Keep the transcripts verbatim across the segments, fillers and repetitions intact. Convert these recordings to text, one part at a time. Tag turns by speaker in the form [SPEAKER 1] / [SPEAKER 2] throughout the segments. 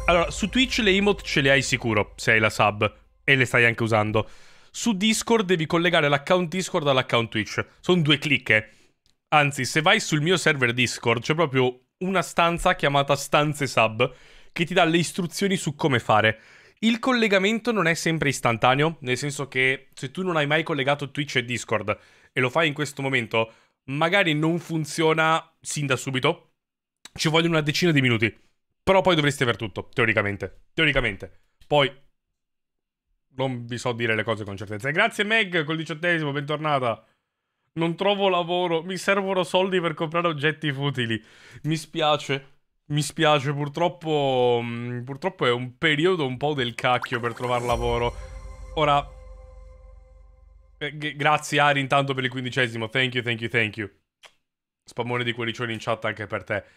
[SPEAKER 1] Allora, su Twitch le emote ce le hai sicuro, se hai la sub, e le stai anche usando. Su Discord devi collegare l'account Discord all'account Twitch. Sono due clic, eh. Anzi, se vai sul mio server Discord, c'è proprio una stanza chiamata stanze sub, che ti dà le istruzioni su come fare. Il collegamento non è sempre istantaneo, nel senso che se tu non hai mai collegato Twitch e Discord e lo fai in questo momento, magari non funziona sin da subito. Ci vogliono una decina di minuti. Però poi dovresti aver tutto, teoricamente. Teoricamente. Poi non vi so dire le cose con certezza. E grazie Meg col diciottesimo, bentornata. Non trovo lavoro, mi servono soldi per comprare oggetti futili. Mi spiace. Mi spiace, purtroppo. mh, Purtroppo è un periodo un po' del cacchio per trovare lavoro. Ora. eh, g- grazie Ari intanto per il quindicesimo. Thank you, thank you, thank you. Spammone di cuoricioni in chat anche per te.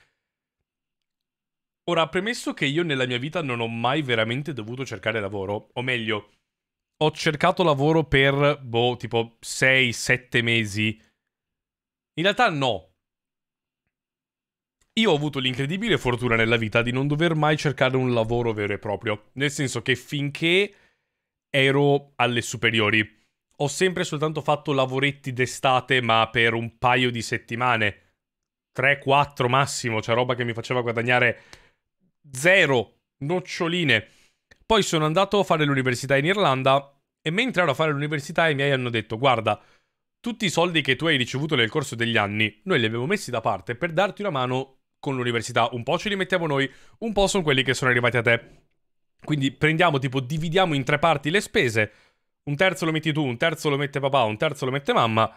[SPEAKER 1] Ora, premesso che io nella mia vita non ho mai veramente dovuto cercare lavoro, o meglio, ho cercato lavoro per, boh, tipo sei sette mesi. In realtà no. Io ho avuto l'incredibile fortuna nella vita di non dover mai cercare un lavoro vero e proprio. Nel senso che finché ero alle superiori, ho sempre soltanto fatto lavoretti d'estate, ma per un paio di settimane. tre quattro massimo, cioè roba che mi faceva guadagnare zero noccioline. Poi sono andato a fare l'università in Irlanda e mentre ero a fare l'università i miei hanno detto: guarda, tutti i soldi che tu hai ricevuto nel corso degli anni noi li abbiamo messi da parte per darti una mano con l'università. Un po' ce li mettiamo noi, un po' sono quelli che sono arrivati a te. Quindi prendiamo, tipo, dividiamo in tre parti le spese. Un terzo lo metti tu, un terzo lo mette papà, un terzo lo mette mamma.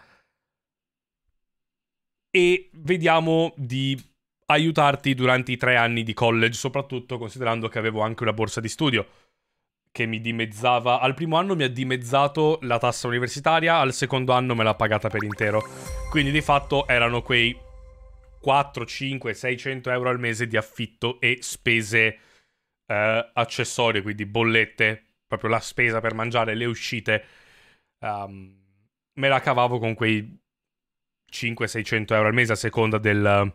[SPEAKER 1] E vediamo di aiutarti durante i tre anni di college, soprattutto considerando che avevo anche una borsa di studio che mi dimezzava. Al primo anno mi ha dimezzato la tassa universitaria, al secondo anno me l'ha pagata per intero. Quindi di fatto erano quei quattro, cinque, seicento euro al mese di affitto e spese eh, accessorie, quindi bollette, proprio la spesa per mangiare, le uscite. Um, me la cavavo con quei cinquecento seicento euro al mese a seconda del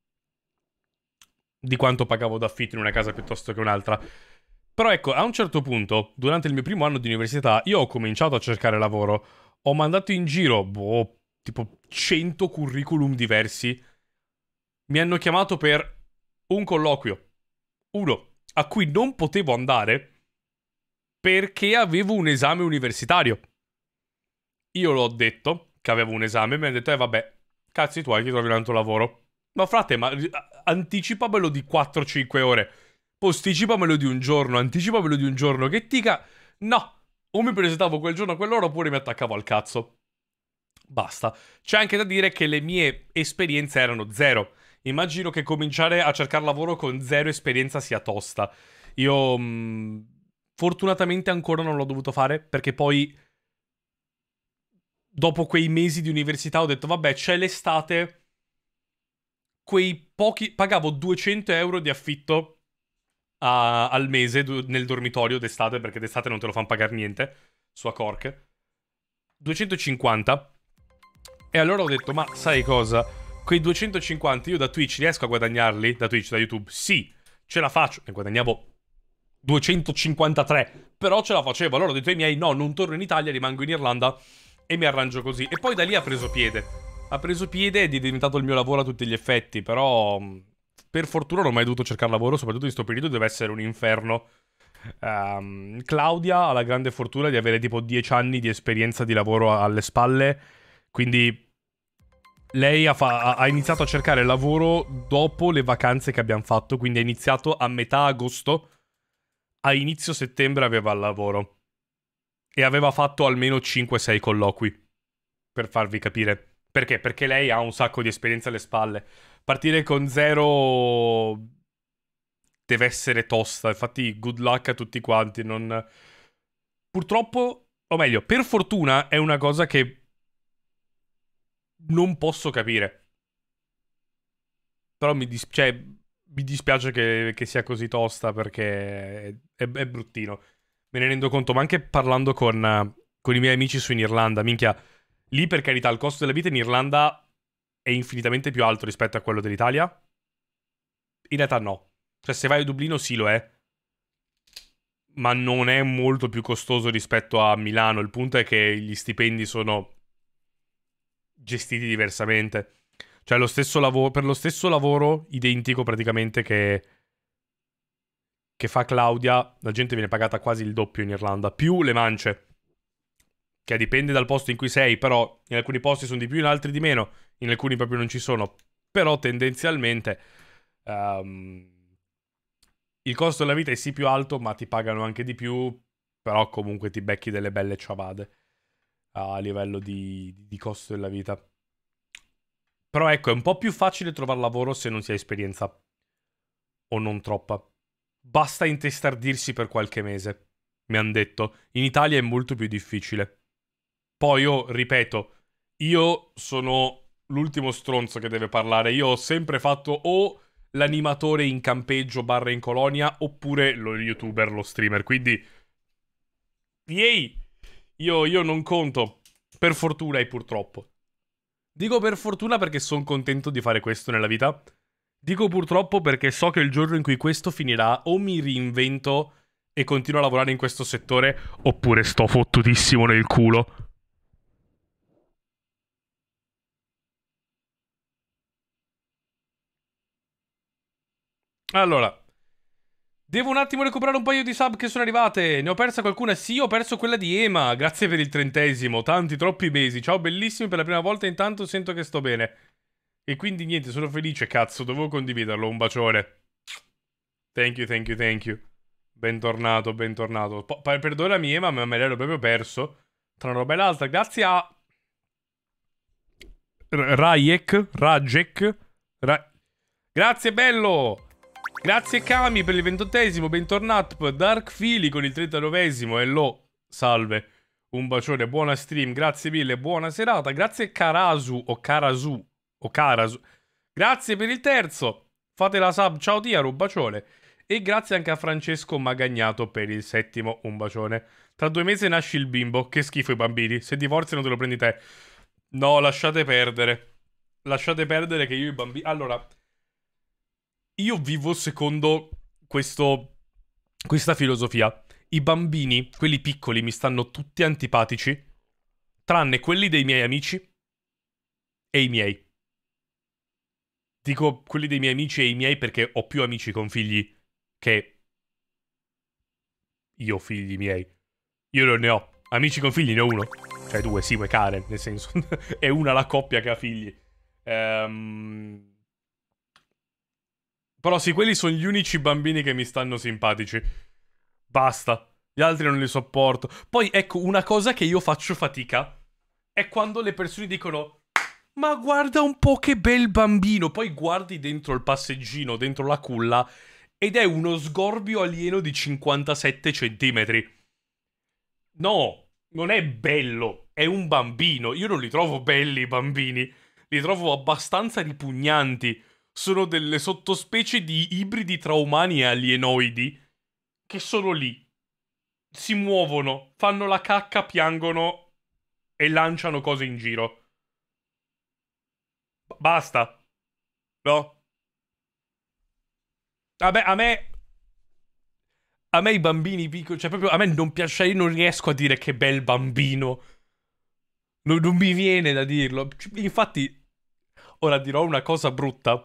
[SPEAKER 1] di quanto pagavo d'affitto in una casa piuttosto che un'altra. Però ecco, a un certo punto, durante il mio primo anno di università, io ho cominciato a cercare lavoro. Ho mandato in giro, boh, tipo cento curriculum diversi. Mi hanno chiamato per un colloquio. Uno, a cui non potevo andare perché avevo un esame universitario. Io l'ho detto che avevo un esame e mi hanno detto: eh vabbè, cazzi tuoi, ti trovi un altro lavoro. Ma frate, ma anticipamelo di quattro cinque ore. Posticipamelo di un giorno, anticipamelo di un giorno. Che tica. No. O mi presentavo quel giorno a quell'ora oppure mi attaccavo al cazzo. Basta. C'è anche da dire che le mie esperienze erano zero. Immagino che cominciare a cercare lavoro con zero esperienza sia tosta. Io mh, fortunatamente ancora non l'ho dovuto fare perché poi dopo quei mesi di università ho detto: vabbè, c'è l'estate. Quei pochi. Pagavo duecento euro di affitto a- al mese du- nel dormitorio d'estate, perché d'estate non te lo fanno pagare niente. Su a Cork. duecentocinquanta. E allora ho detto: ma sai cosa? Quei duecentocinquanta io da Twitch riesco a guadagnarli? Da Twitch, da YouTube? Sì, ce la faccio. Ne guadagnavo duecentocinquantatré. Però ce la facevo. Allora ho detto ai miei: no, non torno in Italia, rimango in Irlanda e mi arrangio così. E poi da lì ha preso piede. Ha preso piede ed è diventato il mio lavoro a tutti gli effetti. Però, per fortuna, non ho mai dovuto cercare lavoro. Soprattutto in questo periodo deve essere un inferno. Um, Claudia ha la grande fortuna di avere tipo dieci anni di esperienza di lavoro alle spalle. Quindi lei ha, fa- ha iniziato a cercare lavoro dopo le vacanze che abbiamo fatto. Quindi ha iniziato a metà agosto. A inizio settembre aveva il lavoro. E aveva fatto almeno cinque sei colloqui. Per farvi capire. Perché? Perché lei ha un sacco di esperienza alle spalle. Partire con zero deve essere tosta. Infatti, good luck a tutti quanti. Non... Purtroppo, o meglio, per fortuna è una cosa che non posso capire. Però mi, dis- cioè, mi dispiace che, che sia così tosta perché è, è bruttino. Me ne rendo conto, ma anche parlando con, eh, con i miei amici su in Irlanda, minchia, lì per carità il costo della vita in Irlanda è infinitamente più alto rispetto a quello dell'Italia. In realtà no. Cioè se vai a Dublino sì lo è. ma non è molto più costoso rispetto a Milano. Il punto è che gli stipendi sono gestiti diversamente. Cioè, lo stesso lavoro, per lo stesso lavoro identico praticamente che, che fa Claudia, la gente viene pagata quasi il doppio in Irlanda, più le mance, che dipende dal posto in cui sei, però in alcuni posti sono di più, in altri di meno, in alcuni proprio non ci sono. Però tendenzialmente um, il costo della vita è sì più alto, ma ti pagano anche di più, però comunque ti becchi delle belle ciabade a livello di, di costo della vita. Però ecco, è un po' più facile trovare lavoro se non si ha esperienza. O non troppa. Basta intestardirsi per qualche mese. Mi hanno detto. In Italia è molto più difficile. Poi io, ripeto, io sono l'ultimo stronzo che deve parlare. Io ho sempre fatto o l'animatore in campeggio barra in colonia, oppure lo youtuber, lo streamer. Quindi, yay! Io, io non conto. Per fortuna e purtroppo. Dico per fortuna perché sono contento di fare questo nella vita. Dico purtroppo perché so che il giorno in cui questo finirà o mi reinvento e continuo a lavorare in questo settore, oppure sto fottutissimo nel culo. Allora, devo un attimo recuperare un paio di sub che sono arrivate. Ne ho persa qualcuna? Sì, ho perso quella di Ema. Grazie per il trentesimo. Tanti, troppi mesi. Ciao, bellissimi. Per la prima volta intanto sento che sto bene. E quindi niente, sono felice, cazzo. Dovevo condividerlo. Un bacione. Thank you, thank you, thank you. Bentornato, bentornato. Po- perdonami, Ema, ma me l'ero proprio perso. Tra una roba e l'altra. Grazie a... R- Rajek. Rajek. Ra- Grazie, bello. Grazie Kami per il ventottesimo, bentornato. Dark Philly con il trentanovesimo. Hello, salve. Un bacione, buona stream, grazie mille, buona serata. Grazie Karasu o Karasu o Karasu. Grazie per il terzo. Fate la sub, ciao Tiaro, un bacione. E grazie anche a Francesco Magagnato per il settimo, un bacione. Tra due mesi nasce il bimbo, che schifo i bambini. Se divorziano te lo prendi te. No, lasciate perdere. Lasciate perdere che io i bambini... Allora... Io vivo secondo questo, questa filosofia. I bambini, quelli piccoli, mi stanno tutti antipatici, tranne quelli dei miei amici e i miei. Dico quelli dei miei amici e i miei perché ho più amici con figli che io figli miei. Io non ne ho. Amici con figli ne ho uno. Cioè due, sì, e Karen, nel senso. È una la coppia che ha figli. Ehm... Però sì, quelli sono gli unici bambini che mi stanno simpatici. Basta. Gli altri non li sopporto. Poi, ecco, una cosa che io faccio fatica è quando le persone dicono: ma guarda un po' che bel bambino. Poi guardi dentro il passeggino, dentro la culla, ed è uno sgorbio alieno di cinquantasette centimetri. No, non è bello. È un bambino. Io non li trovo belli i bambini. Li trovo abbastanza ripugnanti. Sono delle sottospecie di ibridi tra umani e alienoidi che sono lì, si muovono, fanno la cacca, piangono e lanciano cose in giro. B- basta. No? Vabbè, a me... A me i bambini piccoli... Cioè, proprio a me non piace... Io non riesco a dire che bel bambino. Non, non mi viene da dirlo. Infatti, ora dirò una cosa brutta.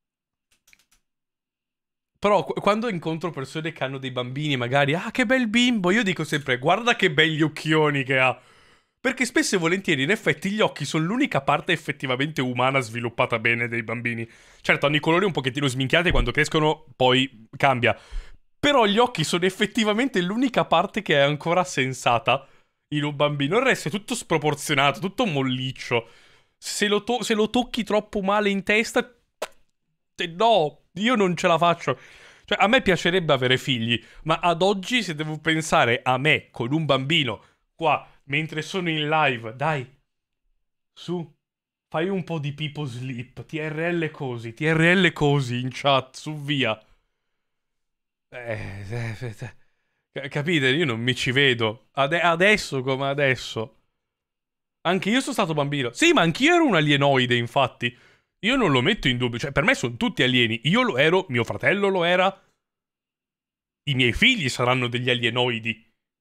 [SPEAKER 1] Però qu- quando incontro persone che hanno dei bambini, magari, ah, che bel bimbo, io dico sempre, guarda che begli occhioni che ha. Perché spesso e volentieri, in effetti, gli occhi sono l'unica parte effettivamente umana sviluppata bene dei bambini. Certo, hanno i colori un pochettino sminchiati, quando crescono poi cambia. Però gli occhi sono effettivamente l'unica parte che è ancora sensata in un bambino. Il resto è tutto sproporzionato, tutto molliccio. Se lo, to- se lo tocchi troppo male in testa... te- No, io non ce la faccio. Cioè, a me piacerebbe avere figli, ma ad oggi se devo pensare a me con un bambino qua mentre sono in live, dai, su, fai un po' di people sleep, T R L così, T R L così in chat, su via. Eh, eh, eh, eh, capite? Io non mi ci vedo. Ade- adesso come adesso. Anche io sono stato bambino. Sì, ma anch'io ero un alienoide, infatti. Io non lo metto in dubbio. Cioè, per me sono tutti alieni. Io lo ero, mio fratello lo era. I miei figli saranno degli alienoidi.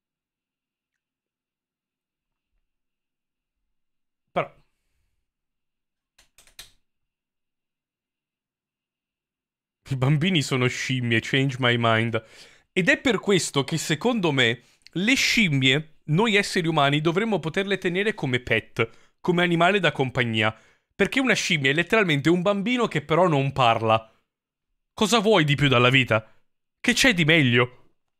[SPEAKER 1] Però... I bambini sono scimmie, change my mind. Ed è per questo che secondo me le scimmie, noi esseri umani, dovremmo poterle tenere come pet, come animale da compagnia. Perché una scimmia è letteralmente un bambino che però non parla. Cosa vuoi di più dalla vita? Che c'è di meglio?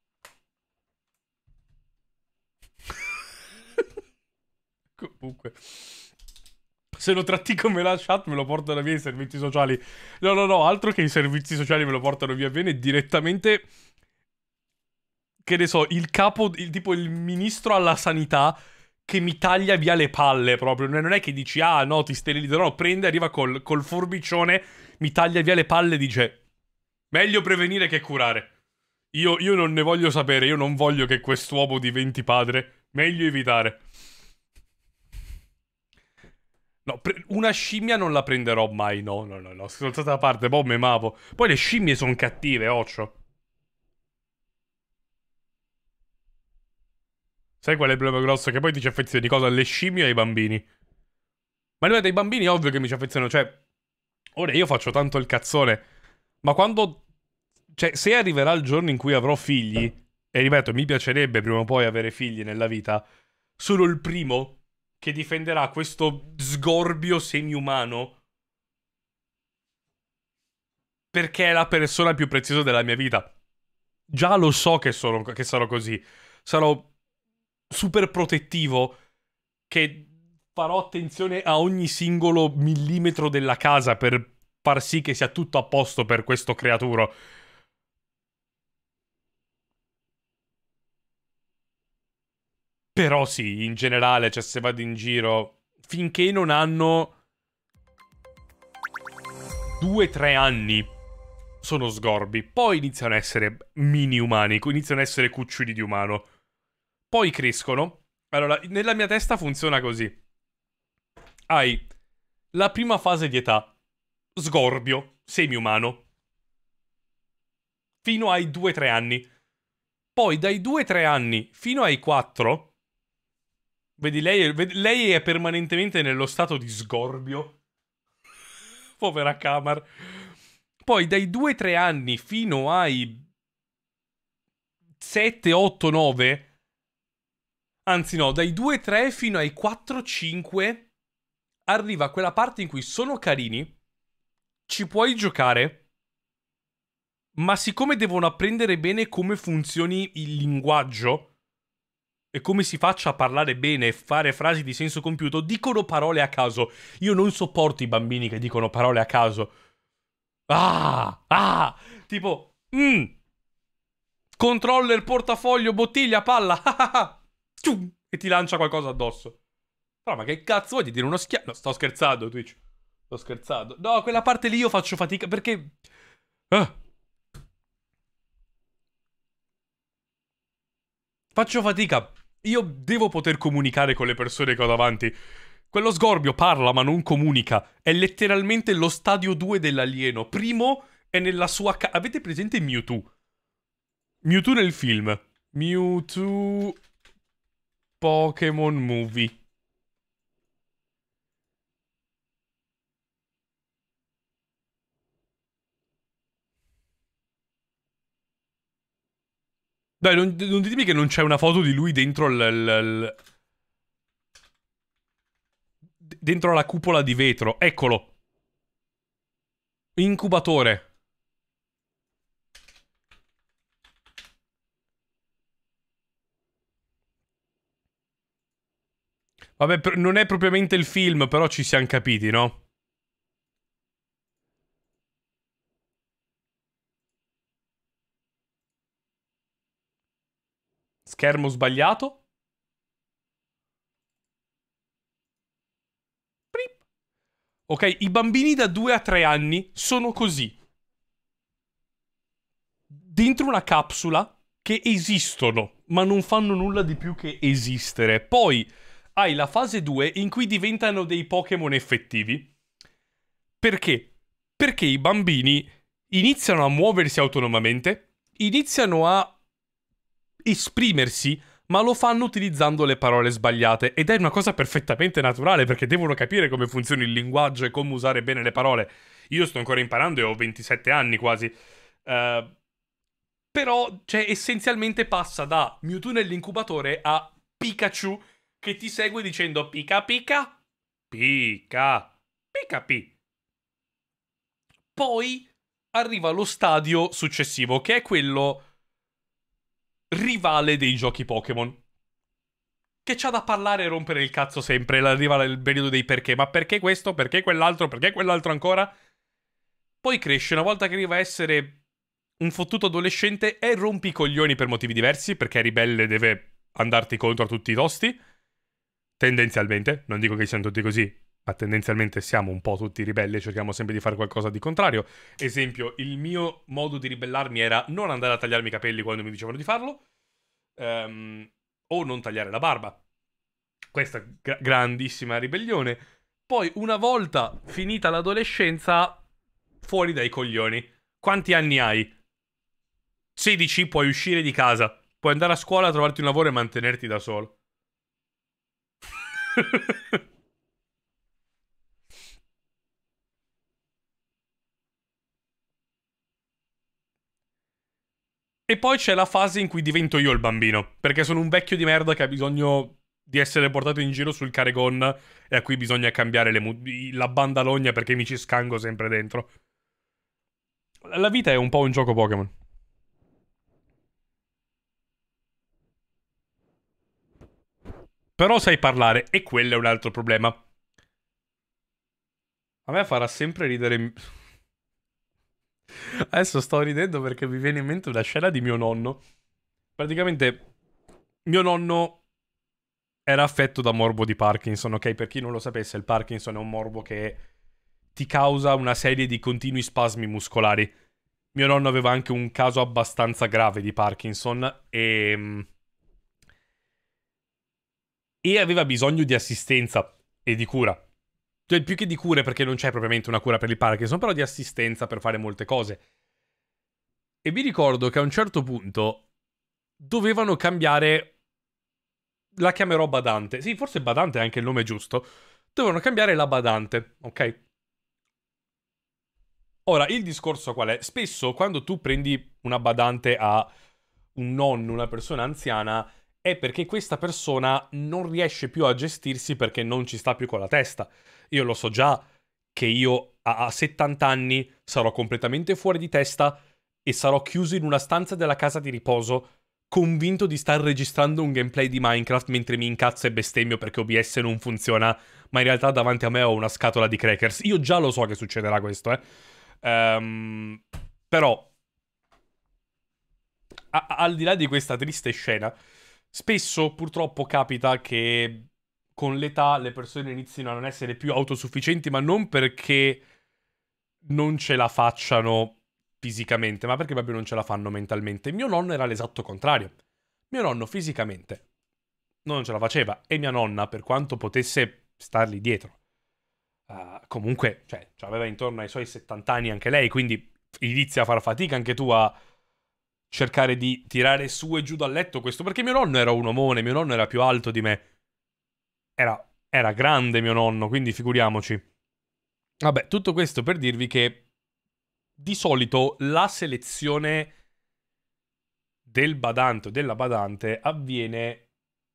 [SPEAKER 1] Comunque, se lo tratti come la chat me lo portano via i servizi sociali. No, no, no, altro che i servizi sociali me lo portano via. Viene direttamente, che ne so, il capo, il, tipo il ministro alla sanità che mi taglia via le palle proprio. Non è che dici, ah no, ti sterilizzo. No, prende, arriva col, col forbicione, mi taglia via le palle e dice, meglio prevenire che curare. Io, io non ne voglio sapere, io non voglio che quest'uomo diventi padre. Meglio evitare. No, pre- una scimmia non la prenderò mai, no, no, no, no, scherzata a parte, poi me mavo. Poi le scimmie sono cattive, occio. Sai qual è il problema grosso? Che poi ti ci affezioni cosa? Alle scimmie o ai bambini? Ma noi dai bambini è ovvio che mi ci affeziono, cioè... Ora io faccio tanto il cazzone, ma quando... Cioè, se arriverà il giorno in cui avrò figli, e ripeto, mi piacerebbe prima o poi avere figli nella vita, sono il primo che difenderà questo sgorbio semi-umano perché è la persona più preziosa della mia vita. Già lo so che, sono, che sarò così. Sarò super protettivo, che farò attenzione a ogni singolo millimetro della casa per far sì che sia tutto a posto per questo creaturo. Però sì, in generale, cioè se vado in giro, finché non hanno due tre anni, sono sgorbi. Poi iniziano a essere mini umani, iniziano a essere cuccioli di umano. Poi crescono. Allora, nella mia testa funziona così. Hai la prima fase di età, sgorbio, semi-umano, fino ai due tre anni. Poi dai due tre anni fino ai quattro, vedi lei, vedi, lei è permanentemente nello stato di sgorbio. Povera Kamar. Poi dai due tre anni fino ai sette otto nove, anzi no, dai due tre fino ai quattro cinque arriva quella parte in cui sono carini, ci puoi giocare, ma siccome devono apprendere bene come funzioni il linguaggio e come si faccia a parlare bene e fare frasi di senso compiuto, dicono parole a caso. Io non sopporto i bambini che dicono parole a caso. Ah, ah, tipo, mm, controller, portafoglio, bottiglia, palla, e ti lancia qualcosa addosso. Però ma che cazzo vuoi di dire uno schiaffo? No, sto scherzando, Twitch. Sto scherzando. No, quella parte lì io faccio fatica perché... Ah. Faccio fatica. Io devo poter comunicare con le persone che ho davanti. Quello sgorbio parla ma non comunica. È letteralmente lo stadio due dell'alieno. Primo è nella sua... Ca- Avete presente Mewtwo? Mewtwo nel film. Mewtwo... Pokémon Movie. Dai, non, non ditemi che non c'è una foto di lui dentro l, l- l- dentro la cupola di vetro. Eccolo. Incubatore. Vabbè, per- non è propriamente il film, però ci siamo capiti, no? Schermo sbagliato. Prip. Ok, i bambini da due a tre anni sono così. Dentro una capsula che esistono, ma non fanno nulla di più che esistere. Poi hai la fase due in cui diventano dei Pokémon effettivi. Perché? Perché i bambini iniziano a muoversi autonomamente, iniziano a esprimersi, ma lo fanno utilizzando le parole sbagliate. Ed è una cosa perfettamente naturale, perché devono capire come funziona il linguaggio e come usare bene le parole. Io sto ancora imparando e ho ventisette anni quasi. Uh, però, cioè, essenzialmente passa da Mewtwo nell'incubatore a Pikachu che ti segue dicendo Pika Pika, Pika, Pika Pi. Poi arriva lo stadio successivo, che è quello rivale dei giochi Pokémon, che c'ha da parlare e rompere il cazzo sempre. Arriva il periodo dei perché. Ma perché questo? Perché quell'altro? Perché quell'altro ancora? Poi cresce, una volta che arriva a essere un fottuto adolescente e rompi i coglioni per motivi diversi, perché è ribelle, deve andarti contro a tutti i tosti. Tendenzialmente, non dico che siano tutti così, ma tendenzialmente siamo un po' tutti ribelli e cerchiamo sempre di fare qualcosa di contrario. Esempio, il mio modo di ribellarmi era non andare a tagliarmi i capelli quando mi dicevano di farlo, um, o non tagliare la barba. Questa gra- grandissima ribellione. Poi, una volta finita l'adolescenza, fuori dai coglioni. Quanti anni hai? sedici, puoi uscire di casa. Puoi andare a scuola, trovarti un lavoro e mantenerti da solo. E poi c'è la fase in cui divento io il bambino, perché sono un vecchio di merda che ha bisogno di essere portato in giro sul caregon e a cui bisogna cambiare le mu- la bandalogna perché mi ci scango sempre dentro. La vita è un po' un gioco Pokémon. Però sai parlare e quello è un altro problema. A me farà sempre ridere. Adesso sto ridendo perché mi viene in mente una scena di mio nonno. Praticamente, mio nonno era affetto da morbo di Parkinson, ok? Per chi non lo sapesse, il Parkinson è un morbo che ti causa una serie di continui spasmi muscolari. Mio nonno aveva anche un caso abbastanza grave di Parkinson e... e aveva bisogno di assistenza e di cura. Cioè, più che di cure, perché non c'è propriamente una cura per il Parkinson, però di assistenza per fare molte cose. E mi ricordo che a un certo punto dovevano cambiare. La chiamerò badante. Sì, forse badante è anche il nome giusto. Dovevano cambiare la badante, ok? Ora, il discorso qual è? Spesso quando tu prendi una badante a un nonno, una persona anziana, è perché questa persona non riesce più a gestirsi perché non ci sta più con la testa. Io lo so già che io a settanta anni sarò completamente fuori di testa e sarò chiuso in una stanza della casa di riposo, convinto di star registrando un gameplay di Minecraft mentre mi incazzo e bestemmio perché O B S non funziona, ma in realtà davanti a me ho una scatola di crackers. Io già lo so che succederà questo, eh. Um, però, a- al di là di questa triste scena, spesso purtroppo capita che con l'età le persone iniziano a non essere più autosufficienti, ma non perché non ce la facciano fisicamente, ma perché proprio non ce la fanno mentalmente. Mio nonno era l'esatto contrario. Mio nonno fisicamente non ce la faceva e mia nonna, per quanto potesse stargli dietro, uh, comunque, cioè, aveva intorno ai suoi settanta anni anche lei, quindi inizia a far fatica anche tu a cercare di tirare su e giù dal letto questo, perché mio nonno era un omone, mio nonno era più alto di me. Era, era grande mio nonno, quindi figuriamoci. Vabbè, tutto questo per dirvi che di solito la selezione del badante o della badante avviene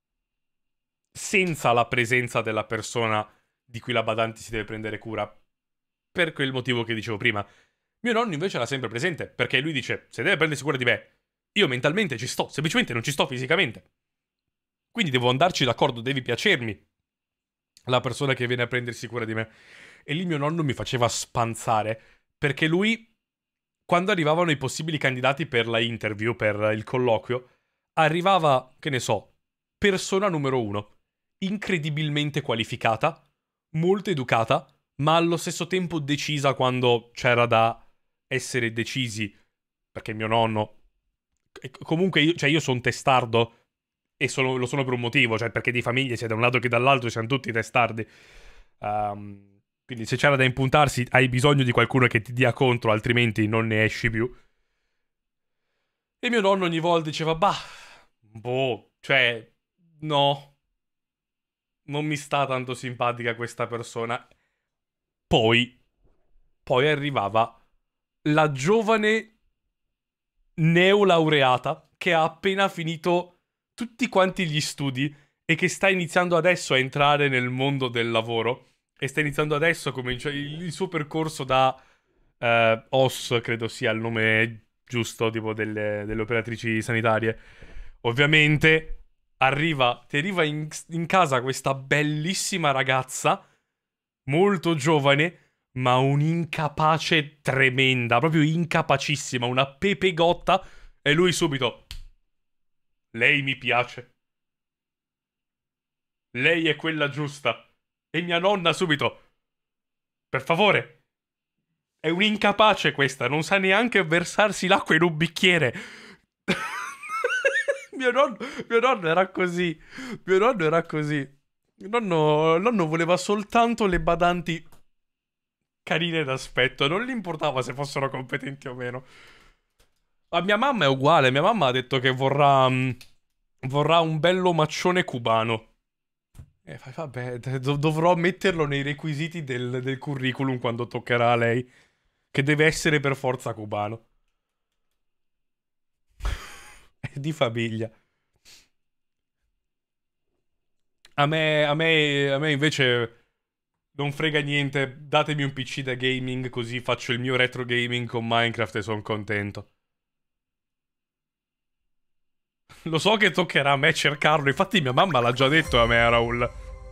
[SPEAKER 1] senza la presenza della persona di cui la badante si deve prendere cura. Per quel motivo che dicevo prima. Mio nonno invece era sempre presente, perché lui dice, se deve prendersi cura di me, io mentalmente ci sto, semplicemente non ci sto fisicamente. Quindi devo andarci d'accordo, devi piacermi la persona che viene a prendersi cura di me. E lì mio nonno mi faceva spanzare, perché lui, quando arrivavano i possibili candidati per la interview, per il colloquio, arrivava, che ne so, persona numero uno, incredibilmente qualificata, molto educata, ma allo stesso tempo decisa quando c'era da essere decisi, perché mio nonno... Comunque, io, cioè io sono testardo e sono, lo sono per un motivo, cioè perché di famiglia sia da un lato che dall'altro siamo tutti testardi. Um, quindi se c'era da impuntarsi hai bisogno di qualcuno che ti dia contro, altrimenti non ne esci più. E mio nonno ogni volta diceva, bah, Boh, cioè, no, non mi sta tanto simpatica questa persona. Poi, poi arrivava la giovane neolaureata che ha appena finito tutti quanti gli studi e che sta iniziando adesso a entrare nel mondo del lavoro e sta iniziando adesso a cominciare il, il suo percorso da eh, O S, credo sia il nome giusto, tipo delle, delle operatrici sanitarie. Ovviamente arriva, ti arriva in, in casa questa bellissima ragazza, molto giovane, ma un'incapace tremenda, proprio incapacissima, una pepegotta. E lui subito, lei mi piace, lei è quella giusta. E mia nonna subito, per favore, è un'incapace questa, non sa neanche versarsi l'acqua in un bicchiere. mio, nonno, mio nonno era così, mio nonno era così. Mio nonno, nonno voleva soltanto le badanti carine d'aspetto, non gli importava se fossero competenti o meno. A mia mamma è uguale, mia mamma ha detto che vorrà, mh, vorrà un bello maccione cubano. E fai, vabbè, dov- dovrò metterlo nei requisiti del, del curriculum quando toccherà a lei, che deve essere per forza cubano. È di famiglia. A me, a me, a me invece non frega niente, datemi un P C da gaming così faccio il mio retro gaming con Minecraft e sono contento. Lo so che toccherà a me cercarlo, infatti mia mamma l'ha già detto a me, Raul.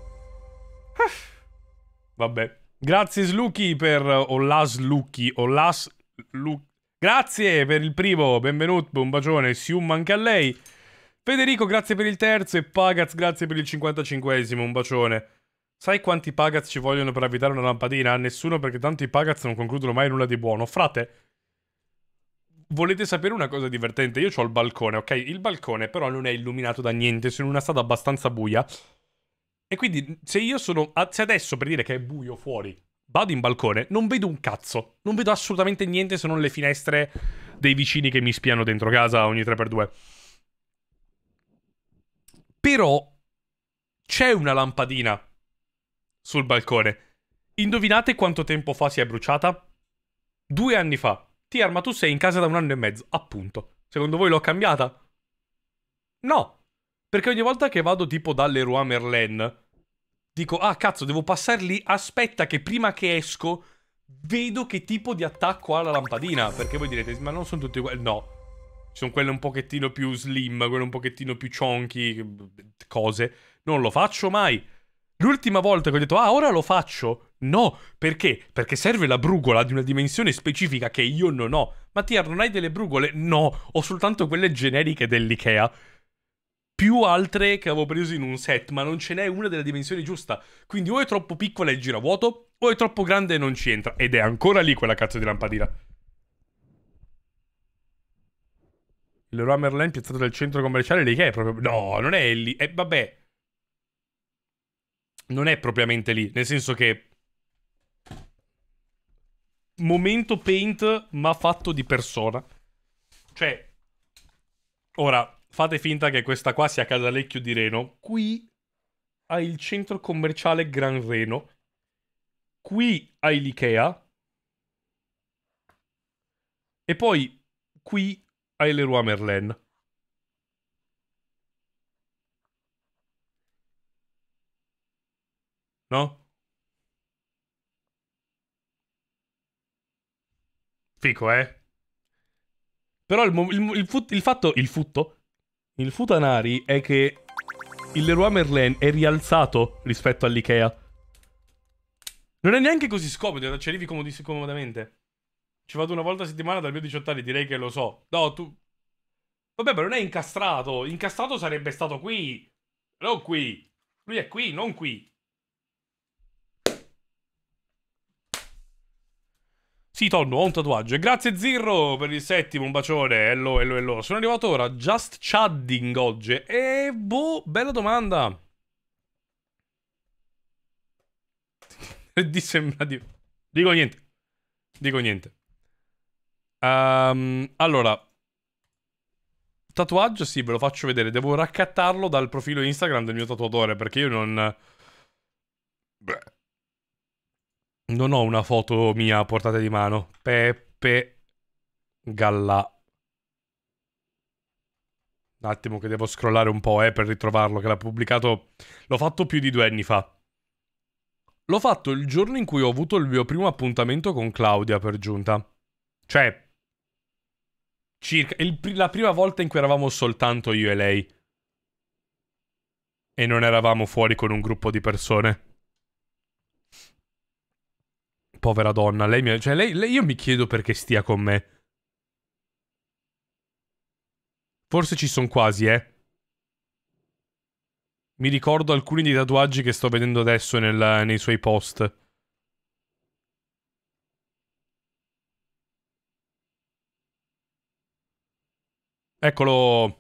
[SPEAKER 1] Vabbè. Grazie Sluki per... O la Sluki, o la Sluki. Grazie per il primo, benvenuto, un bacione, Sium anche a lei. Federico, grazie per il terzo e Pagaz, grazie per il cinquantacinquesimo, un bacione. Sai quanti Pagaz ci vogliono per avvitare una lampadina? Nessuno, perché tanto i Pagaz non concludono mai nulla di buono. Frate, volete sapere una cosa divertente? Io ho il balcone, ok? Il balcone però non è illuminato da niente, sono in una strada abbastanza buia. E quindi se io sono... Se adesso, per dire che è buio fuori, vado in balcone, non vedo un cazzo. Non vedo assolutamente niente se non le finestre dei vicini che mi spiano dentro casa ogni tre per due. Però c'è una lampadina sul balcone. Indovinate quanto tempo fa si è bruciata? Due anni fa. Tiarma, tu sei in casa da un anno e mezzo, appunto. Secondo voi l'ho cambiata? No. Perché ogni volta che vado tipo dalle Leroy Merlin, dico, ah cazzo, devo passare lì, aspetta che prima che esco vedo che tipo di attacco ha la lampadina. Perché voi direte, ma non sono tutte uguali. No. Ci sono quelle un pochettino più slim, quelle un pochettino più chonky, cose. Non lo faccio mai. L'ultima volta che ho detto, ah, ora lo faccio. No, perché? Perché serve la brugola di una dimensione specifica che io non ho. Mattia, non hai delle brugole? No, ho soltanto quelle generiche dell'Ikea. Più altre che avevo preso in un set, ma non ce n'è una della dimensione giusta. Quindi o è troppo piccola e il giravuoto, o è troppo grande e non ci entra. Ed è ancora lì quella cazzo di lampadina. Il Leroy Merlin piazzato nel centro commerciale di Ikea è proprio... No, non è lì. E vabbè. Non è propriamente lì. Nel senso che... Momento paint, ma fatto di persona. Cioè... Ora, fate finta che questa qua sia Casalecchio di Reno. Qui hai il centro commerciale Gran Reno. Qui hai l'Ikea. E poi qui hai Leroy Merlin. No? Fico, eh? Però il, mo- il, mo- il, fut- il fatto... Il futto? Il futanari è che il Leroy Merlin è rialzato rispetto all'Ikea. Non è neanche così scomodo, ci arrivi comodis- comodamente. Ci vado una volta a settimana dal mio diciotto anni, direi che lo so. No, tu... Vabbè, ma non è incastrato. Incastrato sarebbe stato qui. Non qui. Lui è qui, non qui. Sì, Tonno, ho un tatuaggio. E grazie Zirro per il settimo, un bacione. Hello, hello, hello. Sono arrivato ora, just chudding oggi. E boh, bella domanda. Di sembra di... Dico niente. Dico niente. Um, allora, tatuaggio sì, ve lo faccio vedere. Devo raccattarlo dal profilo Instagram del mio tatuatore, perché io non... Beh. Non ho una foto mia a portata di mano. Peppe Gallà. Un attimo che devo scrollare un po', eh, per ritrovarlo, che l'ha pubblicato... L'ho fatto più di due anni fa. L'ho fatto il giorno in cui ho avuto il mio primo appuntamento con Claudia, per giunta. Cioè... Circa... il pr- la prima volta in cui eravamo soltanto io e lei. E non eravamo fuori con un gruppo di persone. Povera donna, lei mi... Cioè, lei, lei io mi chiedo perché stia con me. Forse ci sono quasi, eh. Mi ricordo alcuni dei tatuaggi che sto vedendo adesso nel- nei suoi post. Eccolo.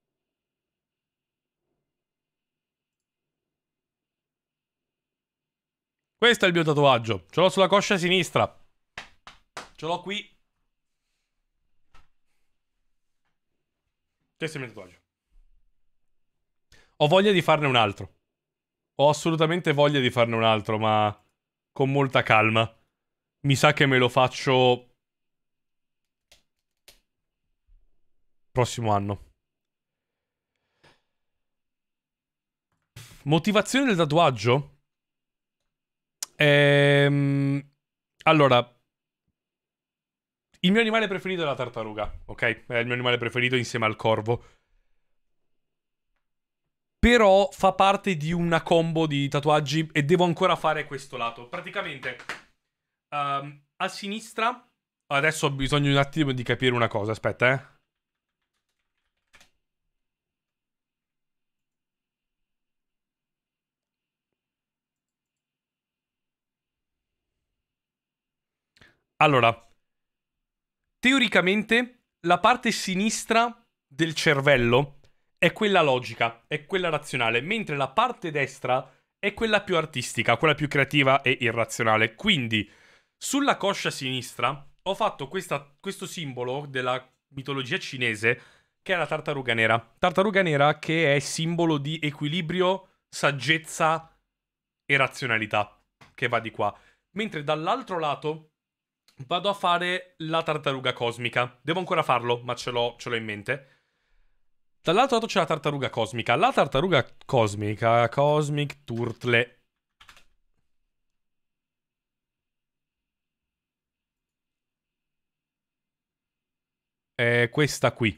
[SPEAKER 1] Questo è il mio tatuaggio. Ce l'ho sulla coscia sinistra. Ce l'ho qui. Questo è il mio tatuaggio. Ho voglia di farne un altro. Ho assolutamente voglia di farne un altro, ma con molta calma. Mi sa che me lo faccio prossimo anno. Motivazione del tatuaggio? Ehm... Allora, il mio animale preferito è la tartaruga, ok? È il mio animale preferito insieme al corvo. Però fa parte di una combo di tatuaggi e devo ancora fare questo lato. Praticamente, ehm, a sinistra... Adesso ho bisogno un attimo di capire una cosa, aspetta, eh. Allora, teoricamente, la parte sinistra del cervello è quella logica, è quella razionale, mentre la parte destra è quella più artistica, quella più creativa e irrazionale. Quindi, sulla coscia sinistra ho fatto questa- questo simbolo della mitologia cinese che è la tartaruga nera. Tartaruga nera che è simbolo di equilibrio, saggezza e razionalità, che va di qua. Mentre dall'altro lato vado a fare la tartaruga cosmica. Devo ancora farlo, ma ce l'ho, ce l'ho in mente. Dall'altro lato c'è la tartaruga cosmica. La tartaruga cosmica, Cosmic Turtle, è questa qui.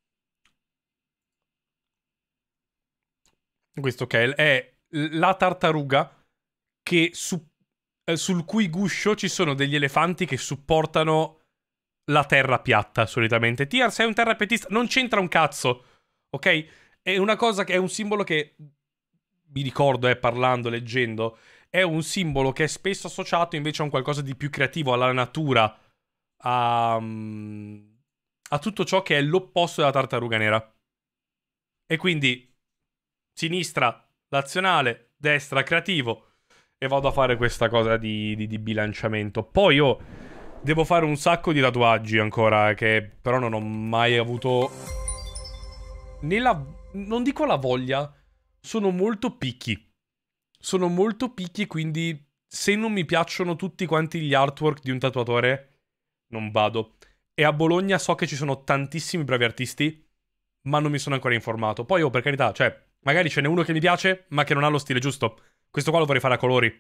[SPEAKER 1] Questo che è la tartaruga che su- eh, sul cui guscio ci sono degli elefanti che supportano la terra piatta, solitamente. Tier, sei un terrapetista, non c'entra un cazzo, ok? È una cosa che è un simbolo che mi ricordo, eh, parlando, leggendo, è un simbolo che è spesso associato invece a un qualcosa di più creativo, alla natura, a, mm, a tutto ciò che è l'opposto della tartaruga nera. E quindi sinistra, razionale, destra, creativo. E vado a fare questa cosa di, di, di bilanciamento. Poi io devo fare un sacco di tatuaggi ancora, che però non ho mai avuto né la... non dico la voglia, sono molto picchi. Sono molto picchi, quindi se non mi piacciono tutti quanti gli artwork di un tatuatore, non vado. E a Bologna so che ci sono tantissimi bravi artisti, ma non mi sono ancora informato. Poi, oh, per carità, cioè, magari ce n'è uno che mi piace, ma che non ha lo stile giusto. Questo qua lo vorrei fare a colori.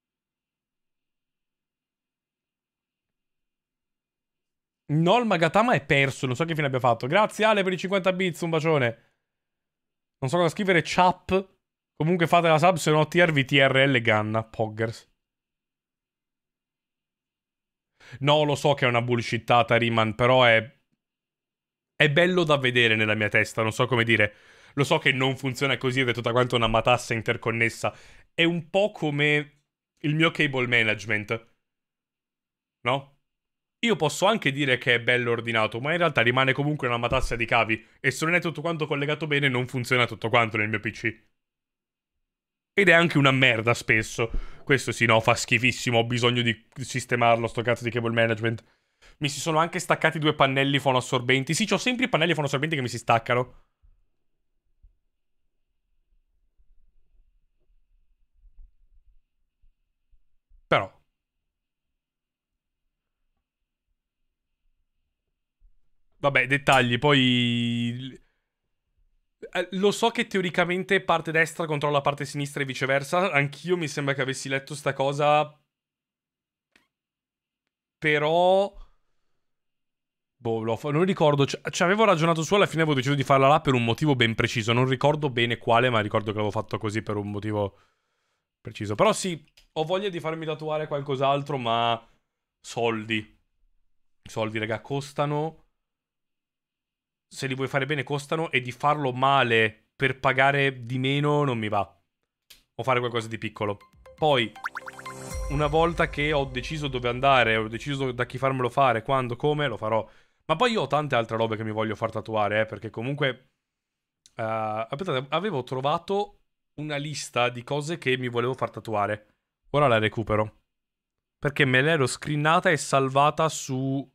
[SPEAKER 1] No, il Magatama è perso, non so che fine abbia fatto. Grazie Ale per i cinquanta bits, un bacione. Non so cosa scrivere, chap. Comunque fate la sub, se no T R V T R L Ganna, Poggers. No, lo so che è una bullshittata, Riemann, però è... È bello da vedere nella mia testa, non so come dire. Lo so che non funziona così ed è tutta quanta una matassa interconnessa. È un po' come il mio cable management, no? Io posso anche dire che è bello ordinato, ma in realtà rimane comunque una matassa di cavi. E se non è tutto quanto collegato bene, non funziona tutto quanto nel mio P C. Ed è anche una merda spesso. Questo sì, no, fa schifissimo. Ho bisogno di sistemarlo, sto cazzo di cable management. Mi si sono anche staccati due pannelli fonoassorbenti. Sì, c'ho sempre i pannelli fonoassorbenti che mi si staccano. Però, vabbè, dettagli. Poi... eh, Lo so che teoricamente parte destra controlla parte sinistra e viceversa. Anch'io mi sembra che avessi letto sta cosa. Però... Boh, lo fa- non ricordo. Ci ci avevo ragionato su, alla fine avevo deciso di farla là per un motivo ben preciso. Non ricordo bene quale, ma ricordo che l'avevo fatto così per un motivo preciso. Però sì, ho voglia di farmi tatuare qualcos'altro, ma soldi. Soldi, raga, costano. Se li vuoi fare bene, costano. E di farlo male per pagare di meno non mi va. O fare qualcosa di piccolo. Poi, una volta che ho deciso dove andare, ho deciso da chi farmelo fare, quando, come, lo farò. Ma poi io ho tante altre robe che mi voglio far tatuare, eh, perché comunque... eh, aspettate, avevo trovato una lista di cose che mi volevo far tatuare. Ora la recupero. Perché me l'ero screenata e salvata su...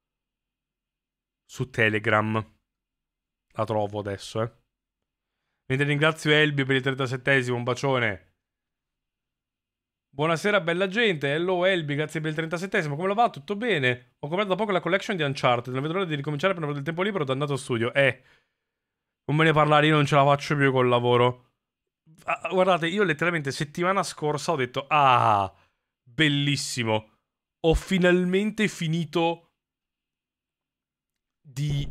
[SPEAKER 1] su Telegram. La trovo adesso, eh. Mentre ringrazio Elbi per il trentasettesimo, un bacione. Buonasera bella gente, hello Elbi, grazie per il trentasettesimo, come va? Tutto bene? Ho comprato da poco la collection di Uncharted, non vedo l'ora di ricominciare per non avere del tempo libero, dannato studio. Eh, non me ne parlare, io non ce la faccio più col lavoro. Ah, guardate, io letteralmente settimana scorsa ho detto, ah, bellissimo, ho finalmente finito di...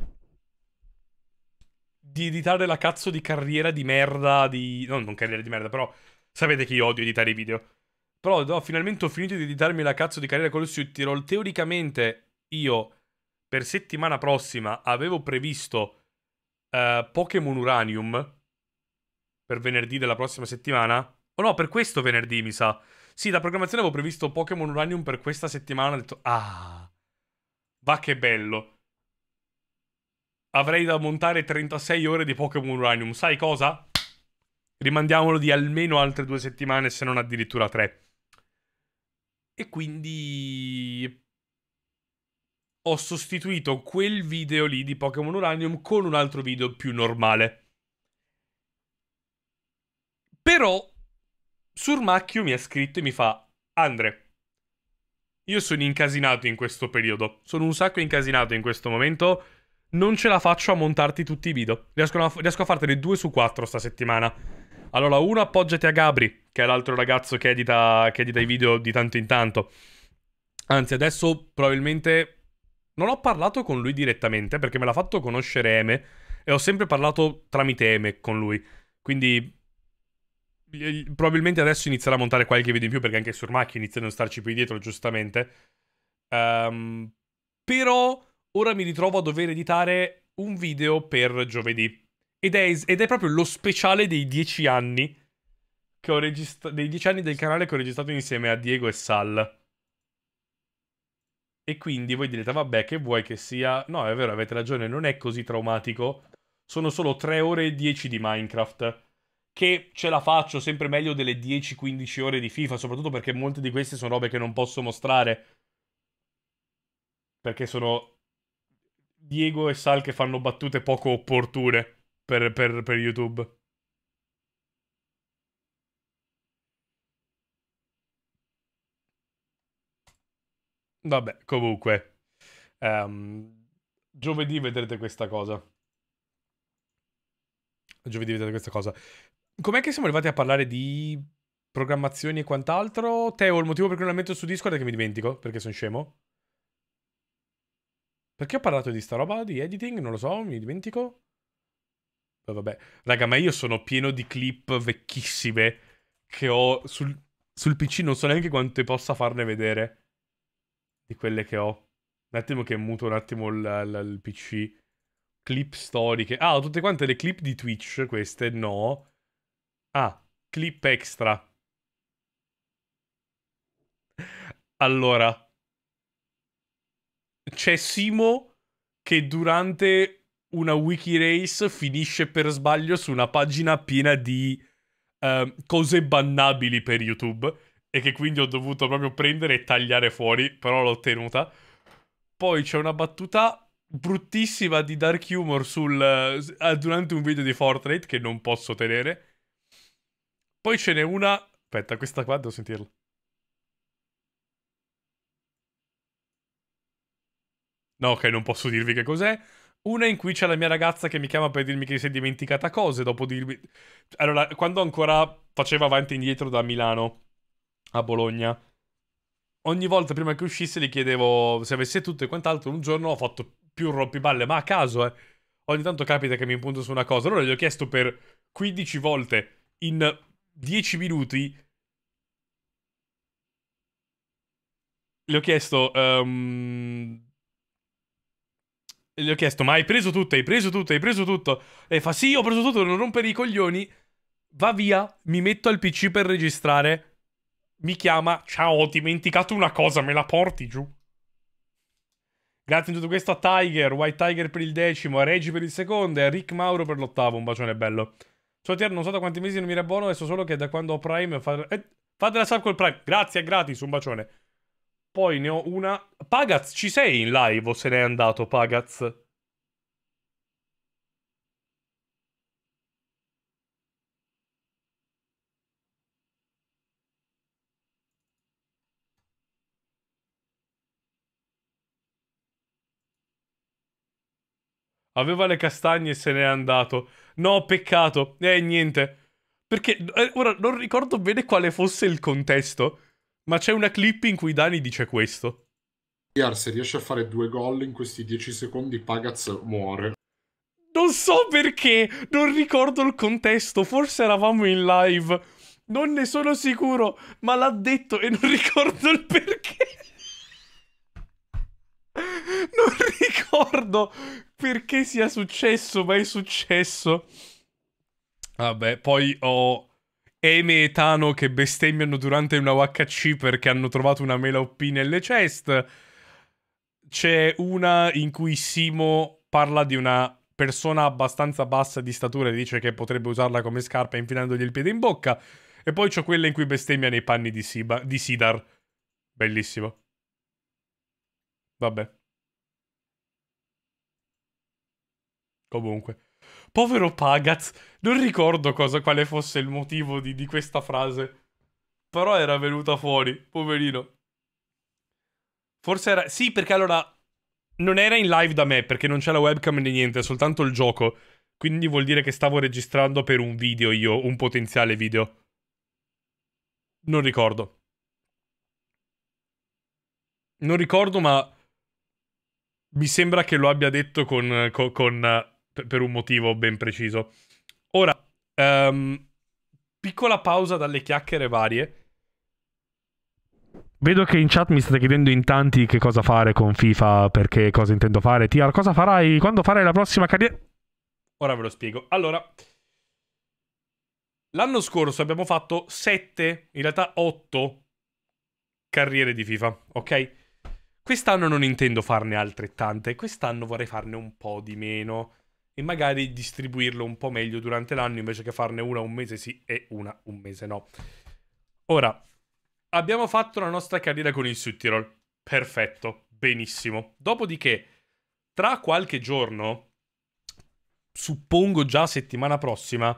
[SPEAKER 1] di editare la cazzo di carriera di merda di... No, non carriera di merda, però sapete che io odio editare i video. Però no, finalmente ho finito di editarmi la cazzo di carriera con il Crunchyroll. Teoricamente io per settimana prossima avevo previsto eh, Pokémon Uranium per venerdì della prossima settimana. O no, per questo venerdì mi sa. Sì, da programmazione avevo previsto Pokémon Uranium per questa settimana. Ho detto, ah, va che bello. Avrei da montare trentasei ore di Pokémon Uranium. Sai cosa? Rimandiamolo di almeno altre due settimane, se non addirittura tre. E quindi ho sostituito quel video lì di Pokémon Uranium con un altro video più normale. Però Surmacchio mi ha scritto e mi fa: Andre, io sono incasinato in questo periodo. Sono un sacco incasinato in questo momento. Non ce la faccio a montarti tutti i video. Riesco a, riesco a fartene due su quattro sta settimana. Allora, uno appoggiati a Gabri, che è l'altro ragazzo che edita, che edita i video di tanto in tanto. Anzi, adesso probabilmente non ho parlato con lui direttamente perché me l'ha fatto conoscere Eme e ho sempre parlato tramite Eme con lui. Quindi eh, probabilmente adesso inizierà a montare qualche video in più perché anche sur macchina iniziano a starci più dietro, giustamente. Ehm, però ora mi ritrovo a dover editare un video per giovedì. Ed è, ed è proprio lo speciale dei dieci anni che ho registrato, dei dieci anni del canale che ho registrato insieme a Diego e Sal. E quindi voi direte, vabbè, che vuoi che sia... No, è vero, avete ragione, non è così traumatico. Sono solo tre ore e dieci di Minecraft. Che ce la faccio sempre meglio delle dieci quindici ore di FIFA, soprattutto perché molte di queste sono robe che non posso mostrare. Perché sono Diego e Sal che fanno battute poco opportune per, per, per YouTube. Vabbè, comunque. ehm, giovedì vedrete questa cosa. Giovedì vedrete questa cosa. Com'è che siamo arrivati a parlare di programmazioni e quant'altro? Teo, il motivo per cui non la metto su Discord è che mi dimentico, perché sono scemo. Perché ho parlato di sta roba di editing? Non lo so, mi dimentico. Poi vabbè, raga, ma io sono pieno di clip vecchissime che ho sul, sul P C, non so neanche quante possa farne vedere di quelle che ho. Un attimo che muto un attimo il, il- il P C. Clip storiche. Ah, ho tutte quante le clip di Twitch, queste no. Ah, clip extra. Allora, c'è Simo che durante una wiki race finisce per sbaglio su una pagina piena di ehm, cose bannabili per YouTube e che quindi ho dovuto proprio prendere e tagliare fuori, però l'ho tenuta. Poi c'è una battuta bruttissima di dark humor sul, eh, durante un video di Fortnite che non posso tenere. Poi ce n'è una... Aspetta, questa qua devo sentirla. No, che non posso dirvi che cos'è. Una in cui c'è la mia ragazza che mi chiama per dirmi che si è dimenticata cose, dopo dirmi... Allora, quando ancora facevo avanti e indietro da Milano a Bologna, ogni volta prima che uscisse gli chiedevo se avesse tutto e quant'altro. Un giorno ho fatto più rompiballe, ma a caso, eh. Ogni tanto capita che mi impunto su una cosa. Allora gli ho chiesto per quindici volte in dieci minuti. Gli ho chiesto... ehm, gli ho chiesto, ma hai preso tutto, hai preso tutto, hai preso tutto? E fa, sì, ho preso tutto, non rompere i coglioni. Va via, mi metto al P C per registrare. Mi chiama, ciao, ho dimenticato una cosa, me la porti giù? Grazie in tutto questo a Tiger, White Tiger per il decimo, a Reggie per il secondo e a Rick Mauro per l'ottavo. Un bacione bello. Ciao Tier, non so da quanti mesi non mi abbono, adesso solo che da quando ho Prime... Fa... Eh, fate la sub col Prime. Grazie, è gratis, un bacione. Poi ne ho una... Pagaz, ci sei in live o se n'è andato, Pagaz? Aveva le castagne e se n'è andato. No, peccato. Eh, niente. Perché eh, ora non ricordo bene quale fosse il contesto, ma c'è una clip in cui Dani dice questo.
[SPEAKER 2] Se riesce a fare due gol in questi dieci secondi, Pagaz muore.
[SPEAKER 1] Non so perché, non ricordo il contesto, forse eravamo in live. Non ne sono sicuro, ma l'ha detto e non ricordo il perché. Non ricordo perché sia successo, ma è successo. Vabbè, poi ho Eme e Tano che bestemmiano durante una U H C perché hanno trovato una mela O P nelle chest. C'è una in cui Simo parla di una persona abbastanza bassa di statura e dice che potrebbe usarla come scarpa infilandogli il piede in bocca. E poi c'è quella in cui bestemmia nei panni di, Siba, di Sidar. Bellissimo. Vabbè. Comunque. Povero Pagaz. Non ricordo cosa, quale fosse il motivo di, di questa frase. Però era venuta fuori. Poverino. Forse era... Sì, perché allora... Non era in live da me, perché non c'è la webcam né niente, è soltanto il gioco. Quindi vuol dire che stavo registrando per un video io, un potenziale video. Non ricordo. Non ricordo, ma... Mi sembra che lo abbia detto con... con, con uh, per un motivo ben preciso. Ora, um, piccola pausa dalle chiacchiere varie. Vedo che in chat mi state chiedendo in tanti che cosa fare con FIFA, perché cosa intendo fare. Tia, cosa farai quando farai la prossima carriera? Ora ve lo spiego. Allora, l'anno scorso abbiamo fatto sette, in realtà otto carriere di FIFA, ok? Quest'anno non intendo farne altrettante, quest'anno vorrei farne un po' di meno e magari distribuirlo un po' meglio durante l'anno invece che farne una un mese sì e una un mese no. Ora, abbiamo fatto la nostra carriera con il Südtirol. Perfetto, benissimo. Dopodiché, tra qualche giorno, suppongo già settimana prossima,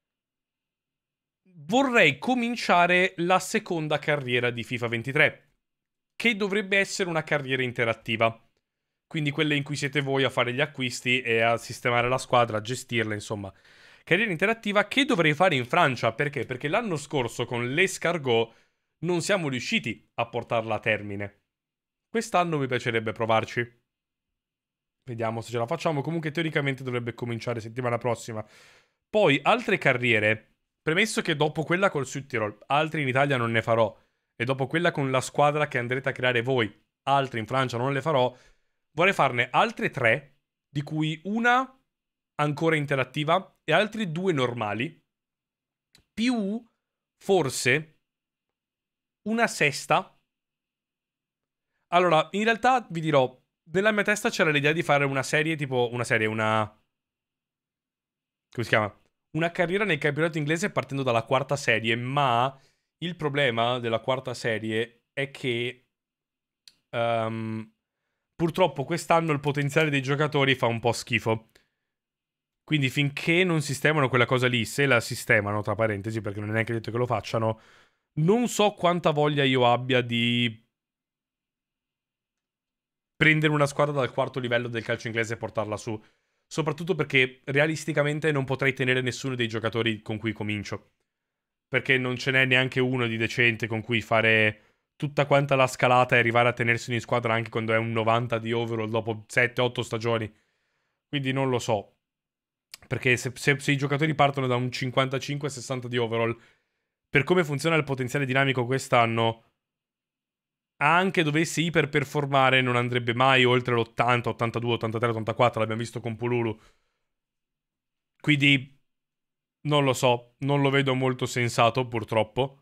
[SPEAKER 1] vorrei cominciare la seconda carriera di FIFA ventitré, che dovrebbe essere una carriera interattiva. Quindi quelle in cui siete voi a fare gli acquisti e a sistemare la squadra, a gestirla, insomma. Carriera interattiva che dovrei fare in Francia. Perché? Perché l'anno scorso con l'escargot non siamo riusciti a portarla a termine. Quest'anno mi piacerebbe provarci. Vediamo se ce la facciamo. Comunque teoricamente dovrebbe cominciare settimana prossima. Poi altre carriere. Premesso che dopo quella col Südtirol, altri in Italia non ne farò. E dopo quella con la squadra che andrete a creare voi, altre in Francia non le farò. Vorrei farne altre tre, di cui una ancora interattiva e altri due normali. Più, forse, una sesta. Allora, in realtà vi dirò, nella mia testa c'era l'idea di fare una serie tipo, una serie, una... come si chiama? Una carriera nel campionato inglese partendo dalla quarta serie, ma il problema della quarta serie è che um, Purtroppo quest'anno il potenziale dei giocatori fa un po' schifo. Quindi finché non sistemano quella cosa lì, se la sistemano, tra parentesi, perché non è neanche detto che lo facciano, non so quanta voglia io abbia di prendere una squadra dal quarto livello del calcio inglese e portarla su. Soprattutto perché realisticamente non potrei tenere nessuno dei giocatori con cui comincio. Perché non ce n'è neanche uno di decente con cui fare tutta quanta la scalata e arrivare a tenersene in squadra anche quando è un novanta di overall dopo sette otto stagioni. Quindi non lo so. Perché se, se, se i giocatori partono da un cinquantacinque sessanta di overall, per come funziona il potenziale dinamico quest'anno, anche dovesse iperperformare, non andrebbe mai oltre l'ottanta, ottantadue, ottantatré, ottantaquattro. L'abbiamo visto con Pululu. Quindi non lo so, non lo vedo molto sensato, purtroppo.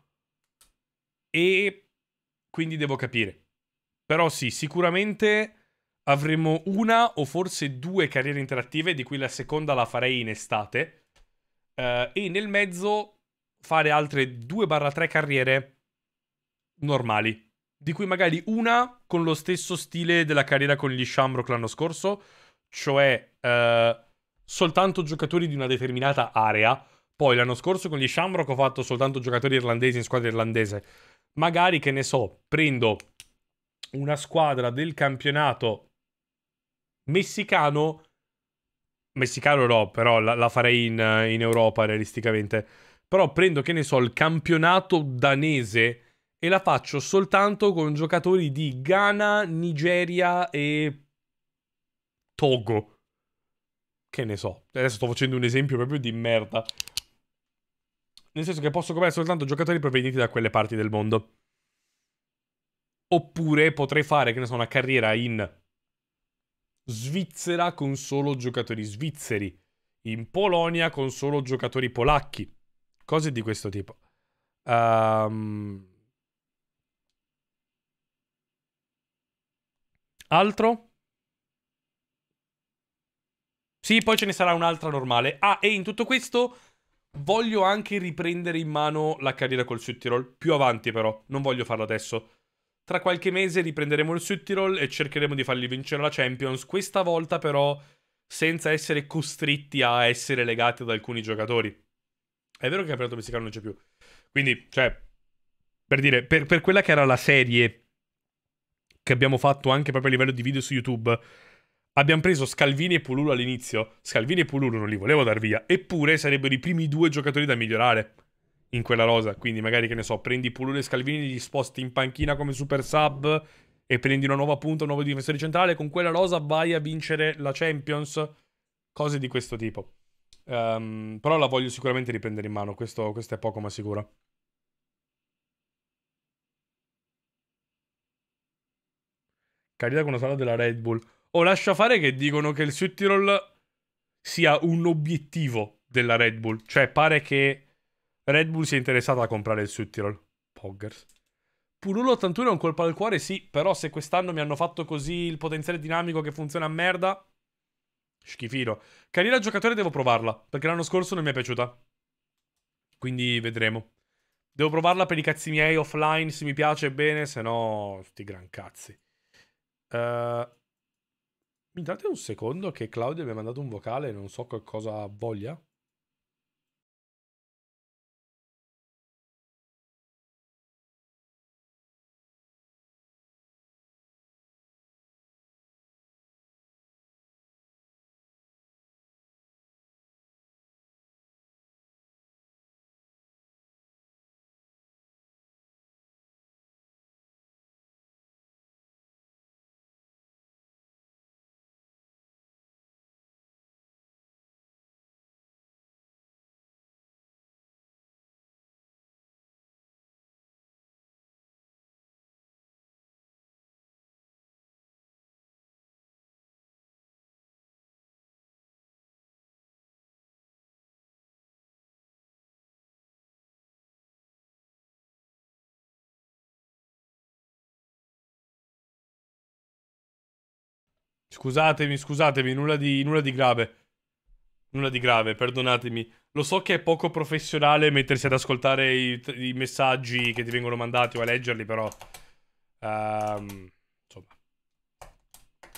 [SPEAKER 1] E quindi devo capire. Però sì, sicuramente avremo una o forse due carriere interattive, di cui la seconda la farei in estate. Uh, e nel mezzo fare altre due tre carriere normali. Di cui magari una con lo stesso stile della carriera con gli Shamrock l'anno scorso. Cioè uh, soltanto giocatori di una determinata area. Poi l'anno scorso con gli Shamrock ho fatto soltanto giocatori irlandesi in squadra irlandese. Magari, che ne so, prendo una squadra del campionato messicano. Messicano no, però la, la farei in, in Europa realisticamente. Però prendo, che ne so, il campionato danese e la faccio soltanto con giocatori di Ghana, Nigeria e Togo. Che ne so. Adesso sto facendo un esempio proprio di merda. Nel senso che posso comprare soltanto giocatori provenienti da quelle parti del mondo. Oppure potrei fare, che ne so, una carriera in Svizzera con solo giocatori svizzeri. In Polonia con solo giocatori polacchi. Cose di questo tipo. Um... Altro? Sì, poi ce ne sarà un'altra normale. Ah, e in tutto questo voglio anche riprendere in mano la carriera col Südtirol. Più avanti però, non voglio farlo adesso. Tra qualche mese riprenderemo il Südtirol e cercheremo di fargli vincere la Champions. Questa volta però senza essere costretti a essere legati ad alcuni giocatori. È vero che il campionato messicano non c'è più. Quindi, cioè, per dire, per, per quella che era la serie che abbiamo fatto anche proprio a livello di video su YouTube, abbiamo preso Scalvini e Pululu all'inizio. Scalvini e Pululu non li volevo dar via. Eppure sarebbero i primi due giocatori da migliorare in quella rosa. Quindi magari, che ne so, prendi Pululu e Scalvini, li sposti in panchina come super sub e prendi una nuova punta, un nuovo difensore centrale. Con quella rosa vai a vincere la Champions. Cose di questo tipo. Um, però la voglio sicuramente riprendere in mano. Questo, questo è poco ma sicuro. Carriera con una sala della Red Bull. Oh, lascia fare che dicono che il Südtirol sia un obiettivo della Red Bull. Cioè, pare che Red Bull sia interessata a comprare il Südtirol. Poggers. Pululu ottantuno è un colpo al cuore, sì. Però se quest'anno mi hanno fatto così il potenziale dinamico che funziona a merda, schifino. Carriera giocatore devo provarla, perché l'anno scorso non mi è piaciuta. Quindi vedremo. Devo provarla per i cazzi miei offline, se mi piace bene, se no sti gran cazzi. Uh, mi date un secondo che Claudio mi ha mandato un vocale, non so che cosa voglia. Scusatemi, scusatemi, nulla di, nulla di grave. Nulla di grave, perdonatemi. Lo so che è poco professionale mettersi ad ascoltare i, i messaggi che ti vengono mandati o a leggerli, però... Um, insomma...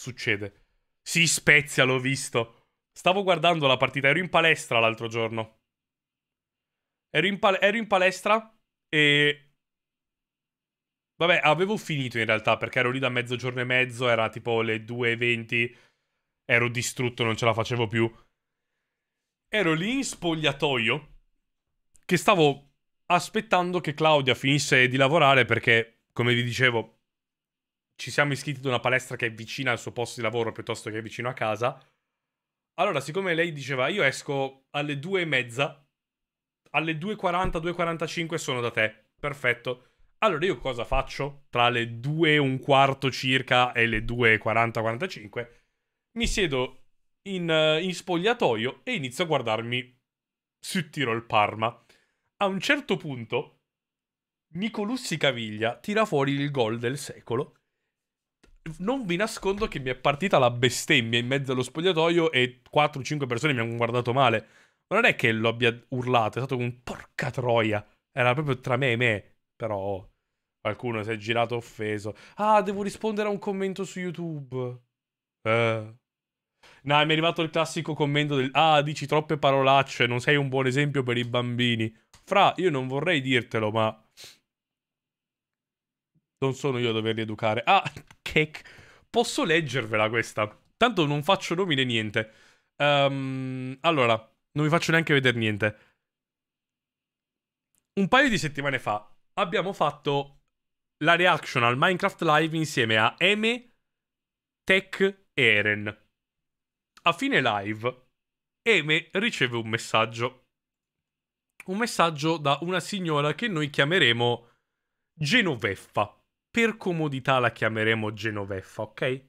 [SPEAKER 1] succede? Sì, Spezia, l'ho visto. Stavo guardando la partita, ero in palestra l'altro giorno. Ero in, pal- ero in palestra e... Vabbè, avevo finito in realtà perché ero lì da mezzogiorno e mezzo, era tipo le due e venti, ero distrutto, non ce la facevo più. Ero lì in spogliatoio che stavo aspettando che Claudia finisse di lavorare perché, come vi dicevo, ci siamo iscritti ad una palestra che è vicina al suo posto di lavoro piuttosto che vicino a casa. Allora, siccome lei diceva io esco alle due e mezza, alle due e quaranta, due e quarantacinque sono da te. Perfetto. Allora io cosa faccio? Tra le due e un quarto circa e le due e quaranta, quarantacinque mi siedo in, eh, in spogliatoio e inizio a guardarmi su Tirol Parma. A un certo punto Nicolussi Caviglia tira fuori il gol del secolo. Non vi nascondo che mi è partita la bestemmia in mezzo allo spogliatoio e quattro cinque persone mi hanno guardato male. Ma non è che lo abbia urlato, è stato un porca troia. Era proprio tra me e me. Però qualcuno si è girato offeso. Ah, devo rispondere a un commento su YouTube. Eh. No, mi è arrivato il classico commento del ah, dici troppe parolacce, non sei un buon esempio per i bambini. Fra, io non vorrei dirtelo, ma non sono io a doverli educare. Ah, che... Posso leggervela questa? Tanto non faccio nomi né niente. Ehm, allora, non vi faccio neanche vedere niente. Un paio di settimane fa abbiamo fatto la reaction al Minecraft Live insieme a Eme, Tech e Eren. A fine live, Eme riceve un messaggio. Un messaggio da una signora che noi chiameremo Genoveffa. Per comodità la chiameremo Genoveffa, ok?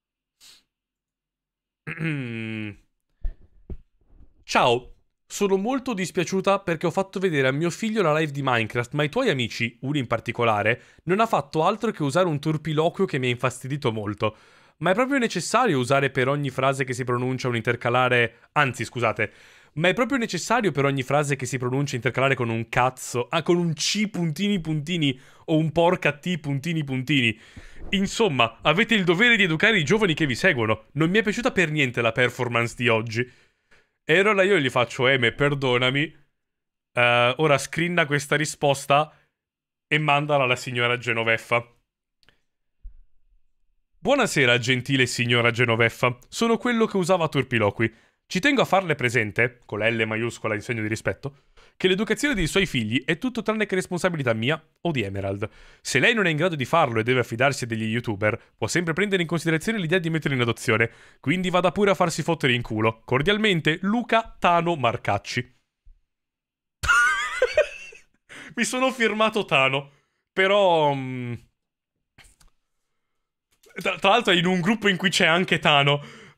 [SPEAKER 1] Ciao, sono molto dispiaciuta perché ho fatto vedere a mio figlio la live di Minecraft, ma i tuoi amici, uno in particolare, non ha fatto altro che usare un turpiloquio che mi ha infastidito molto. Ma è proprio necessario usare per ogni frase che si pronuncia un intercalare... Anzi, scusate, ma è proprio necessario per ogni frase che si pronuncia intercalare con un cazzo... Ah, con un C puntini puntini o un porca T puntini puntini. Insomma, avete il dovere di educare i giovani che vi seguono. Non mi è piaciuta per niente la performance di oggi. E allora io gli faccio, Eme, perdonami. Eh, ora screenna questa risposta e mandala alla signora Genoveffa. Buonasera, gentile signora Genoveffa. Sono quello che usava turpiloqui. Ci tengo a farle presente, con la L maiuscola in segno di rispetto, che l'educazione dei suoi figli è tutto tranne che responsabilità mia o di Emerald. Se lei non è in grado di farlo e deve affidarsi a degli youtuber, può sempre prendere in considerazione l'idea di metterlo in adozione. Quindi vada pure a farsi fottere in culo. Cordialmente, Luca Tano Marcacci. Mi sono firmato Tano, però... mm, Tra, tra l'altro è in un gruppo in cui c'è anche Tano.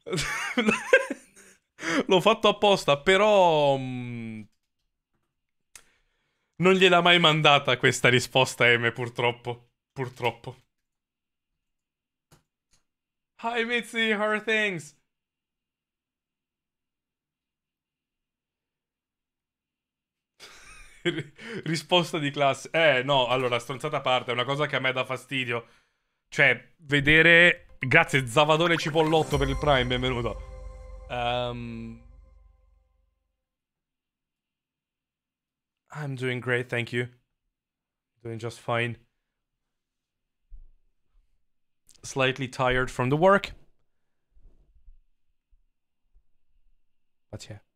[SPEAKER 1] L'ho fatto apposta, però... mh, non gliel'ha mai mandata questa risposta M, purtroppo. Purtroppo. Hi Mitzi, how are things? R- risposta di classe. Eh, no, allora, stronzata a parte, è una cosa che a me dà fastidio. Cioè, vedere... Grazie, Zavadore Cipollotto per il Prime, benvenuto. Ehm... I'm doing great, thank you. Doing just fine. Slightly tired from the work. But yeah.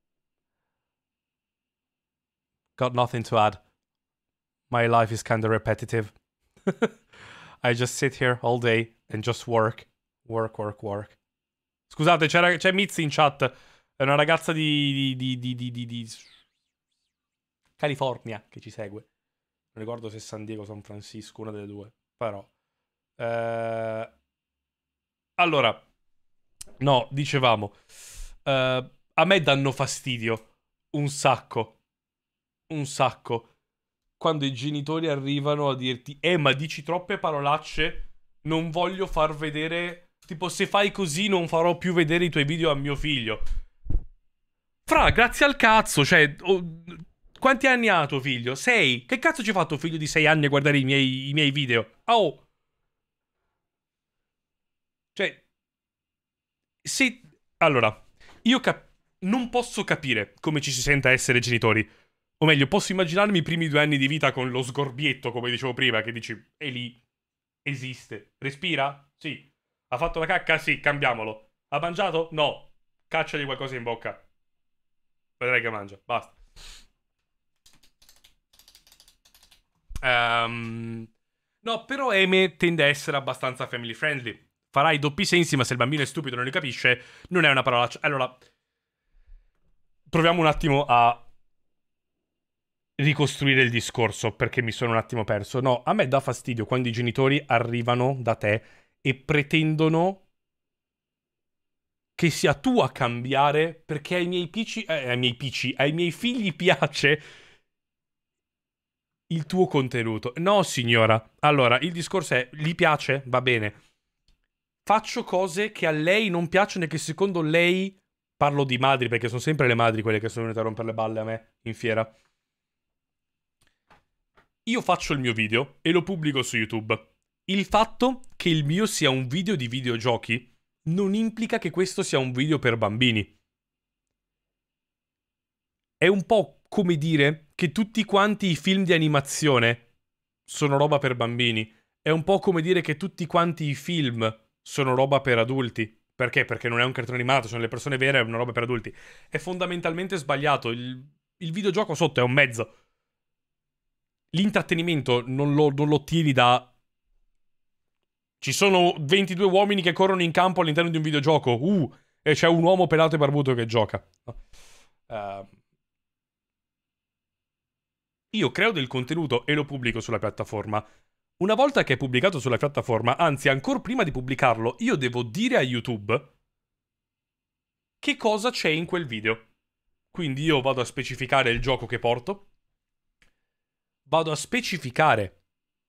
[SPEAKER 1] Got nothing to add. My life is kinda repetitive. I just sit here all day and just work. Work, work, work. Scusate, c'è, c'è Mizzi in chat. È una ragazza di di, di, di, di, di... California che ci segue. Non ricordo se San Diego o San Francisco, una delle due. Però. Eh... Allora. No, dicevamo. Eh, a me danno fastidio. Un sacco. Un sacco. Quando i genitori arrivano a dirti eh, ma dici troppe parolacce. Non voglio far vedere... Tipo, se fai così non farò più vedere i tuoi video a mio figlio. Fra, grazie al cazzo, cioè... Oh, quanti anni ha tuo figlio? Sei? Che cazzo ci fa tuo figlio di sei anni a guardare i miei, i miei video? Oh! Cioè... Se... Allora, io cap- non posso capire come ci si senta essere genitori. O meglio, posso immaginarmi i primi due anni di vita con lo sgorbietto, come dicevo prima, che dici, è lì, esiste. Respira? Sì. Ha fatto la cacca? Sì, cambiamolo. Ha mangiato? No. Cacciagli qualcosa in bocca. Vedrai che mangia. Basta. Ehm... No, però Eme tende a essere abbastanza family friendly. Farai doppi sensi, ma se il bambino è stupido e non li capisce, non è una parolaccia. Allora, proviamo un attimo a ricostruire il discorso, perché mi sono un attimo perso. No, a me dà fastidio quando i genitori arrivano da te e pretendono che sia tu a cambiare perché ai miei pici, eh, ai miei pici, ai miei figli piace il tuo contenuto. No, signora. Allora, il discorso è, gli piace? Va bene. Faccio cose che a lei non piacciono e che secondo lei... Parlo di madri, perché sono sempre le madri quelle che sono venute a rompere le balle a me in fiera. Io faccio il mio video e lo pubblico su YouTube. Il fatto che il mio sia un video di videogiochi non implica che questo sia un video per bambini. È un po' come dire che tutti quanti i film di animazione sono roba per bambini. È un po' come dire che tutti quanti i film sono roba per adulti. Perché? Perché non è un cartone animato, sono le persone vere, è una roba per adulti. È fondamentalmente sbagliato. Il, il videogioco sotto è un mezzo. L'intrattenimento non lo, non lo ottieni da... Ci sono ventidue uomini che corrono in campo all'interno di un videogioco. Uh, e c'è un uomo pelato e barbuto che gioca. Uh, io creo del contenuto e lo pubblico sulla piattaforma. Una volta che è pubblicato sulla piattaforma, anzi ancora prima di pubblicarlo, io devo dire a YouTube che cosa c'è in quel video. Quindi io vado a specificare il gioco che porto. Vado a specificare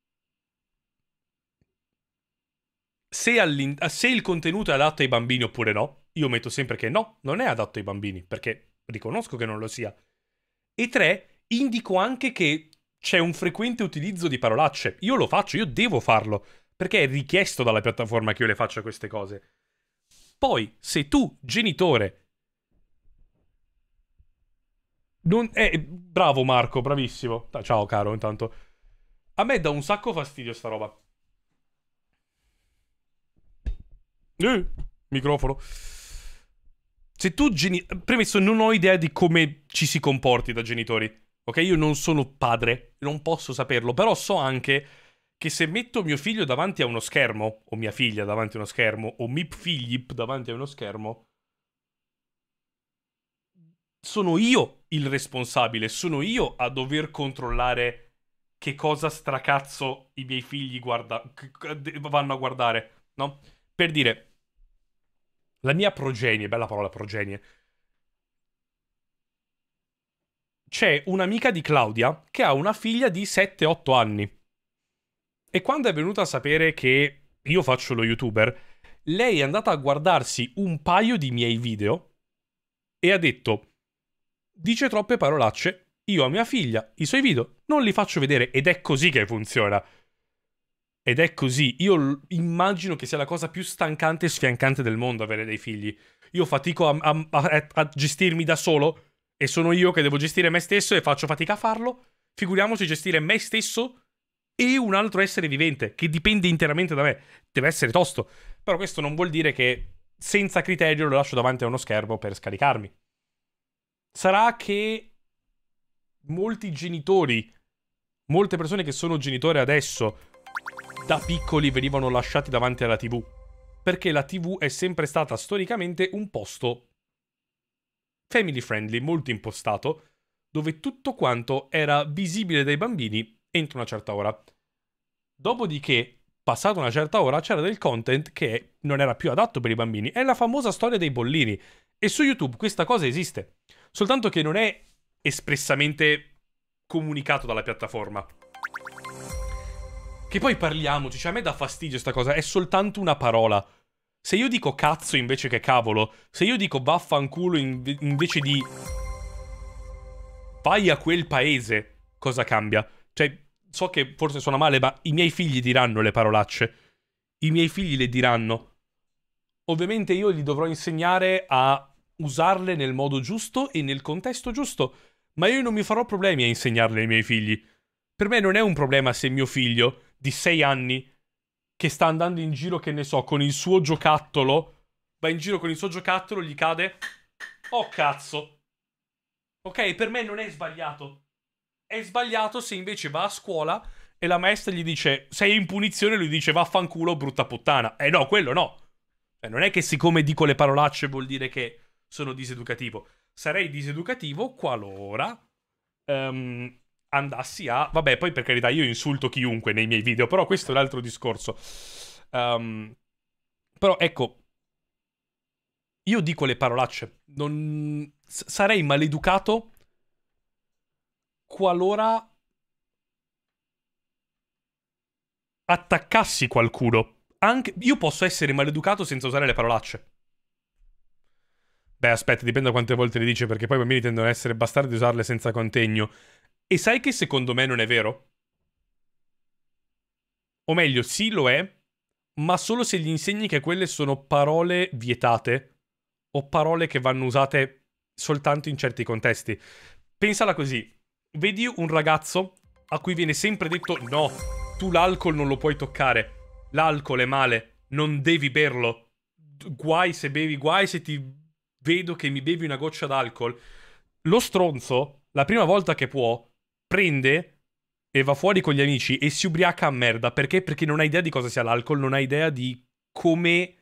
[SPEAKER 1] se, se il contenuto è adatto ai bambini oppure no. Io metto sempre che no, non è adatto ai bambini, perché riconosco che non lo sia. E tre, indico anche che c'è un frequente utilizzo di parolacce. Io lo faccio, io devo farlo, perché è richiesto dalla piattaforma che io le faccia queste cose. Poi, se tu, genitore... Non... Eh, bravo Marco, bravissimo. Ciao caro, intanto. A me dà un sacco fastidio sta roba. Eh, microfono. Se tu geni... Premesso, non ho idea di come ci si comporti da genitori. Ok, io non sono padre, non posso saperlo, però so anche che se metto mio figlio davanti a uno schermo, o mia figlia davanti a uno schermo, o mio figlio davanti a uno schermo, sono io il responsabile, sono io a dover controllare che cosa stracazzo i miei figli guarda... vanno a guardare, no? Per dire, la mia progenie, bella parola progenie, c'è un'amica di Claudia che ha una figlia di sette otto anni. E quando è venuta a sapere che io faccio lo youtuber, lei è andata a guardarsi un paio di miei video e ha detto: dice troppe parolacce, io a mia figlia i suoi video non li faccio vedere. Ed è così che funziona. Ed è così. Io immagino che sia la cosa più stancante e sfiancante del mondo avere dei figli. Io fatico a, a, a, a gestirmi da solo e sono io che devo gestire me stesso e faccio fatica a farlo. Figuriamoci gestire me stesso e un altro essere vivente che dipende interamente da me. Deve essere tosto. Però questo non vuol dire che senza criterio lo lascio davanti a uno schermo per scaricarmi. Sarà che molti genitori, molte persone che sono genitori adesso, da piccoli venivano lasciati davanti alla tivù. Perché la tivù è sempre stata storicamente un posto family friendly, molto impostato, dove tutto quanto era visibile dai bambini entro una certa ora. Dopodiché, passata una certa ora, c'era del content che non era più adatto per i bambini. È la famosa storia dei bollini. E su YouTube questa cosa esiste. Soltanto che non è espressamente comunicato dalla piattaforma. Che poi parliamoci, cioè a me dà fastidio sta cosa, è soltanto una parola. Se io dico cazzo invece che cavolo, se io dico vaffanculo in invece di vai a quel paese, cosa cambia? Cioè, so che forse suona male, ma i miei figli diranno le parolacce. I miei figli le diranno. ovviamente io gli dovrò insegnare a usarle nel modo giusto e nel contesto giusto, ma io non mi farò problemi a insegnarle ai miei figli. Per me non è un problema se mio figlio di sei anni che sta andando in giro, che ne so, con il suo giocattolo, va in giro con il suo giocattolo, gli cade. Oh cazzo. Ok, per me non è sbagliato. È sbagliato se invece va a scuola e la maestra gli dice sei in punizione e lui dice vaffanculo brutta puttana. Eh no, quello no. Eh, non è che siccome dico le parolacce vuol dire che sono diseducativo. Sarei diseducativo qualora ehm, andassi a... Vabbè, poi per carità io insulto chiunque nei miei video, però questo è un altro discorso. Um, però ecco, io dico le parolacce. Non... S- sarei maleducato qualora attaccassi qualcuno. Anche... Io posso essere maleducato senza usare le parolacce. Beh, aspetta, dipende da quante volte le dice, perché poi i bambini tendono ad essere bastardi e usarle senza contegno. E sai che secondo me non è vero? O meglio, sì lo è, ma solo se gli insegni che quelle sono parole vietate o parole che vanno usate soltanto in certi contesti. Pensala così. Vedi un ragazzo a cui viene sempre detto no, tu l'alcol non lo puoi toccare, l'alcol è male, non devi berlo, guai se bevi, guai se ti vedo che mi bevi una goccia d'alcol. Lo stronzo, la prima volta che può, prende e va fuori con gli amici e si ubriaca a merda. Perché? Perché non ha idea di cosa sia l'alcol, non ha idea di come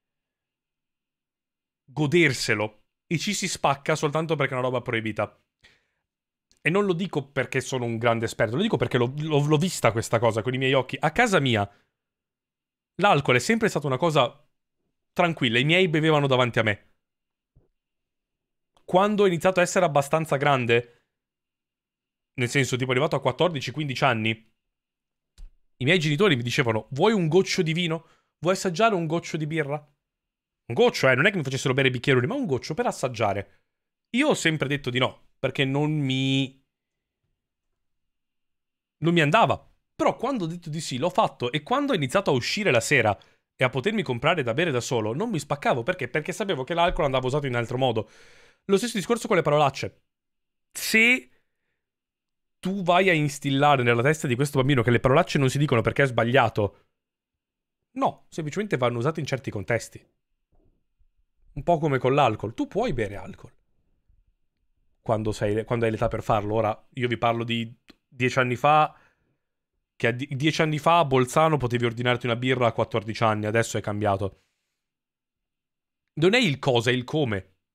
[SPEAKER 1] goderselo. E ci si spacca soltanto perché è una roba proibita. E non lo dico perché sono un grande esperto, lo dico perché l'ho, l'ho, l'ho vista questa cosa con i miei occhi. A casa mia l'alcol è sempre stata una cosa tranquilla, i miei bevevano davanti a me. Quando ho iniziato a essere abbastanza grande, nel senso tipo arrivato a quattordici quindici anni, i miei genitori mi dicevano vuoi un goccio di vino? Vuoi assaggiare un goccio di birra? Un goccio, eh, non è che mi facessero bere bicchieroni, ma un goccio per assaggiare. Io ho sempre detto di no, perché non mi... non mi andava. Però quando ho detto di sì, l'ho fatto, e quando ho iniziato a uscire la sera e a potermi comprare da bere da solo, non mi spaccavo. Perché? Perché sapevo che l'alcol andava usato in altro modo. Lo stesso discorso con le parolacce. Se tu vai a instillare nella testa di questo bambino che le parolacce non si dicono perché è sbagliato, no, semplicemente vanno usate in certi contesti. Un po' come con l'alcol. Tu puoi bere alcol quando, sei, quando hai l'età per farlo. Ora, io vi parlo di dieci anni fa, che a die- dieci anni fa a Bolzano potevi ordinarti una birra a quattordici anni, adesso è cambiato. Non è il cosa, è il come.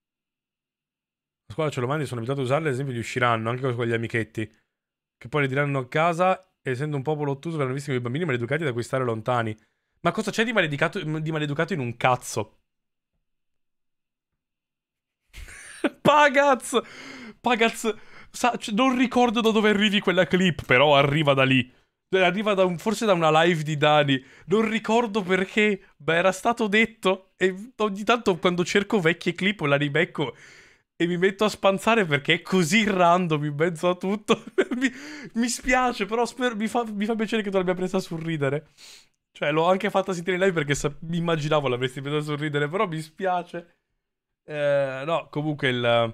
[SPEAKER 1] A scuola ce lo mandi, sono abituato a usarle, ad esempio gli usciranno, anche con gli amichetti, che poi le diranno a casa, e essendo un popolo ottuso verranno visti come bambini maleducati da cui stare lontani. Ma cosa c'è di maleducato, di maleducato in un cazzo? Pagaz! Pagaz! Sa, cioè, non ricordo da dove arrivi quella clip, però arriva da lì. Cioè, arriva da un, forse da una live di Dani. Non ricordo perché, ma era stato detto. E ogni tanto quando cerco vecchie clip la ribecco e mi metto a spanzare perché è così random in mezzo a tutto. mi, mi spiace, però spero, mi, fa, mi fa piacere che tu l'abbia presa a sorridere. Cioè, l'ho anche fatta sentire in live perché sa, mi immaginavo l'avresti presa a sorridere, però mi spiace. Eh, no, comunque il,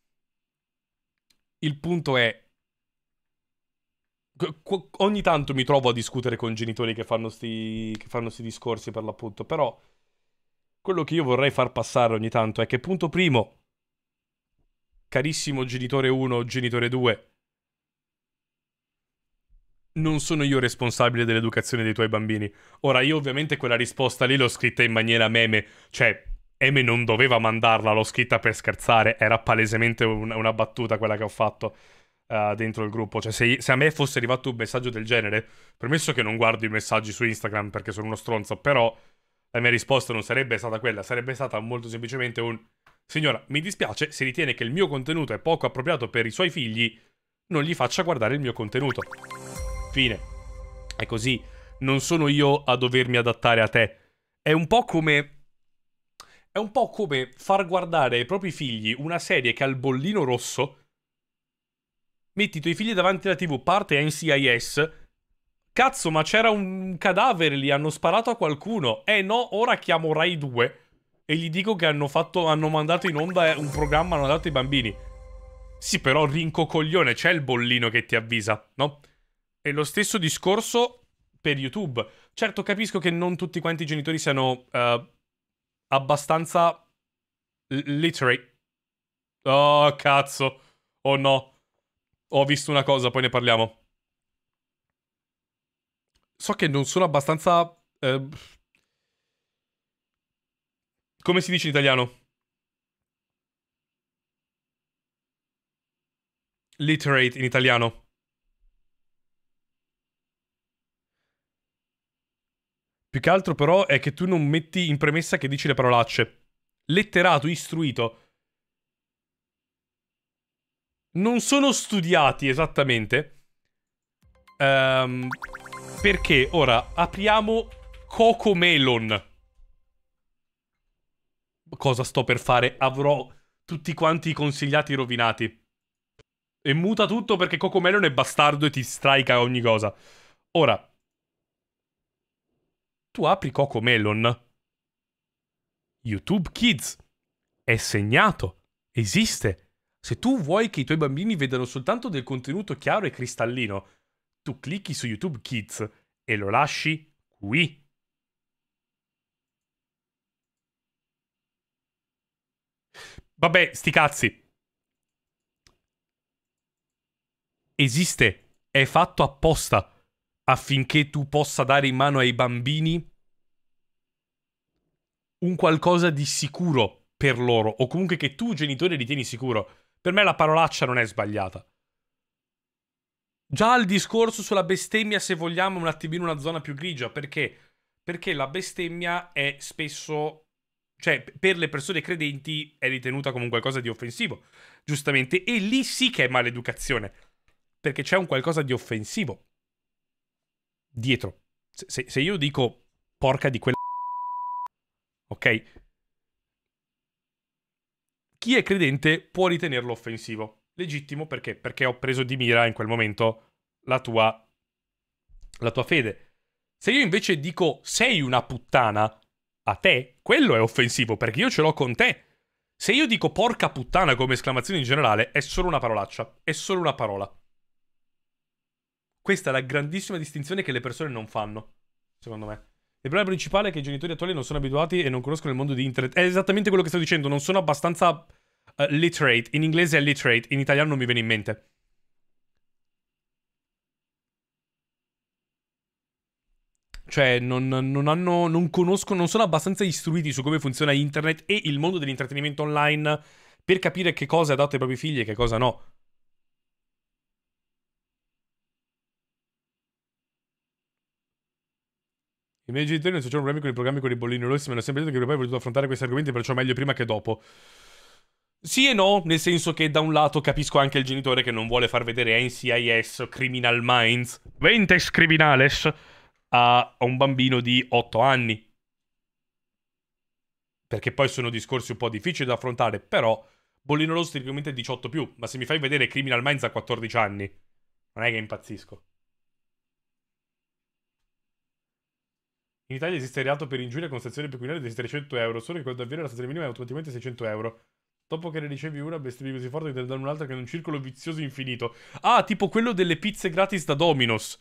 [SPEAKER 1] il punto è... qu- ogni tanto mi trovo a discutere con genitori che fanno sti, che fanno sti discorsi per l'appunto, però quello che io vorrei far passare ogni tanto è che punto primo, carissimo genitore uno, genitore due, non sono io responsabile dell'educazione dei tuoi bambini. Ora, io ovviamente quella risposta lì l'ho scritta in maniera meme, cioè... Eme non doveva mandarla, l'ho scritta per scherzare, era palesemente un- una battuta quella che ho fatto uh, dentro il gruppo. Cioè, se, se a me fosse arrivato un messaggio del genere, premesso che non guardo i messaggi su Instagram perché sono uno stronzo, però la mia risposta non sarebbe stata quella, sarebbe stata molto semplicemente un: signora, mi dispiace, se ritiene che il mio contenuto è poco appropriato per i suoi figli, non gli faccia guardare il mio contenuto. Fine. È così. Non sono io a dovermi adattare a te. È un po' come... È un po' come far guardare ai propri figli una serie che ha il bollino rosso. Metti i tuoi figli davanti alla tivù, parte N C I S. Cazzo, ma c'era un cadavere lì, hanno sparato a qualcuno. Eh no, ora chiamo Rai due. e gli dico che hanno fatto, hanno mandato in onda un programma, hanno dato ai bambini. Sì, però rinco coglione, c'è il bollino che ti avvisa, no? E lo stesso discorso per YouTube. Certo, capisco che non tutti quanti i genitori siano uh, abbastanza literate. Oh, cazzo. Oh no. Ho visto una cosa, poi ne parliamo. So che non sono abbastanza... Uh, come si dice in italiano? Literate in italiano. Più che altro però è che tu non metti in premessa che dici le parolacce. Letterato, istruito. Non sono studiati esattamente. Um, perché ora apriamo Cocomelon. Cosa sto per fare? Avrò tutti quanti i consigliati rovinati. E muta tutto perché Cocomelon è bastardo e ti straica ogni cosa. Ora, tu apri Cocomelon. YouTube Kids. È segnato. Esiste. Se tu vuoi che i tuoi bambini vedano soltanto del contenuto chiaro e cristallino, tu clicchi su YouTube Kids e lo lasci qui. Vabbè, sti cazzi. Esiste. È fatto apposta affinché tu possa dare in mano ai bambini un qualcosa di sicuro per loro, o comunque che tu, genitore, ritieni sicuro. Per me la parolaccia non è sbagliata. Già il discorso sulla bestemmia, se vogliamo, è un attimino una zona più grigia. Perché? Perché la bestemmia è spesso... Cioè, per le persone credenti è ritenuta come un qualcosa di offensivo, giustamente. E lì sì che è maleducazione. Perché c'è un qualcosa di offensivo dietro. Se, se io dico porca di quella... Ok? Chi è credente può ritenerlo offensivo. Legittimo perché? Perché ho preso di mira in quel momento la tua... la tua fede. Se io invece dico sei una puttana a te, quello è offensivo perché io ce l'ho con te. Se io dico porca puttana come esclamazione in generale, è solo una parolaccia. È solo una parola. Questa è la grandissima distinzione che le persone non fanno, secondo me. Il problema principale è che i genitori attuali non sono abituati e non conoscono il mondo di internet. È esattamente quello che sto dicendo, non sono abbastanza uh, literate. In inglese è literate, in italiano non mi viene in mente. Cioè, non, non hanno, non conoscono, non sono abbastanza istruiti su come funziona internet e il mondo dell'intrattenimento online per capire che cosa è adatto ai propri figli e che cosa no. I miei genitori non si c'erano problemi con i programmi con i bollini rossi, mi hanno sempre detto che poi ho voluto affrontare questi argomenti, perciò meglio prima che dopo. Sì e no, nel senso che da un lato capisco anche il genitore che non vuole far vedere N C I S, Criminal Minds, Ventes Criminales a un bambino di otto anni. Perché poi sono discorsi un po' difficili da affrontare, però bollino rosso tipicamente è diciotto più, ma se mi fai vedere Criminal Minds a quattordici anni, non è che impazzisco. In Italia esiste il reato per ingiuria con sanzione pecuniaria di trecento euro, solo che quando avviene la sanzione minima è automaticamente seicento euro. Dopo che ne ricevi una, bestemmi così forte che te ne danno un'altra che è un circolo vizioso infinito. Ah, tipo quello delle pizze gratis da Domino's.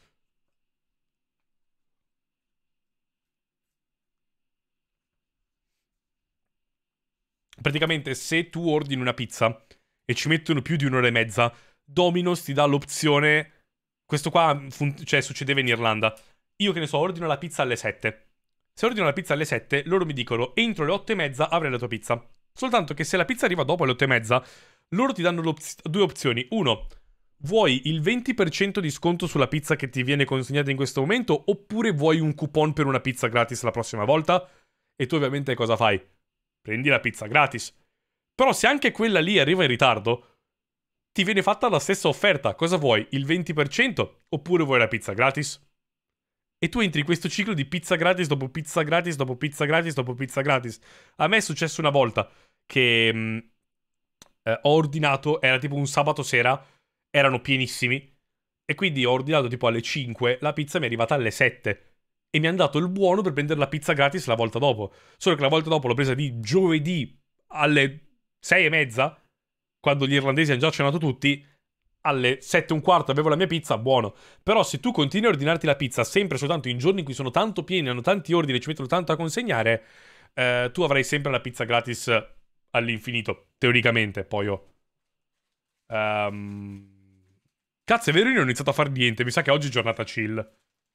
[SPEAKER 1] Praticamente, se tu ordini una pizza e ci mettono più di un'ora e mezza, Domino's ti dà l'opzione... Questo qua, fun- cioè, succedeva in Irlanda. Io, che ne so, ordino la pizza alle sette. Se ordino la pizza alle sette, loro mi dicono, entro le otto e mezza avrai la tua pizza. Soltanto che se la pizza arriva dopo le otto e mezza, loro ti danno due opzioni. Uno, vuoi il venti per cento di sconto sulla pizza che ti viene consegnata in questo momento, oppure vuoi un coupon per una pizza gratis la prossima volta? E tu ovviamente cosa fai? Prendi la pizza gratis. Però se anche quella lì arriva in ritardo, ti viene fatta la stessa offerta. Cosa vuoi? Il venti per cento? Oppure vuoi la pizza gratis? E tu entri in questo ciclo di pizza gratis dopo pizza gratis dopo pizza gratis dopo pizza gratis. A me è successo una volta che mh, eh, ho ordinato, era tipo un sabato sera, erano pienissimi, e quindi ho ordinato tipo alle cinque, la pizza mi è arrivata alle sette. e mi hanno dato il buono per prendere la pizza gratis la volta dopo. Solo che la volta dopo l'ho presa di giovedì alle sei e mezza, quando gli irlandesi hanno già cenato tutti. Alle sette e un quarto avevo la mia pizza, buono. Però se tu continui a ordinarti la pizza sempre soltanto in giorni in cui sono tanto pieni, hanno tanti ordini e ci mettono tanto a consegnare, eh, tu avrai sempre la pizza gratis all'infinito, teoricamente. Poi oh. Um... Cazzo, è vero, io non ho iniziato a fare niente. Mi sa che oggi è giornata chill.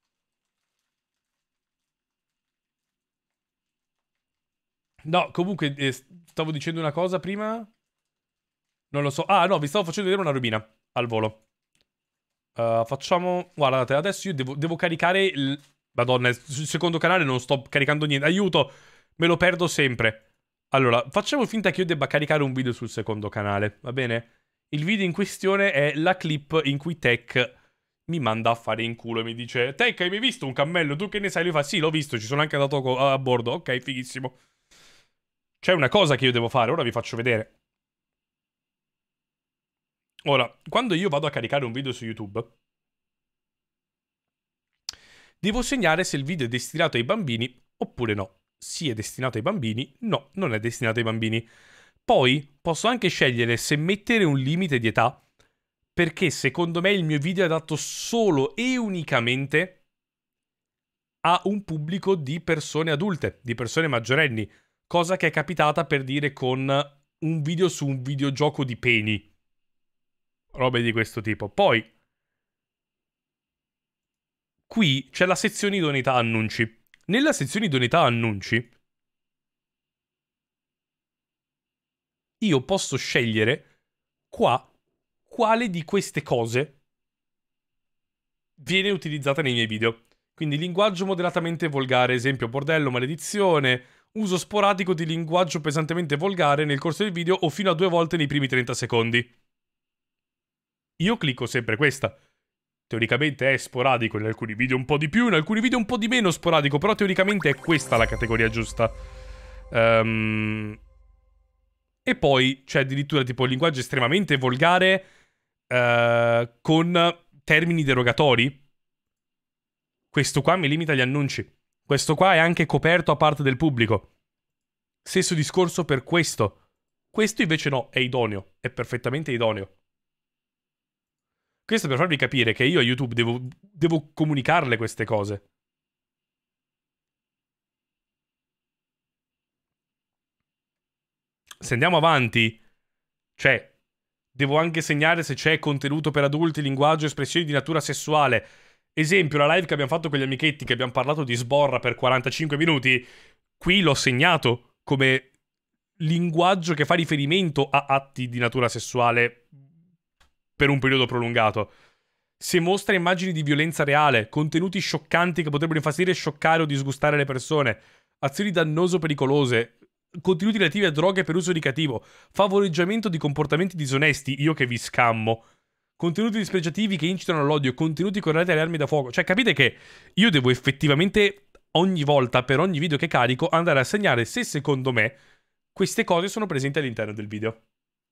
[SPEAKER 1] No, comunque, eh, stavo dicendo una cosa prima. Non lo so. Ah, no, vi stavo facendo vedere una robina al volo. Uh, facciamo... Guardate, adesso io devo, devo caricare il... Madonna, sul secondo canale non sto caricando niente. Aiuto, me lo perdo sempre. Allora, facciamo finta che io debba caricare un video sul secondo canale, va bene? Il video in questione è la clip in cui Tech mi manda a fare in culo e mi dice: Tech, hai mai visto un cammello? Tu che ne sai? Lui fa: sì, l'ho visto, ci sono anche andato a bordo. Ok, fighissimo. C'è una cosa che io devo fare, ora vi faccio vedere. Ora, quando io vado a caricare un video su YouTube, devo segnare se il video è destinato ai bambini oppure no. Sì, è destinato ai bambini, no, non è destinato ai bambini. Poi posso anche scegliere se mettere un limite di età, perché secondo me il mio video è adatto solo e unicamente a un pubblico di persone adulte, di persone maggiorenni, cosa che è capitata per dire con un video su un videogioco di peni. Robe di questo tipo. Poi qui c'è la sezione idoneità annunci. Nella sezione idoneità annunci io posso scegliere qua quale di queste cose viene utilizzata nei miei video. Quindi linguaggio moderatamente volgare, esempio bordello, maledizione, uso sporadico di linguaggio pesantemente volgare nel corso del video o fino a due volte nei primi trenta secondi. Io clicco sempre questa. Teoricamente è sporadico, in alcuni video un po' di più, in alcuni video un po' di meno sporadico, però teoricamente è questa la categoria giusta. Um... E poi c'è addirittura tipo linguaggio estremamente volgare uh, con termini derogatori. Questo qua mi limita gli annunci. Questo qua è anche coperto a parte del pubblico. Stesso discorso per questo. Questo invece no, è idoneo, è perfettamente idoneo. Questo per farvi capire che io a YouTube devo, devo comunicarle queste cose. Se andiamo avanti, cioè, devo anche segnare se c'è contenuto per adulti, linguaggio, espressioni di natura sessuale. Esempio, la live che abbiamo fatto con gli amichetti, che abbiamo parlato di sborra per quarantacinque minuti, qui l'ho segnato come linguaggio che fa riferimento a atti di natura sessuale per un periodo prolungato. Se mostra immagini di violenza reale, contenuti scioccanti che potrebbero infastidire, scioccare o disgustare le persone, azioni dannose o pericolose, contenuti relativi a droghe per uso ricreativo, favoreggiamento di comportamenti disonesti, io che vi scammo, contenuti dispregiativi che incitano all'odio, contenuti correlati alle armi da fuoco. Cioè, capite che io devo effettivamente ogni volta, per ogni video che carico, andare a segnare se secondo me queste cose sono presenti all'interno del video.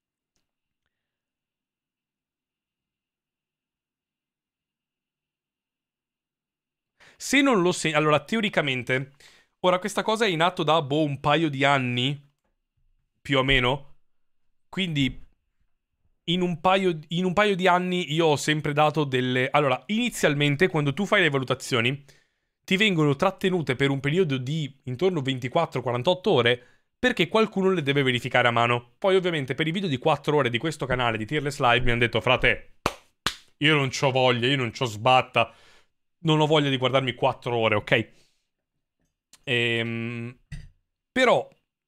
[SPEAKER 1] Se non lo segno... Allora, teoricamente... Ora, questa cosa è in atto da, boh, un paio di anni, più o meno. Quindi, in un paio, in un paio di anni io ho sempre dato delle... Allora, inizialmente, quando tu fai le valutazioni, ti vengono trattenute per un periodo di intorno a ventiquattro quarantotto ore, perché qualcuno le deve verificare a mano. Poi, ovviamente, per i video di quattro ore di questo canale di Tearless Live mi hanno detto: frate, io non c'ho voglia, io non c'ho sbatta, non ho voglia di guardarmi quattro ore, ok? Ehm, però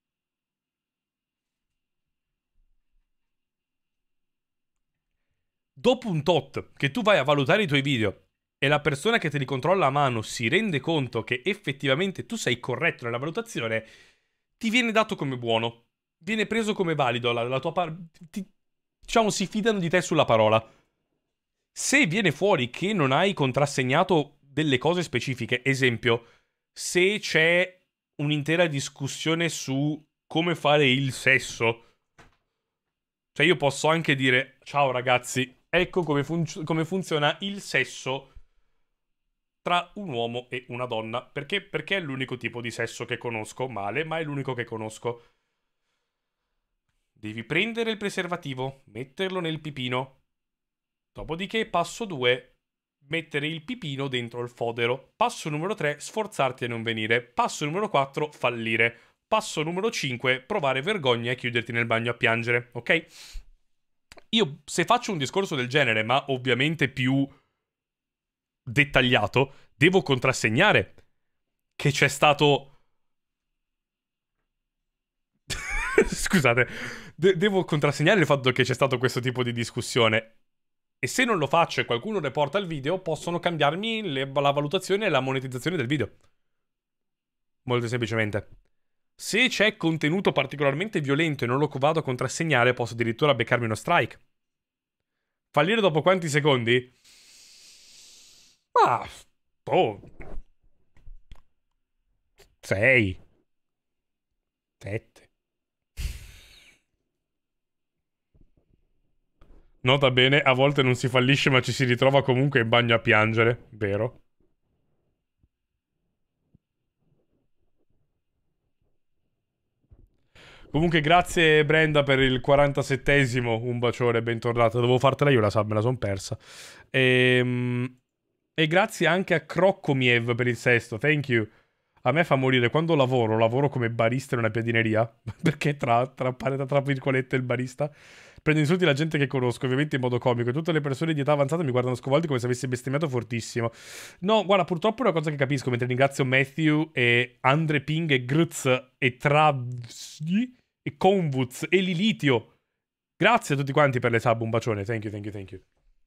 [SPEAKER 1] dopo un tot che tu vai a valutare i tuoi video e la persona che te li controlla a mano si rende conto che effettivamente tu sei corretto nella valutazione, ti viene dato come buono, viene preso come valido, la, la tua parte, diciamo, si fidano di te sulla parola. Se viene fuori che non hai contrassegnato delle cose specifiche, esempio, se c'è un'intera discussione su come fare il sesso, cioè io posso anche dire: ciao ragazzi, ecco come, fun- come funziona il sesso tra un uomo e una donna. Perché? Perché è l'unico tipo di sesso che conosco, male, ma è l'unico che conosco. Devi prendere il preservativo, metterlo nel pipino. Dopodiché, passo due, mettere il pipino dentro il fodero. Passo numero tre, sforzarti a non venire. Passo numero quattro, fallire. Passo numero cinque, provare vergogna e chiuderti nel bagno a piangere, ok? Io, se faccio un discorso del genere, ma ovviamente più dettagliato, devo contrassegnare che c'è stato... Scusate, de- devo contrassegnare il fatto che c'è stato questo tipo di discussione. E se non lo faccio e qualcuno reporta il video, possono cambiarmi le- la valutazione e la monetizzazione del video. Molto semplicemente. Se c'è contenuto particolarmente violento e non lo vado a contrassegnare, posso addirittura beccarmi uno strike. Fallire dopo quanti secondi? Ah, oh, sei, sette. Nota bene, a volte non si fallisce ma ci si ritrova comunque in bagno a piangere, vero? Comunque grazie Brenda per il quarantasettesimo, un bacione, bentornata. Dovevo fartela io la sub, me la son persa. Ehm... E grazie anche a Croccomiev per il sesto, thank you. A me fa morire quando lavoro, lavoro come barista in una piadineria, perché tra, tra, tra, tra virgolette il barista prendo insulti la gente che conosco, ovviamente in modo comico, e tutte le persone di età avanzata mi guardano sconvolti come se avessi bestemmiato fortissimo. No, guarda, purtroppo è una cosa che capisco, mentre ringrazio Matthew e Andre Ping e Gruz e Travsi e Convuz e Lilitio. Grazie a tutti quanti per le sub, un bacione, thank you, thank you, thank you.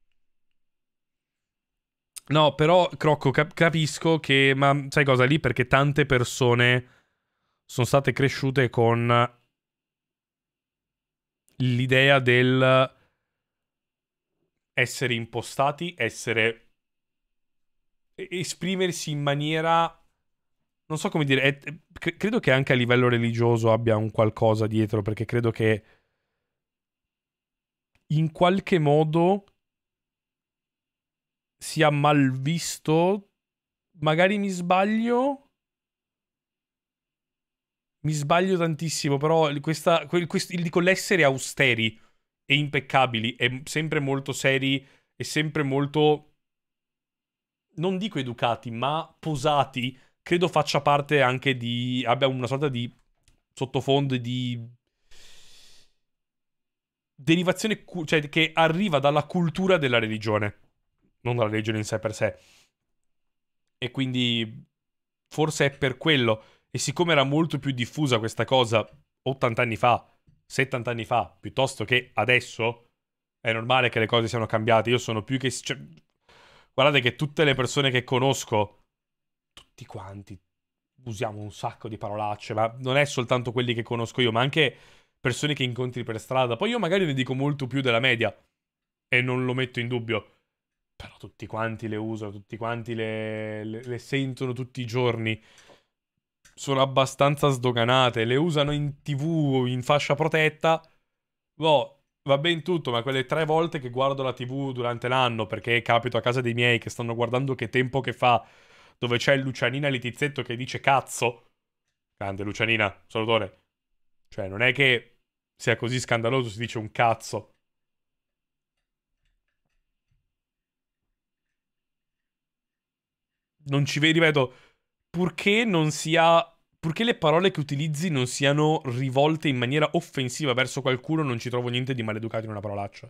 [SPEAKER 1] No, però, Crocco, cap- capisco che... Ma sai cosa lì? Perché tante persone sono state cresciute con l'idea del essere impostati, essere... esprimersi in maniera... Non so come dire, è- è- cre- credo che anche a livello religioso abbia un qualcosa dietro, perché credo che in qualche modo sia mal visto. Magari mi sbaglio. Mi sbaglio tantissimo, però questa, quel- quest- il- dico, l'essere austeri e impeccabili e sempre molto seri e sempre molto, non dico educati, ma posati, credo faccia parte anche di, abbia una sorta di sottofondo di derivazione, cu- cioè che arriva dalla cultura della religione, non dalla religione in sé per sé. E quindi forse è per quello. E siccome era molto più diffusa questa cosa ottanta anni fa, settanta anni fa, piuttosto che adesso, è normale che le cose siano cambiate. Io sono più che... cioè, guardate che tutte le persone che conosco, tutti quanti, usiamo un sacco di parolacce, ma non è soltanto quelli che conosco io, ma anche persone che incontri per strada. Poi io magari ne dico molto più della media e non lo metto in dubbio. Però tutti quanti le usano, tutti quanti le, le- le sentono tutti i giorni. Sono abbastanza sdoganate. Le usano in T V, in fascia protetta. Boh, va ben tutto, ma quelle tre volte che guardo la T V durante l'anno, perché capito a casa dei miei che stanno guardando Che tempo che fa, dove c'è Lucianina Litizzetto che dice cazzo. Grande Lucianina, salutone. Cioè, non è che sia così scandaloso se dice un cazzo. Non ci vedi, ripeto, purché non sia... Purché le parole che utilizzi non siano rivolte in maniera offensiva verso qualcuno, non ci trovo niente di maleducato in una parolaccia.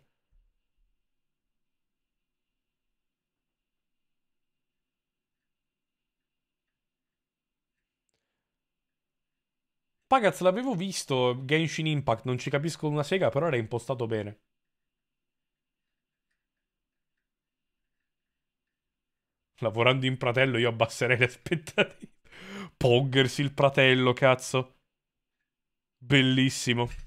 [SPEAKER 1] Pagaz, l'avevo visto, Genshin Impact, non ci capisco una sega, però era impostato bene. Lavorando in pratello io abbasserei le aspettative. Poggersi il pratello, cazzo. Bellissimo.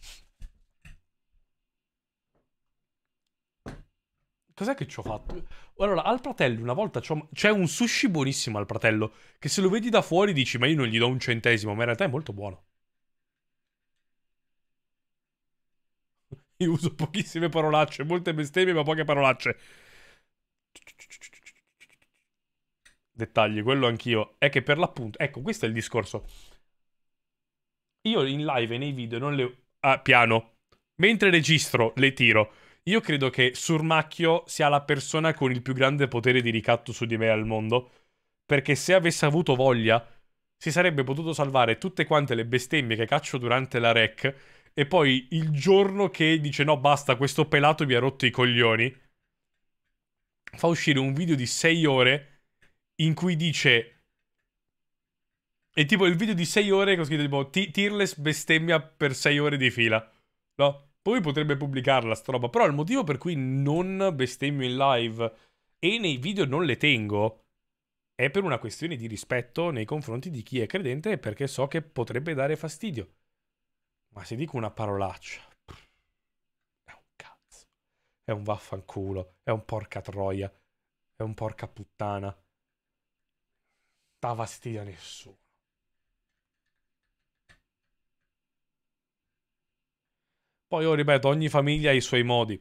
[SPEAKER 1] Cos'è che ci ho fatto? Allora, al Pratello una volta c'ho- c'è un sushi buonissimo al Pratello, che se lo vedi da fuori dici, ma io non gli do un centesimo, ma in realtà è molto buono. Io uso pochissime parolacce, molte bestemmie, ma poche parolacce. dettagli, quello anch'io. È che per l'appunto, ecco, questo è il discorso. Io in live e nei video non le... Ah, piano. Mentre registro, le tiro. Io credo che Surmacchio sia la persona con il più grande potere di ricatto su di me al mondo. Perché se avesse avuto voglia, si sarebbe potuto salvare tutte quante le bestemmie che caccio durante la rec. E poi il giorno che dice no, basta, questo pelato mi ha rotto i coglioni, fa uscire un video di sei ore in cui dice... È tipo il video di sei ore con scritto tipo "T- Tearless bestemmia per sei ore di fila. No? Poi potrebbe pubblicarla sta roba. Però il motivo per cui non bestemmio in live e nei video non le tengo è per una questione di rispetto nei confronti di chi è credente e perché so che potrebbe dare fastidio. Ma se dico una parolaccia, è un cazzo. È un vaffanculo. È un porca troia. È un porca puttana. Dà fastidio a nessuno. Poi io ripeto, ogni famiglia ha i suoi modi.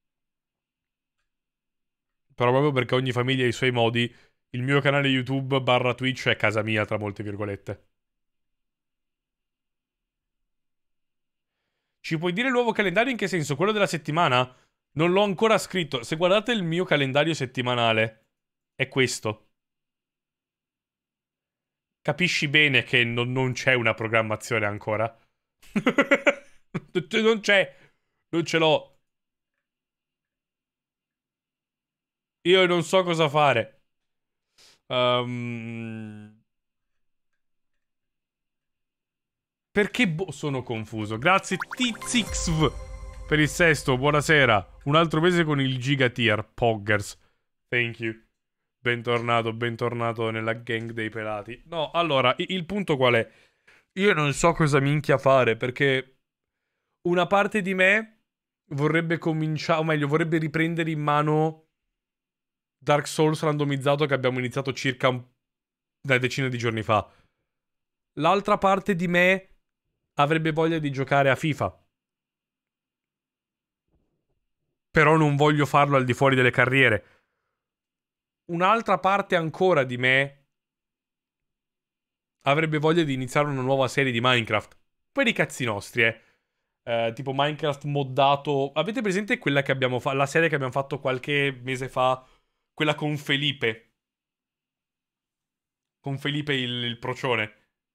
[SPEAKER 1] Però proprio perché ogni famiglia ha i suoi modi, il mio canale YouTube barra Twitch è casa mia, tra molte virgolette. Ci puoi dire il nuovo calendario in che senso? Quello della settimana? Non l'ho ancora scritto. Se guardate il mio calendario settimanale, è questo. Capisci bene che non, non c'è una programmazione ancora. Non c'è. Non ce l'ho. Io non so cosa fare. Ehm... Perché boh, sono confuso. Grazie Tizixv per il sesto, buonasera. Un altro mese con il Giga Tier, Poggers. Thank you. Bentornato, bentornato nella gang dei pelati. No, allora, i- il punto qual è? Io non so cosa minchia fare, perché una parte di me vorrebbe cominciare, o meglio, vorrebbe riprendere in mano Dark Souls randomizzato che abbiamo iniziato circa un- una decina di giorni fa. L'altra parte di me avrebbe voglia di giocare a FIFA. Però non voglio farlo al di fuori delle carriere. Un'altra parte ancora di me avrebbe voglia di iniziare una nuova serie di Minecraft. Per i cazzi nostri, eh. Eh, tipo Minecraft moddato. Avete presente quella che abbiamo fatto? La serie che abbiamo fatto qualche mese fa? Quella con Felipe. Con Felipe il, il procione.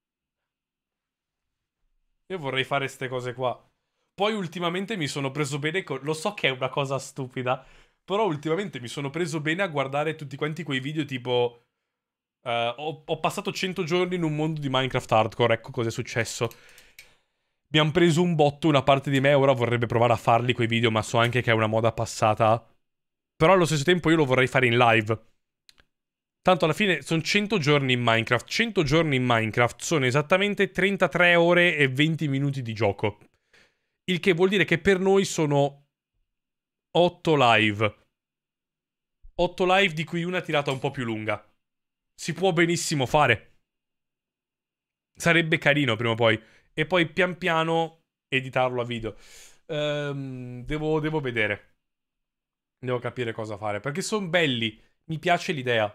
[SPEAKER 1] Io vorrei fare ste cose qua. Poi ultimamente mi sono preso bene con... Lo so che è una cosa stupida. Però ultimamente mi sono preso bene a guardare tutti quanti quei video tipo... eh, ho, ho passato cento giorni in un mondo di Minecraft hardcore, ecco cosa è successo. Mi hanno preso un botto, una parte di me ora vorrebbe provare a farli quei video, ma so anche che è una moda passata. Però allo stesso tempo io lo vorrei fare in live. Tanto alla fine sono cento giorni in Minecraft. cento giorni in Minecraft sono esattamente trentatré ore e venti minuti di gioco. Il che vuol dire che per noi sono otto live. otto live di cui una tirata un po' più lunga. Si può benissimo fare. Sarebbe carino prima o poi. E poi pian piano editarlo a video. Ehm, devo, devo vedere. Devo capire cosa fare. Perché sono belli. Mi piace l'idea.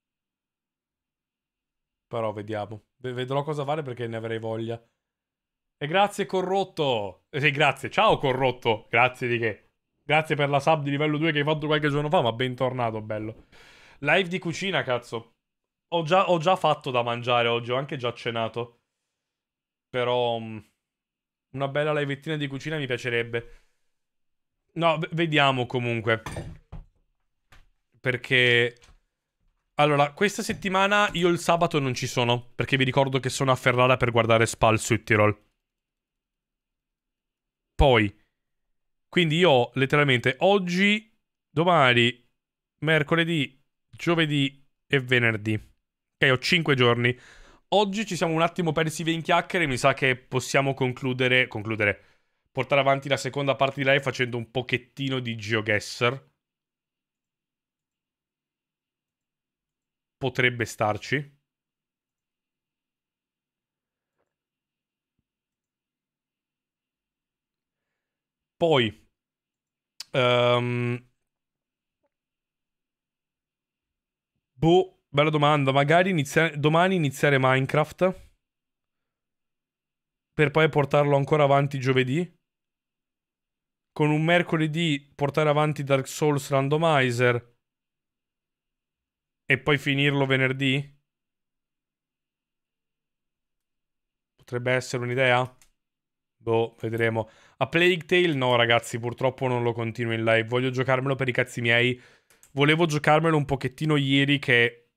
[SPEAKER 1] Però vediamo. V- vedrò cosa fare perché ne avrei voglia. E grazie, corrotto. Eh, sì, grazie. Ciao, corrotto. Grazie di che. Grazie per la sub di livello due che hai fatto qualche giorno fa. Ma bentornato, bello. Live di cucina, cazzo. Ho già, ho già fatto da mangiare oggi. Ho anche già cenato. Però. mh, Una bella livettina di cucina mi piacerebbe. No, v- vediamo comunque. Perché. Allora, questa settimana io il sabato non ci sono. Perché vi ricordo che sono a Ferrara per guardare Spal Südtirol. Poi. Quindi io ho letteralmente oggi, domani, mercoledì, giovedì e venerdì. Ok, ho cinque giorni. Oggi ci siamo un attimo persi via in chiacchiere. Mi sa che possiamo concludere. Concludere. Portare avanti la seconda parte di live facendo un pochettino di GeoGuessr. Potrebbe starci. Poi. ehm, boh. Bella domanda. Magari inizia- domani iniziare Minecraft. Per poi portarlo ancora avanti giovedì. Con un mercoledì portare avanti Dark Souls Randomizer. E poi finirlo venerdì? Potrebbe essere un'idea? Boh, vedremo. A Plague Tale no, ragazzi, purtroppo non lo continuo in live. Voglio giocarmelo per i cazzi miei. Volevo giocarmelo un pochettino ieri che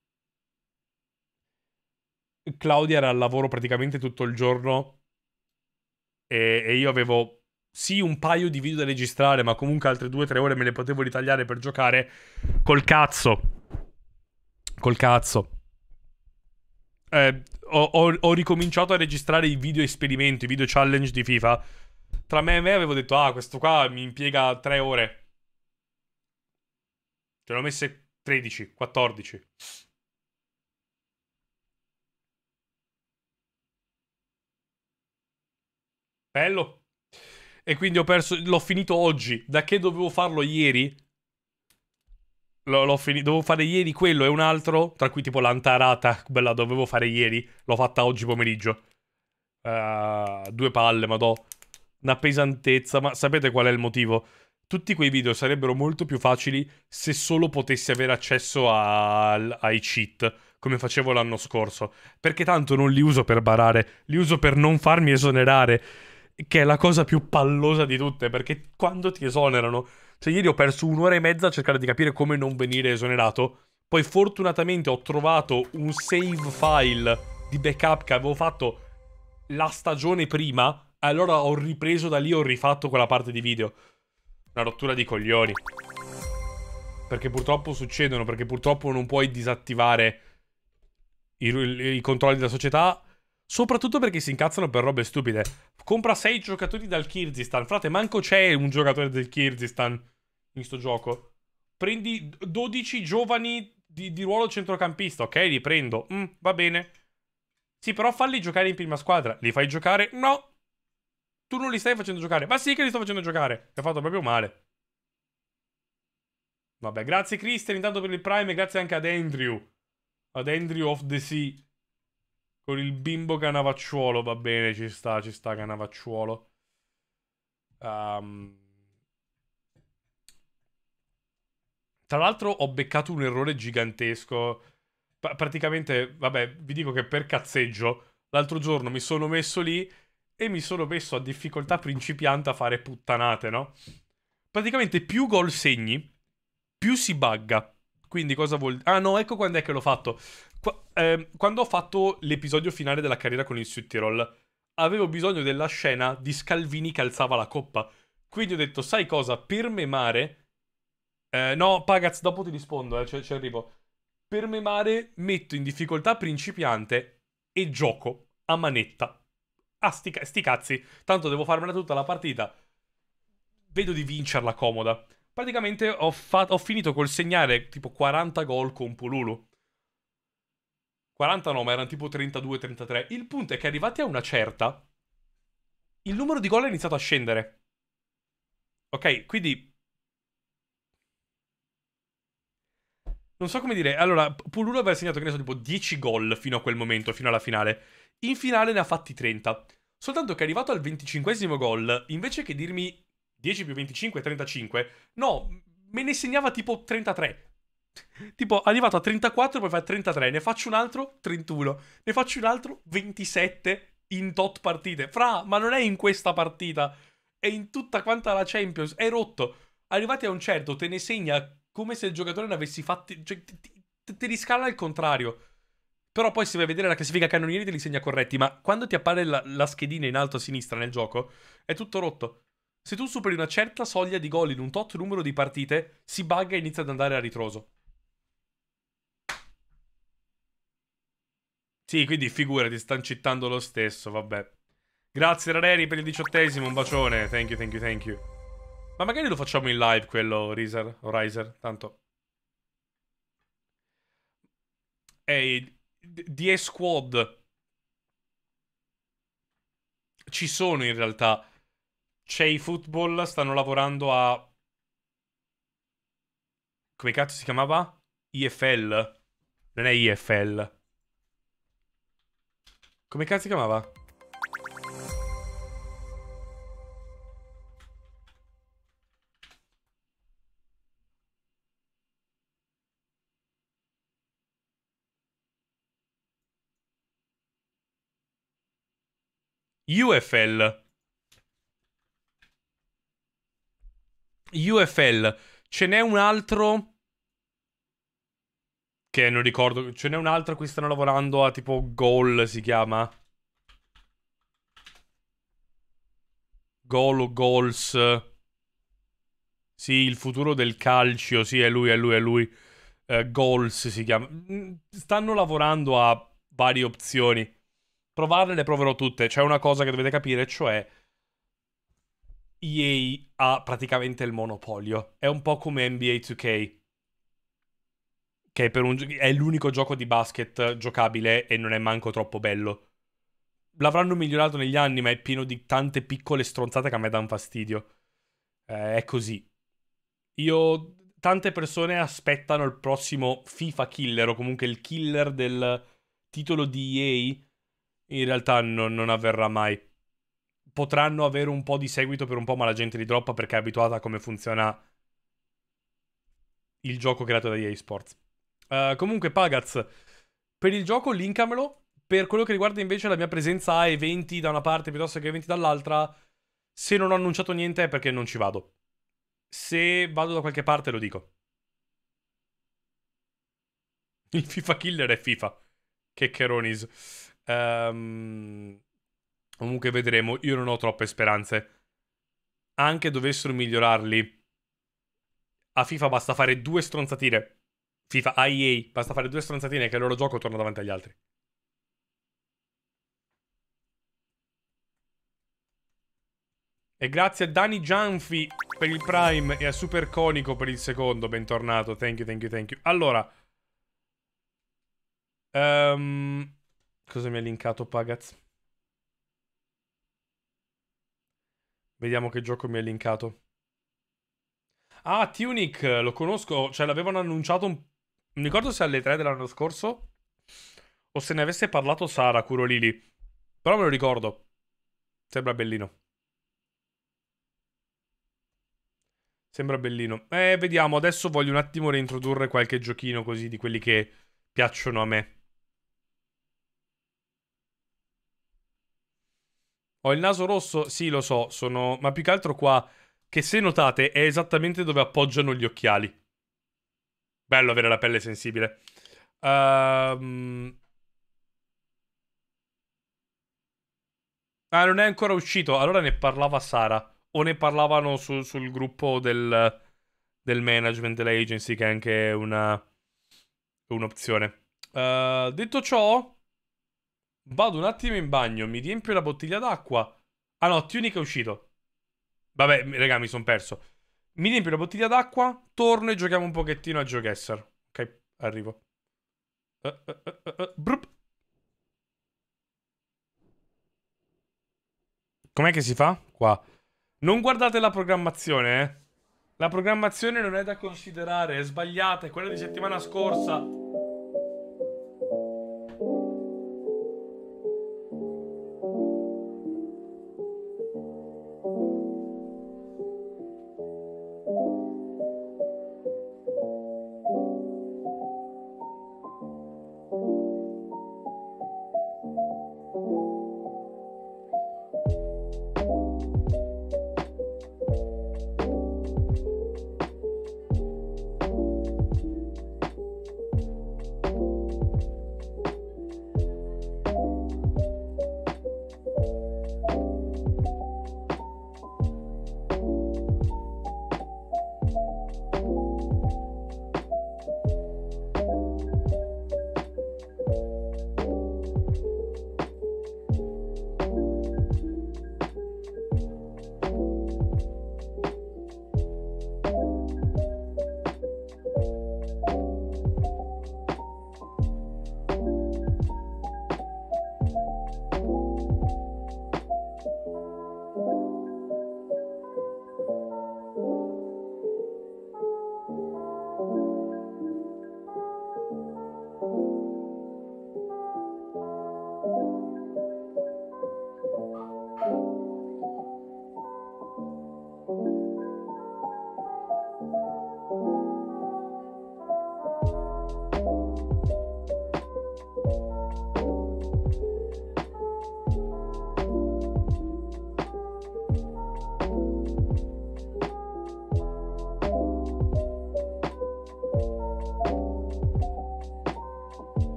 [SPEAKER 1] Claudia era al lavoro praticamente tutto il giorno e, e io avevo sì un paio di video da registrare, ma comunque altre due o tre ore me le potevo ritagliare per giocare col cazzo. Col cazzo. Eh, ho, ho- ho ricominciato a registrare i video esperimenti, i video challenge di FIFA. Tra me e me avevo detto, ah, questo qua mi impiega tre ore. Ce l'ho messe tredici, quattordici. Bello. E quindi ho perso, l'ho finito oggi. Da che dovevo farlo ieri? L'ho, l'ho finito, dovevo fare ieri quello e un altro, tra cui tipo l'antarata, bella, dovevo fare ieri. L'ho fatta oggi pomeriggio. Uh, due palle, madò. Una pesantezza, ma sapete qual è il motivo? Tutti quei video sarebbero molto più facili se solo potessi avere accesso a- ai cheat, come facevo l'anno scorso. Perché tanto non li uso per barare, li uso per non farmi esonerare, che è la cosa più pallosa di tutte, perché quando ti esonerano... Cioè, ieri ho perso un'ora e mezza a cercare di capire come non venire esonerato. Poi fortunatamente ho trovato un save file di backup che avevo fatto la stagione prima. Allora ho ripreso da lì e ho rifatto quella parte di video. Una rottura di coglioni. Perché purtroppo succedono, perché purtroppo non puoi disattivare i, i controlli della società. Soprattutto perché si incazzano per robe stupide. Compra sei giocatori dal Kyrgyzstan. Frate, manco c'è un giocatore del Kyrgyzstan in sto gioco. Prendi dodici giovani di, di ruolo centrocampista, ok? Li prendo. Mm, va bene. Sì, però falli giocare in prima squadra. Li fai giocare? No. Tu non li stai facendo giocare. Ma sì che li sto facendo giocare. Mi ha fatto proprio male. Vabbè, grazie Christian intanto per il Prime e grazie anche ad Andrew. Ad Andrew of the Sea. Con il bimbo Canavacciuolo, va bene, ci sta, ci sta Canavacciuolo. Um... Tra l'altro ho beccato un errore gigantesco. Pa- praticamente, vabbè, vi dico che per cazzeggio, l'altro giorno mi sono messo lì e mi sono messo a difficoltà principiante a fare puttanate, no? Praticamente più gol segni, più si bugga. Quindi cosa vuol dire? Ah no, ecco quando è che l'ho fatto. Qua- ehm, quando ho fatto l'episodio finale della carriera con il Südtirol, avevo bisogno della scena di Scalvini che alzava la coppa. Quindi ho detto, sai cosa? Per memare... Eh, no, Pagaz, dopo ti rispondo, eh, ci ci arrivo. Per memare metto in difficoltà principiante e gioco a manetta. Ah, sti, ca- sti cazzi. Tanto devo farmela tutta la partita. Vedo di vincerla comoda. Praticamente ho, fa- ho finito col segnare tipo quaranta gol con Pululu. quaranta no, ma erano tipo trentadue trentatré. Il punto è che arrivati a una certa, il numero di gol è iniziato a scendere. Ok, quindi non so come dire. Allora, Pululu aveva segnato, che ne so, tipo dieci gol fino a quel momento, fino alla finale. In finale ne ha fatti trenta. Soltanto che è arrivato al venticinquesimo gol, invece che dirmi dieci più venticinque, trentacinque, no, me ne segnava tipo trentatré. Tipo, arrivato a trentaquattro, poi fa trentatré. Ne faccio un altro, trentuno. Ne faccio un altro, ventisette in tot partite. Fra, ma non è in questa partita. È in tutta quanta la Champions. È rotto. Arrivati a un certo, te ne segna come se il giocatore ne avessi fatti. Cioè, ti, ti, ti riscala il contrario. Però poi se vai a vedere la classifica cannonieri te li segna corretti. Ma quando ti appare la, la schedina in alto a sinistra nel gioco, è tutto rotto. Se tu superi una certa soglia di gol in un tot numero di partite, si bugga e inizia ad andare a ritroso. Sì, quindi figurati, stanno cittando lo stesso, vabbè. Grazie Rareri per il diciottesimo, un bacione. Thank you, thank you, thank you. Ma magari lo facciamo in live quello, Riser, o Riser, tanto. Ehi, D S Squad. Ci sono in realtà. C'è i football, stanno lavorando a... Come cazzo si chiamava? I F L. Non è I F L. Come cazzo si chiamava? U F L. U F L. Ce n'è un altro che non ricordo. Ce n'è un altro a cui stanno lavorando a tipo Goal si chiama. Goal o Goals. Sì, il futuro del calcio. Sì, è lui, è lui, è lui. Uh, Goals si chiama. Stanno lavorando a varie opzioni. Provarle le proverò tutte. C'è una cosa che dovete capire, cioè E A ha praticamente il monopolio. È un po' come N B A due K. Che è, per un, è l'unico gioco di basket giocabile e non è manco troppo bello. L'avranno migliorato negli anni, ma è pieno di tante piccole stronzate che a me danno fastidio. Eh, è così. Io... Tante persone aspettano il prossimo FIFA killer, o comunque il killer del titolo di E A. In realtà no, non avverrà mai. Potranno avere un po' di seguito per un po', ma la gente li droppa perché è abituata a come funziona il gioco creato da E A Sports. Uh, comunque, Pagaz, per il gioco linkamelo. Per quello che riguarda invece la mia presenza a eventi da una parte piuttosto che eventi dall'altra, se non ho annunciato niente è perché non ci vado. Se vado da qualche parte lo dico. Il FIFA killer è FIFA. Che cheronis. Um, comunque vedremo. Io non ho troppe speranze. Anche dovessero migliorarli. A FIFA basta fare due stronzatine. FIFA a E A basta fare due stronzatine che il loro gioco torna davanti agli altri. E grazie a Dani Gianfi per il Prime e a Super Conico per il secondo. Bentornato. Thank you, thank you, thank you. Allora. Um, cosa mi ha linkato Pagaz? Vediamo che gioco mi ha linkato. Ah, Tunic, lo conosco. Cioè, l'avevano annunciato un... Non ricordo se alle tre dell'anno scorso o se ne avesse parlato Sara Kurolili. Però me lo ricordo. Sembra bellino. Sembra bellino. Eh, vediamo. Adesso voglio un attimo reintrodurre qualche giochino così di quelli che piacciono a me. Ho il naso rosso? Sì, lo so. Sono... Ma più che altro qua, che se notate, è esattamente dove appoggiano gli occhiali. Bello avere la pelle sensibile. Ehm... Ah, non è ancora uscito. Allora ne parlava Sara. O ne parlavano su- sul gruppo del, del management dell'agency, che è anche una un'opzione. Uh, detto ciò, vado un attimo in bagno, mi riempio la bottiglia d'acqua. Ah no, Tunic è uscito. Vabbè, raga, mi sono perso. Mi riempio la bottiglia d'acqua, torno e giochiamo un pochettino a GeoGuessr. Ok, arrivo. Uh, uh, uh, uh, brup. Com'è che si fa? Qua. Non guardate la programmazione, eh. La programmazione non è da considerare, è sbagliata, è quella di settimana scorsa.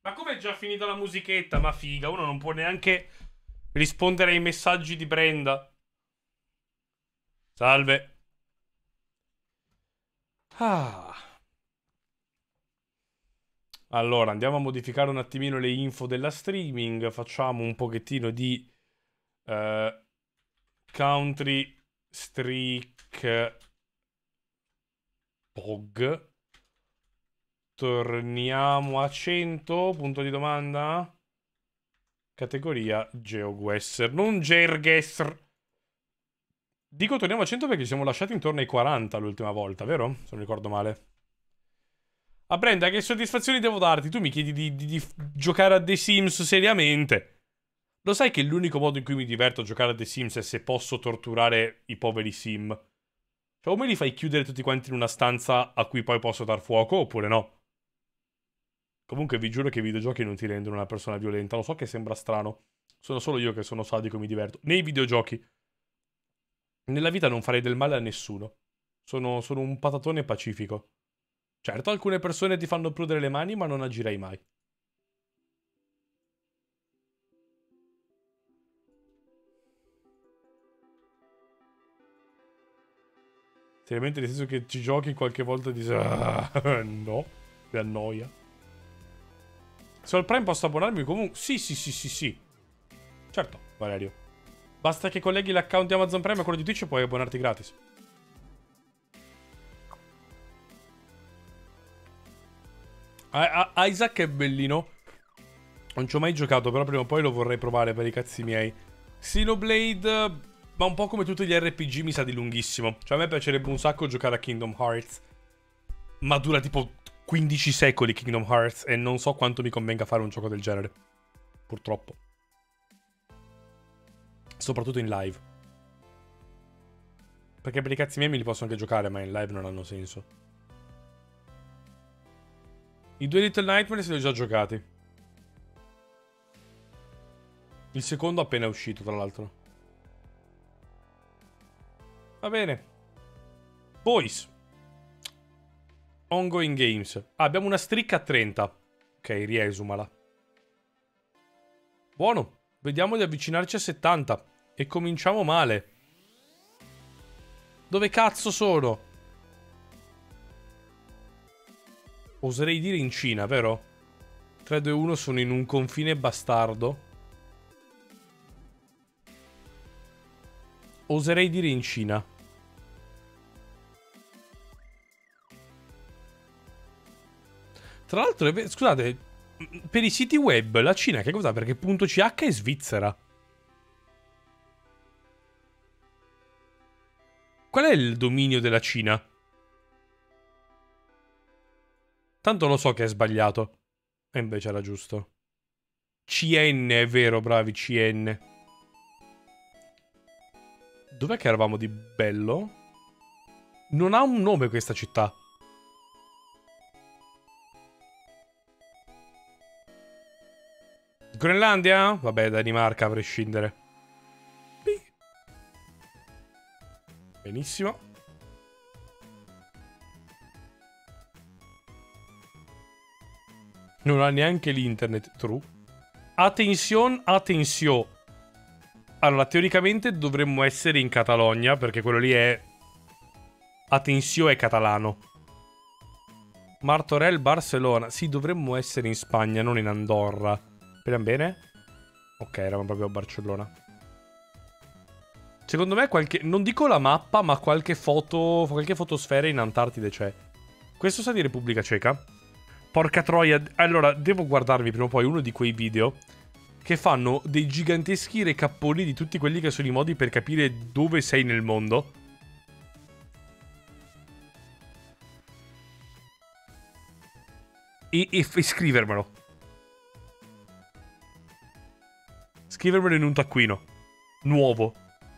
[SPEAKER 1] Ma come è già finita la musichetta? Ma figa, uno non può neanche rispondere ai messaggi di Brenda. Salve. Ah. Allora, andiamo a modificare un attimino le info della streaming. Facciamo un pochettino di uh, country streak pog. Torniamo a cento, punto di domanda. Categoria GeoGuessr, non Gergesr. Dico torniamo a cento perché ci siamo lasciati intorno ai quaranta l'ultima volta, vero? Se non ricordo male. Ah, Brenda, che soddisfazioni devo darti? Tu mi chiedi di, di, di giocare a The Sims seriamente. Lo sai che l'unico modo in cui mi diverto a giocare a The Sims è se posso torturare i poveri sim? Cioè, o me li fai chiudere tutti quanti in una stanza a cui poi posso dar fuoco, oppure no. Comunque vi giuro che i videogiochi non ti rendono una persona violenta. Lo so che sembra strano. Sono solo io che sono sadico e mi diverto. Nei videogiochi. Nella vita non farei del male a nessuno. Sono, sono un patatone pacifico. Certo, alcune persone ti fanno prudere le mani, ma non agirei mai. Seriamente, nel senso che ci giochi qualche volta e dici... Ah, no, mi annoia. Se ho il Prime posso abbonarmi comunque... Sì, sì, sì, sì, sì. Certo, Valerio. Basta che colleghi l'account di Amazon Prime a quello di Twitch e puoi abbonarti gratis. A Isaac è bellino. Non ci ho mai giocato, però prima o poi lo vorrei provare per i cazzi miei. Xenoblade... Ma un po' come tutti gli R P G mi sa di lunghissimo. Cioè a me piacerebbe un sacco giocare a Kingdom Hearts. Ma dura tipo quindici secoli Kingdom Hearts e non so quanto mi convenga fare un gioco del genere. Purtroppo. Soprattutto in live. Perché per i cazzi miei me li posso anche giocare, ma in live non hanno senso. I due Little Nightmares li ho già giocati. Il secondo appena è uscito, tra l'altro. Va bene. Boys. Ongoing games. Ah, abbiamo una streak a trenta. Ok, riesumala. Buono. Vediamo di avvicinarci a settanta. E cominciamo male. Dove cazzo sono? Oserei dire in Cina, vero? tre, due, uno sono in un confine bastardo. Oserei dire in Cina. Tra l'altro, scusate, per i siti web la Cina che cos'ha? Perché .ch è Svizzera. Qual è il dominio della Cina? Tanto lo so che è sbagliato. E invece era giusto. C N, è vero, bravi, C N. Dov'è che eravamo di bello? Non ha un nome questa città. Groenlandia? Vabbè, Danimarca a prescindere. Benissimo. Non ha neanche l'internet, true. Attenzione, attenzione. Allora, teoricamente dovremmo essere in Catalogna, perché quello lì è... Attenzione è catalano. Martorell, Barcellona. Sì, dovremmo essere in Spagna, non in Andorra. Speriamo bene? Ok, eravamo proprio a Barcellona. Secondo me qualche... Non dico la mappa, ma qualche foto... Qualche fotosfera in Antartide c'è. Questo sa di Repubblica Ceca? Porca troia. Allora, devo guardarmi prima o poi uno di quei video che fanno dei giganteschi recapponi di tutti quelli che sono i modi per capire dove sei nel mondo. E, e, e scrivermelo. Scrivermelo in un taccuino. Nuovo.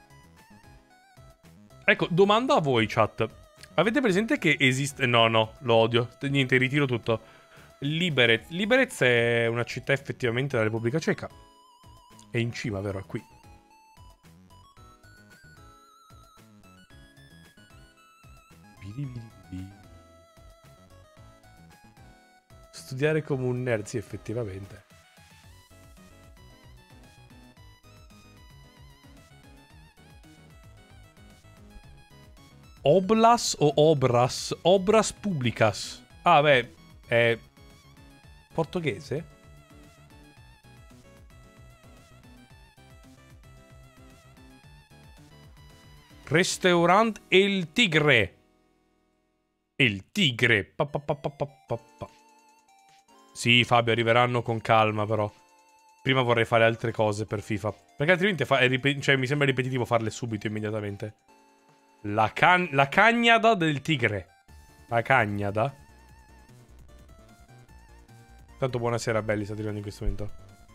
[SPEAKER 1] Ecco, domanda a voi, chat. Avete presente che esiste... No, no, lo odio. Niente, ritiro tutto. Liberec. Liberec è una città effettivamente della Repubblica Ceca. È in cima, vero? È qui. studiare come un nerd, sì, effettivamente. Oblas o Obras? Obras Publicas. Ah, beh, è portoghese? Restaurant El Tigre. El Tigre. Pa, pa, pa, pa, pa, pa, pa. Sì, Fabio, arriveranno con calma, però. Prima vorrei fare altre cose per FIFA. Perché altrimenti fa è cioè, mi sembra ripetitivo farle subito, immediatamente. La, can la cagnada del tigre. La cagnada. Tanto buonasera, belli, sta tirando in questo momento.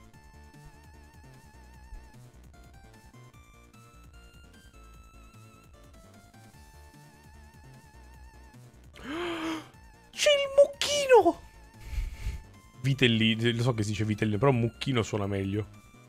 [SPEAKER 1] C'è il mucchino! Vitellino, lo so che si dice vitellino, però mucchino suona meglio.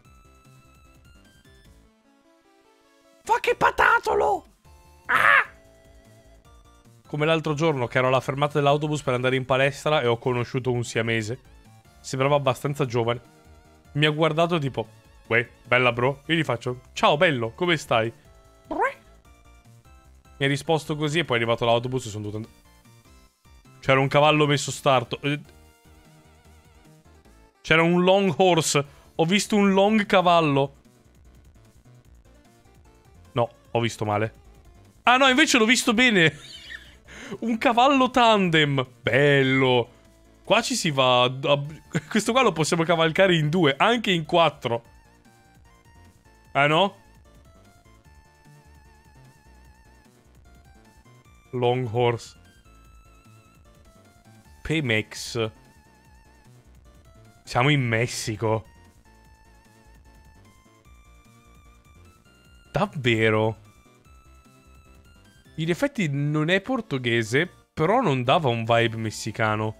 [SPEAKER 1] Fa che patatolo! Ah! Come l'altro giorno che ero alla fermata dell'autobus per andare in palestra e ho conosciuto un siamese. Sembrava abbastanza giovane. Mi ha guardato tipo, uè, bella bro. Io gli faccio, ciao bello, come stai? Mi ha risposto così e poi è arrivato l'autobus e sono dovuto andare. C'era un cavallo messo starto. C'era un long horse. Ho visto un long cavallo. No, ho visto male. Ah no, invece l'ho visto bene. Un cavallo tandem. Bello. Qua ci si va... A... Questo qua lo possiamo cavalcare in due, anche in quattro. Ah no? Long horse. Pemex. Siamo in Messico. Davvero? In effetti non è portoghese, però non dava un vibe messicano.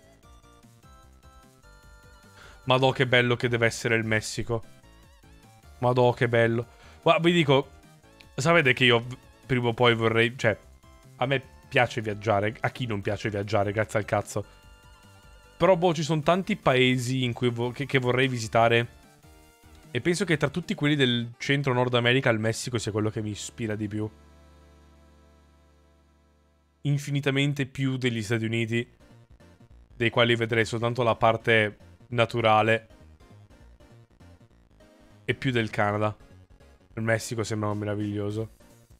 [SPEAKER 1] Madò che bello che deve essere il Messico. Madò che bello. Ma vi dico, sapete che io prima o poi vorrei... Cioè, a me piace viaggiare. A chi non piace viaggiare, grazie al cazzo. Però boh, ci sono tanti paesi in cui vo che, che vorrei visitare. E penso che tra tutti quelli del centro-nord America il Messico sia quello che mi ispira di più. Infinitamente più degli Stati Uniti, dei quali vedrei soltanto la parte naturale, e più del Canada. Il Messico sembra meraviglioso.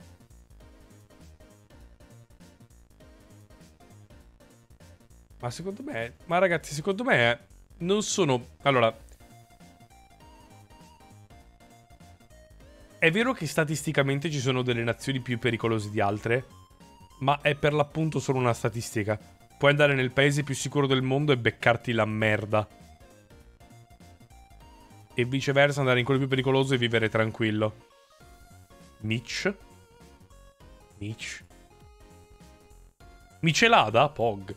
[SPEAKER 1] Ma secondo me... Ma ragazzi, secondo me non sono... Allora... È vero che statisticamente ci sono delle nazioni più pericolose di altre, ma è per l'appunto solo una statistica. Puoi andare nel paese più sicuro del mondo e beccarti la merda. E viceversa andare in quello più pericoloso e vivere tranquillo. Mitch? Mitch? Michelada? Pog.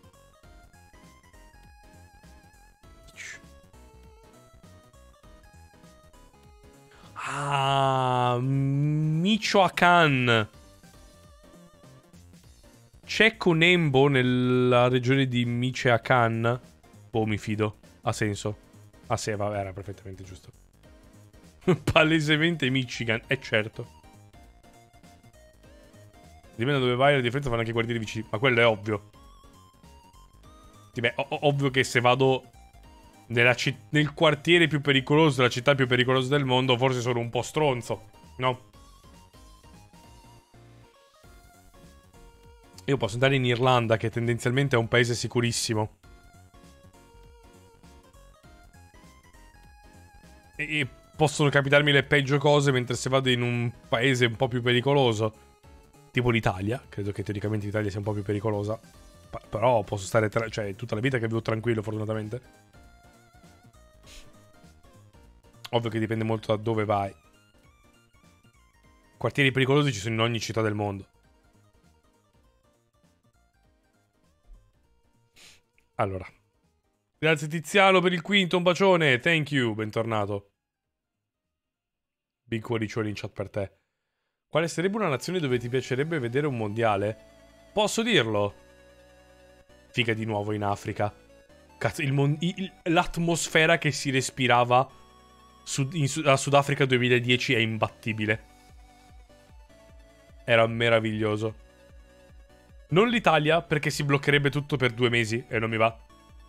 [SPEAKER 1] Ah, Michoacán. C'è Conembo nella regione di Michoacán? Boh, mi fido. Ha senso. Ah sì, vabbè, era perfettamente giusto. Palesemente Michigan, è certo. Dipende da dove vai, la differenza fanno anche i quartieri vicini. Ma quello è ovvio. Beh, ovvio che se vado nella nel quartiere più pericoloso, della città più pericolosa del mondo, forse sono un po' stronzo, no? Io posso andare in Irlanda, che tendenzialmente è un paese sicurissimo. E possono capitarmi le peggio cose, mentre se vado in un paese un po' più pericoloso, tipo l'Italia, credo che teoricamente l'Italia sia un po' più pericolosa, però posso stare, tra cioè, tutta la vita che vivo tranquillo, fortunatamente. Ovvio che dipende molto da dove vai. Quartieri pericolosi ci sono in ogni città del mondo. Allora. Grazie Tiziano per il quinto, un bacione. Thank you, bentornato. Big cuoricioli in chat per te. Quale sarebbe una nazione dove ti piacerebbe vedere un mondiale? Posso dirlo? Figa di nuovo in Africa. Cazzo, il mon- il- l'atmosfera che si respirava su- in Sud- a Sudafrica duemiladieci è imbattibile. Era meraviglioso. Non l'Italia, perché si bloccherebbe tutto per due mesi e non mi va.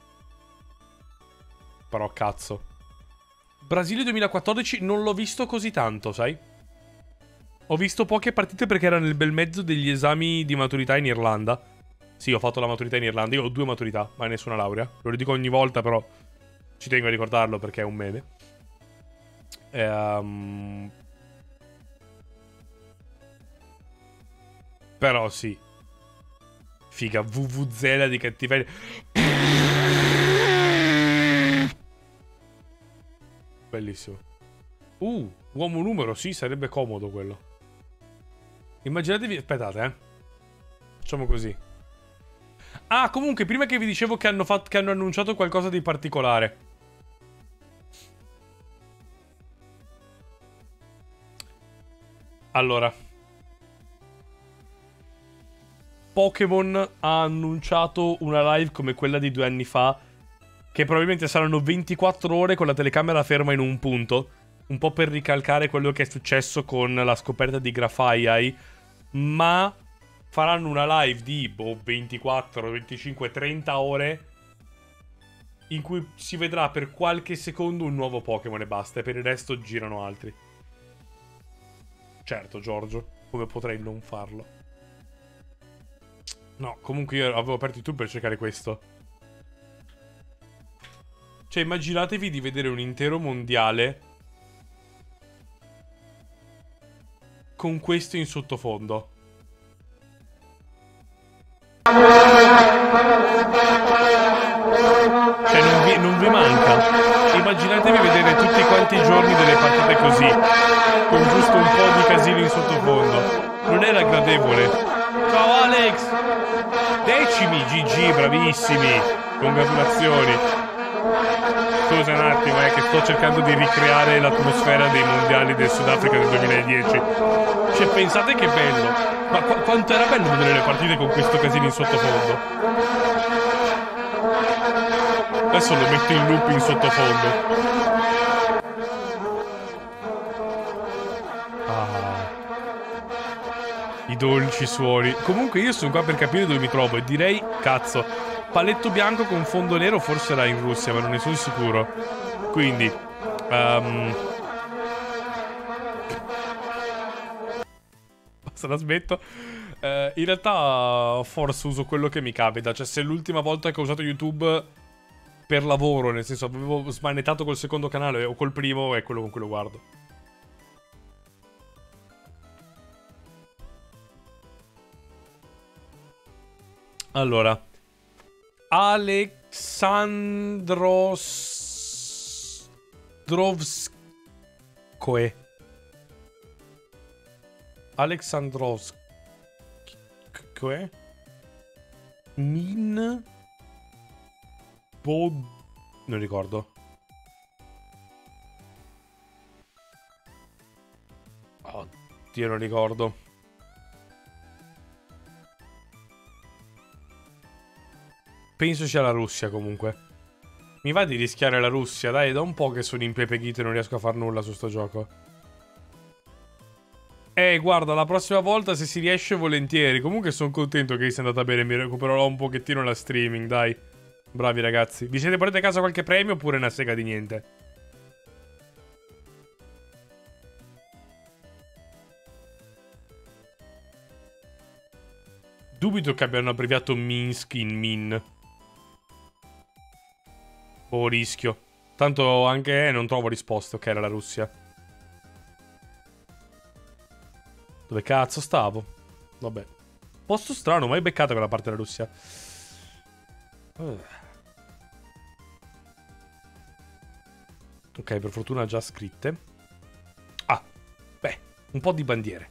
[SPEAKER 1] Però cazzo. Brasile duemilaquattordici non l'ho visto così tanto, sai? Ho visto poche partite perché era nel bel mezzo degli esami di maturità in Irlanda. Sì, ho fatto la maturità in Irlanda. Io ho due maturità, ma nessuna laurea. Lo ridico ogni volta, però ci tengo a ricordarlo perché è un meme. Ehm... Però sì. Figa, vuvuzela di cattiveria. Bellissimo. Uh, uomo numero, sì, sarebbe comodo quello. Immaginatevi... Aspettate, eh. Facciamo così. Ah, comunque, prima che vi dicevo che hanno, fatto, che hanno annunciato qualcosa di particolare. Allora. Pokémon ha annunciato una live come quella di due anni fa, che probabilmente saranno ventiquattro ore con la telecamera ferma in un punto, un po' per ricalcare quello che è successo con la scoperta di Grafaiai, ma faranno una live di boh, ventiquattro, venticinque, trenta ore in cui si vedrà per qualche secondo un nuovo Pokémon e basta, e per il resto girano altri. Certo, Giorgio, come potrei non farlo? No, comunque io avevo aperto YouTube per cercare questo. Cioè, immaginatevi di vedere un intero mondiale con questo in sottofondo. Cioè, non vi, non vi manca. Immaginatevi vedere tutti quanti i giorni delle partite così, con giusto un po' di casino in sottofondo. Non era gradevole. Ciao Alex! Decimi, G G, bravissimi. Congratulazioni. Scusa un attimo, è che sto cercando di ricreare l'atmosfera dei mondiali del Sudafrica del duemiladieci. Cioè, pensate che bello. Ma qu quanto era bello vedere le partite con questo casino in sottofondo. Adesso lo metto in loop in sottofondo. Ah. I dolci suoni. Comunque io sono qua per capire dove mi trovo e direi, cazzo, paletto bianco con fondo nero forse era in Russia, ma non ne sono sicuro. Quindi, um... basta, la smetto. Uh, in realtà forse uso quello che mi capita. Cioè, se l'ultima volta che ho usato YouTube per lavoro, nel senso avevo smanettato col secondo canale o col primo, è quello con cui lo guardo. Allora, Alexandros Drovskoe. Alexandrovskoe. Min Bod... non ricordo. Oddio, non ricordo. Penso sia la Russia, comunque. Mi va di rischiare la Russia, dai, da un po' che sono impepeghito e non riesco a far nulla su sto gioco. Eh, guarda, la prossima volta se si riesce volentieri. Comunque sono contento che sia andata bene, mi recupererò un pochettino la streaming, dai. Bravi ragazzi. Vi siete portati a casa qualche premio oppure una sega di niente? Dubito che abbiano abbreviato Minsk in Min. Oh, rischio. Tanto anche eh, non trovo risposte. Ok, era la Russia. Dove cazzo stavo? Vabbè. Posto strano, mai beccata quella parte della Russia. Uh. Ok, per fortuna già scritte. Ah, beh, un po' di bandiere.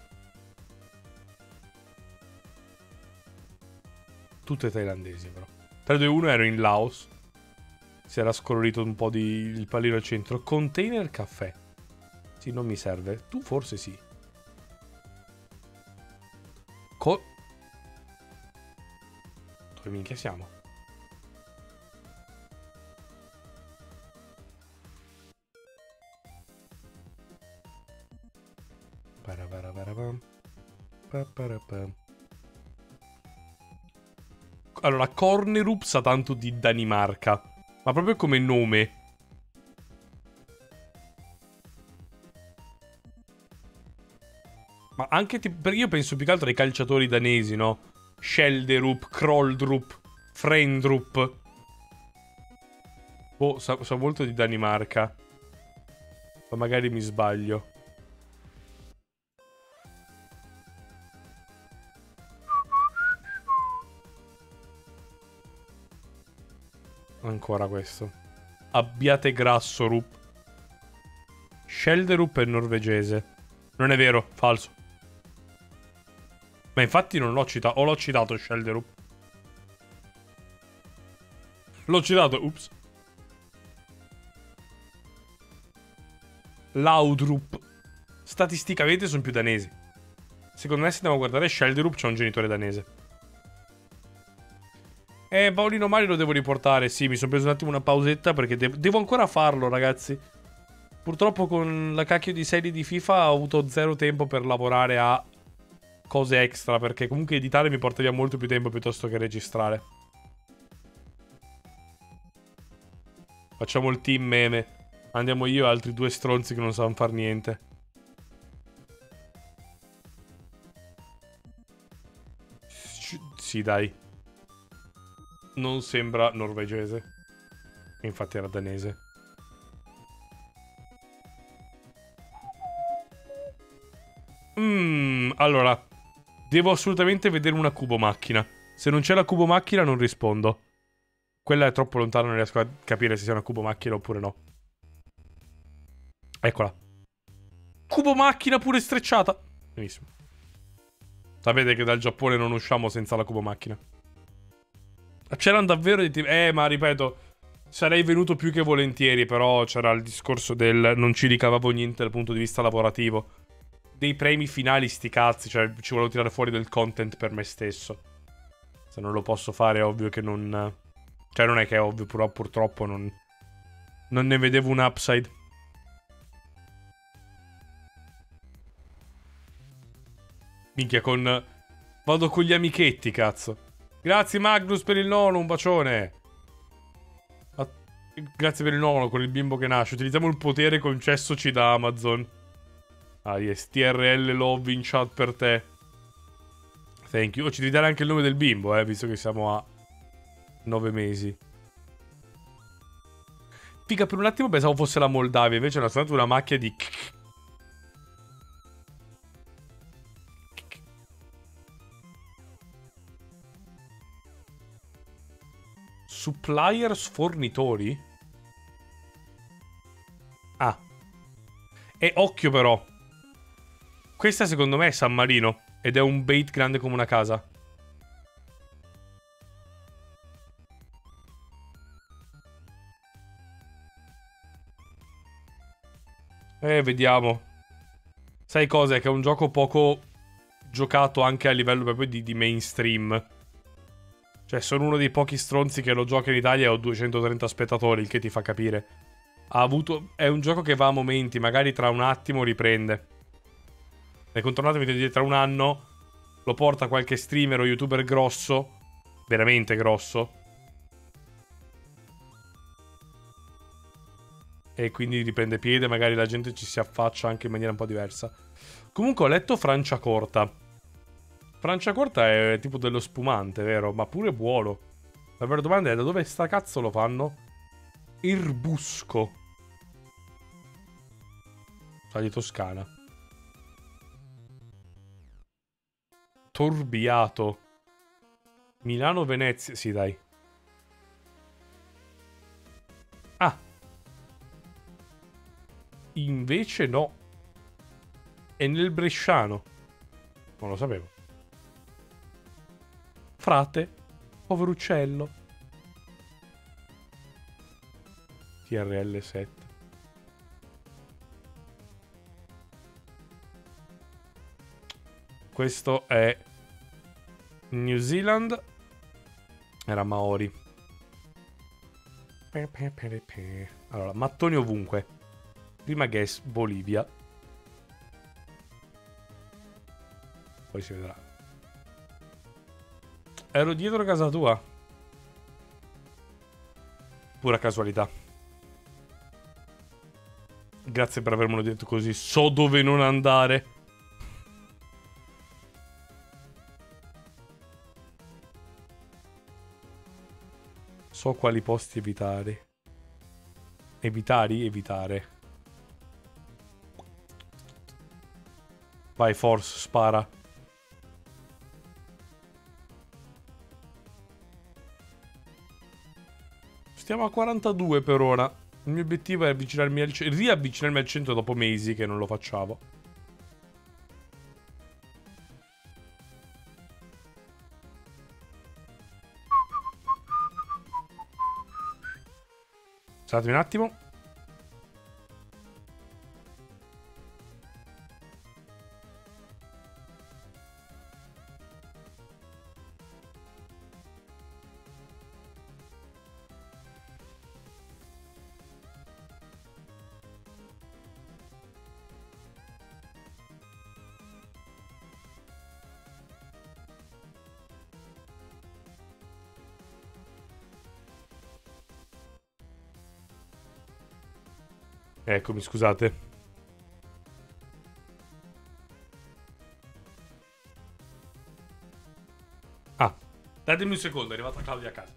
[SPEAKER 1] Tutte thailandesi, però. tre, due, uno ero in Laos. Si era scolorito un po' di il pallino al centro. Container caffè. Sì, non mi serve. Tu forse sì. Co... Dove minchia siamo? Allora, Cornerup sa tanto di Danimarca, ma proprio come nome. Ma anche tipo, perché io penso più che altro ai calciatori danesi, no? Schelderup, Kroldrup, Frendrup. Oh, sa, sa molto di Danimarca. Ma magari mi sbaglio. Ancora questo. Abbiate Grassorup. Schelderup è norvegese. Non è vero, falso. Ma infatti non l'ho citato. O l'ho citato Schelderup. L'ho citato, ups. Laudrup. Statisticamente sono più danesi. Secondo me se andiamo a guardare Schelderup c'è un genitore danese. Eh, Paolino Mari lo devo riportare. Sì, mi sono preso un attimo una pausetta perché devo, devo ancora farlo, ragazzi. Purtroppo con la cacchio di serie di FIFA ho avuto zero tempo per lavorare a cose extra, perché comunque editare mi porta via molto più tempo piuttosto che registrare. Facciamo il team meme. Andiamo io e altri due stronzi che non sanno far niente. Sì, dai. Non sembra norvegese. Infatti era danese. Mmm, allora. Devo assolutamente vedere una cubo macchina. Se non c'è la cubo macchina non rispondo. Quella è troppo lontana, non riesco a capire se sia una cubo macchina oppure no. Eccola. Cubo macchina pure strecciata. Benissimo. Sapete che dal Giappone non usciamo senza la cubo macchina. C'erano davvero dei tipi... Eh, ma ripeto, sarei venuto più che volentieri, però c'era il discorso del non ci ricavavo niente dal punto di vista lavorativo. Dei premi finali sti cazzi, cioè ci volevo tirare fuori del content per me stesso. Se non lo posso fare è ovvio che non... Cioè non è che è ovvio, però purtroppo non... Non ne vedevo un upside. Minchia, con... Vado con gli amichetti, cazzo. Grazie Magnus per il nono, un bacione. A... Grazie per il nono, con il bimbo che nasce. Utilizziamo il potere concessoci da Amazon. Ah, yes, T R L Love in chat per te. Thank you. Oh, ci devi dare anche il nome del bimbo, eh, visto che siamo a nove mesi. Figa, per un attimo pensavo fosse la Moldavia, invece è stata una macchia di... Suppliers fornitori? Ah. E occhio però. Questa secondo me è San Marino. Ed è un bait grande come una casa. Eh, vediamo. Sai cosa? È che è un gioco poco giocato anche a livello proprio di, di mainstream. Cioè, sono uno dei pochi stronzi che lo gioca in Italia e ho duecentotrenta spettatori, il che ti fa capire. Ha avuto... È un gioco che va a momenti, magari tra un attimo riprende. E contornatemi di dire tra un anno lo porta qualche streamer o youtuber grosso, veramente grosso, e quindi riprende piede, magari la gente ci si affaccia anche in maniera un po' diversa. Comunque ho letto Franciacorta. Franciacorta è tipo dello spumante, vero? Ma pure buono. La vera domanda è da dove sta cazzo lo fanno? Irbusco. Sa di Toscana. Torbiato. Milano-Venezia. Sì, dai. Ah. Invece no. È nel Bresciano. Non lo sapevo. Frate. Povero uccello. T R L sette. Questo è New Zealand. Era Maori. Allora, mattoni ovunque. Prima guess Bolivia. Poi si vedrà. Ero dietro casa tua. Pura casualità. Grazie per avermelo detto così. So dove non andare. So quali posti evitare. Evitari? Evitare. Vai, Force, spara. Stiamo a quarantadue per ora. Il mio obiettivo è avvicinarmi al centro. Riavvicinarmi al centro dopo mesi che non lo facciamo. Scusatemi un attimo. Eccomi, scusate. Ah, datemi un secondo, è arrivata Claudia a casa.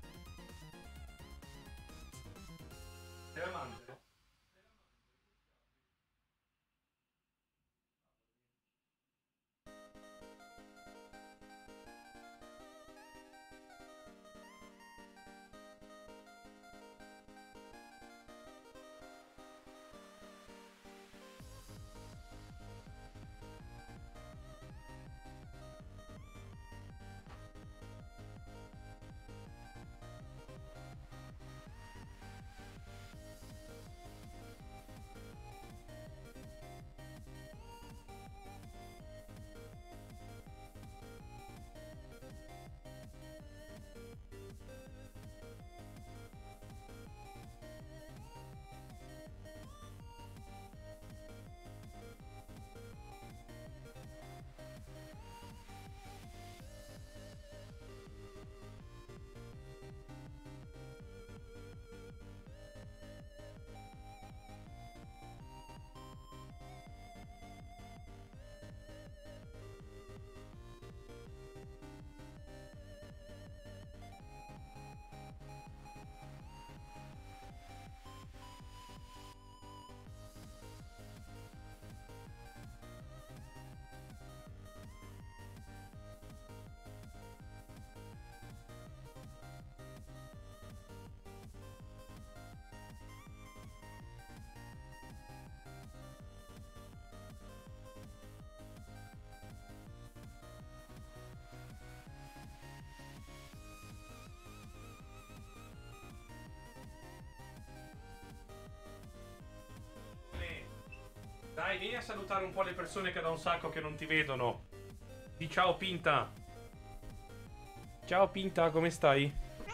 [SPEAKER 1] Dai, vieni a salutare un po' le persone che da un sacco che non ti vedono. Di ciao Pinta. Ciao Pinta, come stai?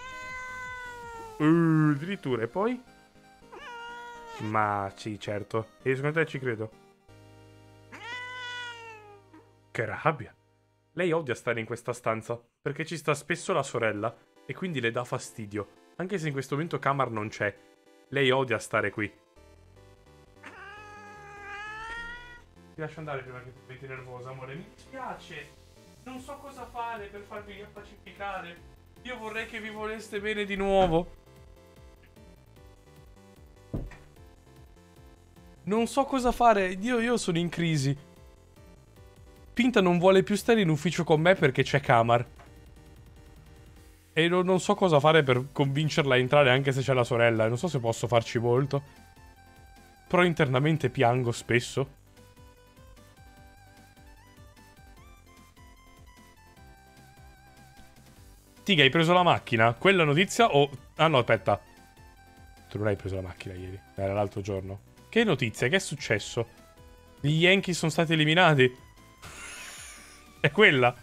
[SPEAKER 1] Uh, addirittura, e poi? Ma sì, certo. E secondo te ci credo. Che rabbia. Lei odia stare in questa stanza, perché ci sta spesso la sorella, e quindi le dà fastidio. Anche se in questo momento Kamar non c'è. Lei odia stare qui. Ti lascio andare prima che ti metti nervosa, amore. Mi dispiace. Non so cosa fare per farvi riappacificare. Io vorrei che vi voleste bene di nuovo. Non so cosa fare. Io, io sono in crisi. Pinta non vuole più stare in ufficio con me perché c'è Kamar. E non, non so cosa fare per convincerla a entrare anche se c'è la sorella. Non so se posso farci molto. Però internamente piango spesso. Tiga, hai preso la macchina? Quella notizia o... Ah no, aspetta. Tu non hai preso la macchina ieri. Era l'altro giorno. Che notizia? Che è successo? Gli Yankees sono stati eliminati? È quella?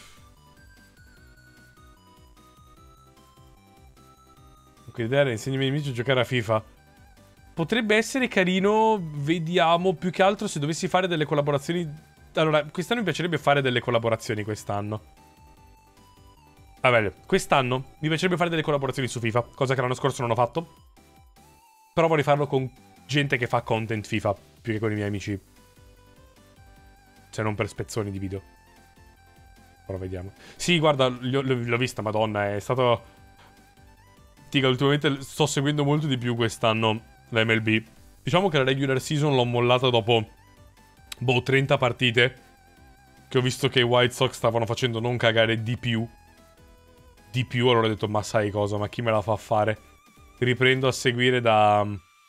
[SPEAKER 1] Ok, dai, insegnami ai miei amici a giocare a FIFA. Potrebbe essere carino, vediamo, più che altro se dovessi fare delle collaborazioni allora, quest'anno mi piacerebbe fare delle collaborazioni quest'anno. Vabbè, quest'anno mi piacerebbe fare delle collaborazioni su FIFA, cosa che l'anno scorso non ho fatto. Però vorrei farlo con gente che fa content FIFA, più che con i miei amici. Cioè, non per spezzoni di video. Però vediamo. Sì, guarda, l'ho vista, madonna, è stato... Tiga, ultimamente sto seguendo molto di più quest'anno la M L B. Diciamo che la regular season l'ho mollata dopo, boh, trenta partite. Che ho visto che i White Sox stavano facendo non cagare di più. Di più, allora ho detto, ma sai cosa, ma chi me la fa fare? Riprendo a seguire da...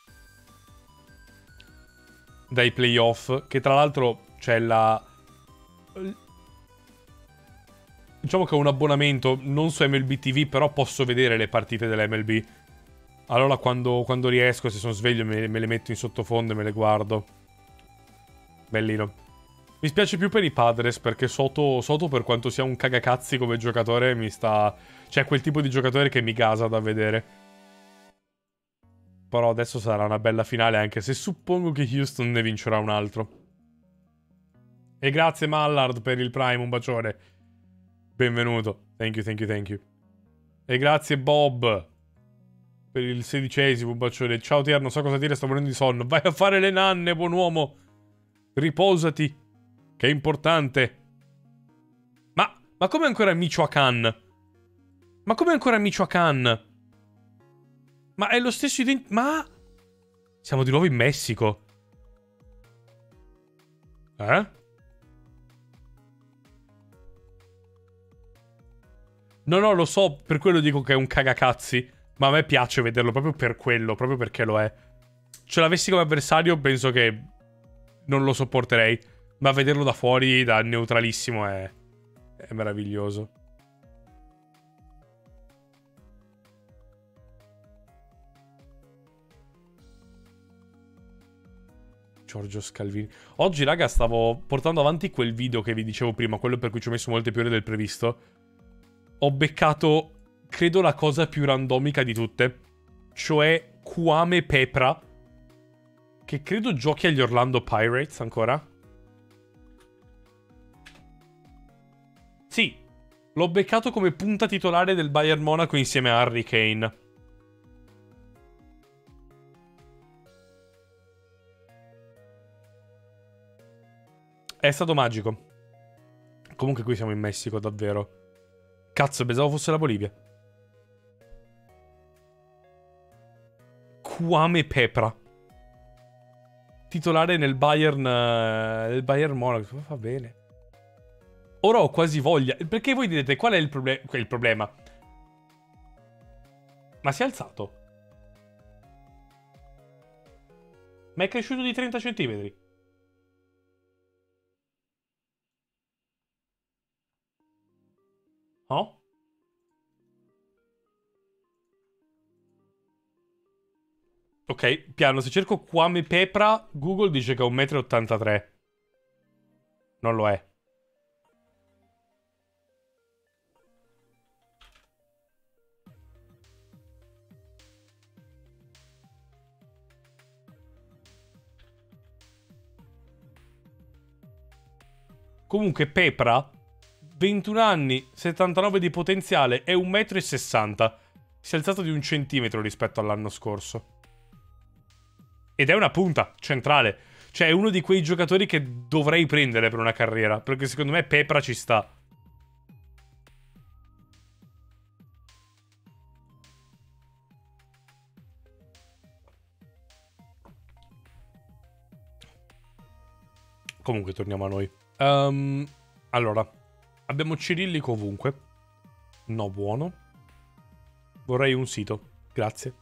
[SPEAKER 1] dai playoff, che tra l'altro c'è la... Diciamo che ho un abbonamento, non su M L B T V, però posso vedere le partite dell'M L B. Allora quando, quando riesco, se sono sveglio, me, me le metto in sottofondo e me le guardo. Bellino. Mi spiace più per i Padres, perché Soto, Soto per quanto sia un cagacazzi come giocatore, mi sta... Cioè, quel tipo di giocatore che mi gasa da vedere. Però adesso sarà una bella finale, anche se suppongo che Houston ne vincerà un altro. E grazie Mallard per il Prime, un bacione. Benvenuto. Thank you, thank you, thank you. E grazie Bob per il sedicesimo, un bacione. Ciao Tier, non so cosa dire, sto morendo di sonno. Vai a fare le nanne, buon uomo. Riposati. Che è importante. Ma, ma come ancora Michoacán? Ma come ancora Michoacán? Ma è lo stesso ident... Ma... Siamo di nuovo in Messico. Eh? No, no, lo so, per quello dico che è un cagacazzi. Ma a me piace vederlo proprio per quello, proprio perché lo è. Ce l'avessi come avversario, penso che non lo sopporterei. Ma vederlo da fuori, da neutralissimo, è, è meraviglioso. Giorgio Scalvini. Oggi, raga, stavo portando avanti quel video che vi dicevo prima, quello per cui ci ho messo molte più ore del previsto. Ho beccato, credo, la cosa più randomica di tutte. Cioè Kwame Pepra, che credo giochi agli Orlando Pirates ancora. Sì, l'ho beccato come punta titolare del Bayern Monaco insieme a Harry Kane. È stato magico. Comunque qui siamo in Messico, davvero. Cazzo, pensavo fosse la Bolivia. Kwame Pepra, titolare nel Bayern... nel Bayern Monaco. Va bene. Ora ho quasi voglia. Perché voi direte, qual è il, proble il problema? Ma si è alzato? Ma è cresciuto di trenta centimetri. No? Ok, piano, se cerco Kwame Pepra, Google dice che è un metro e ottantatré. Non lo è. Comunque Pepra, ventuno anni, settantanove di potenziale, è un metro e sessanta. Si è alzato di un centimetro rispetto all'anno scorso. Ed è una punta centrale. Cioè è uno di quei giocatori che dovrei prendere per una carriera, perché secondo me Pepra ci sta. Comunque torniamo a noi. Um, allora, abbiamo cirillico ovunque. No, buono. Vorrei un sito. Grazie.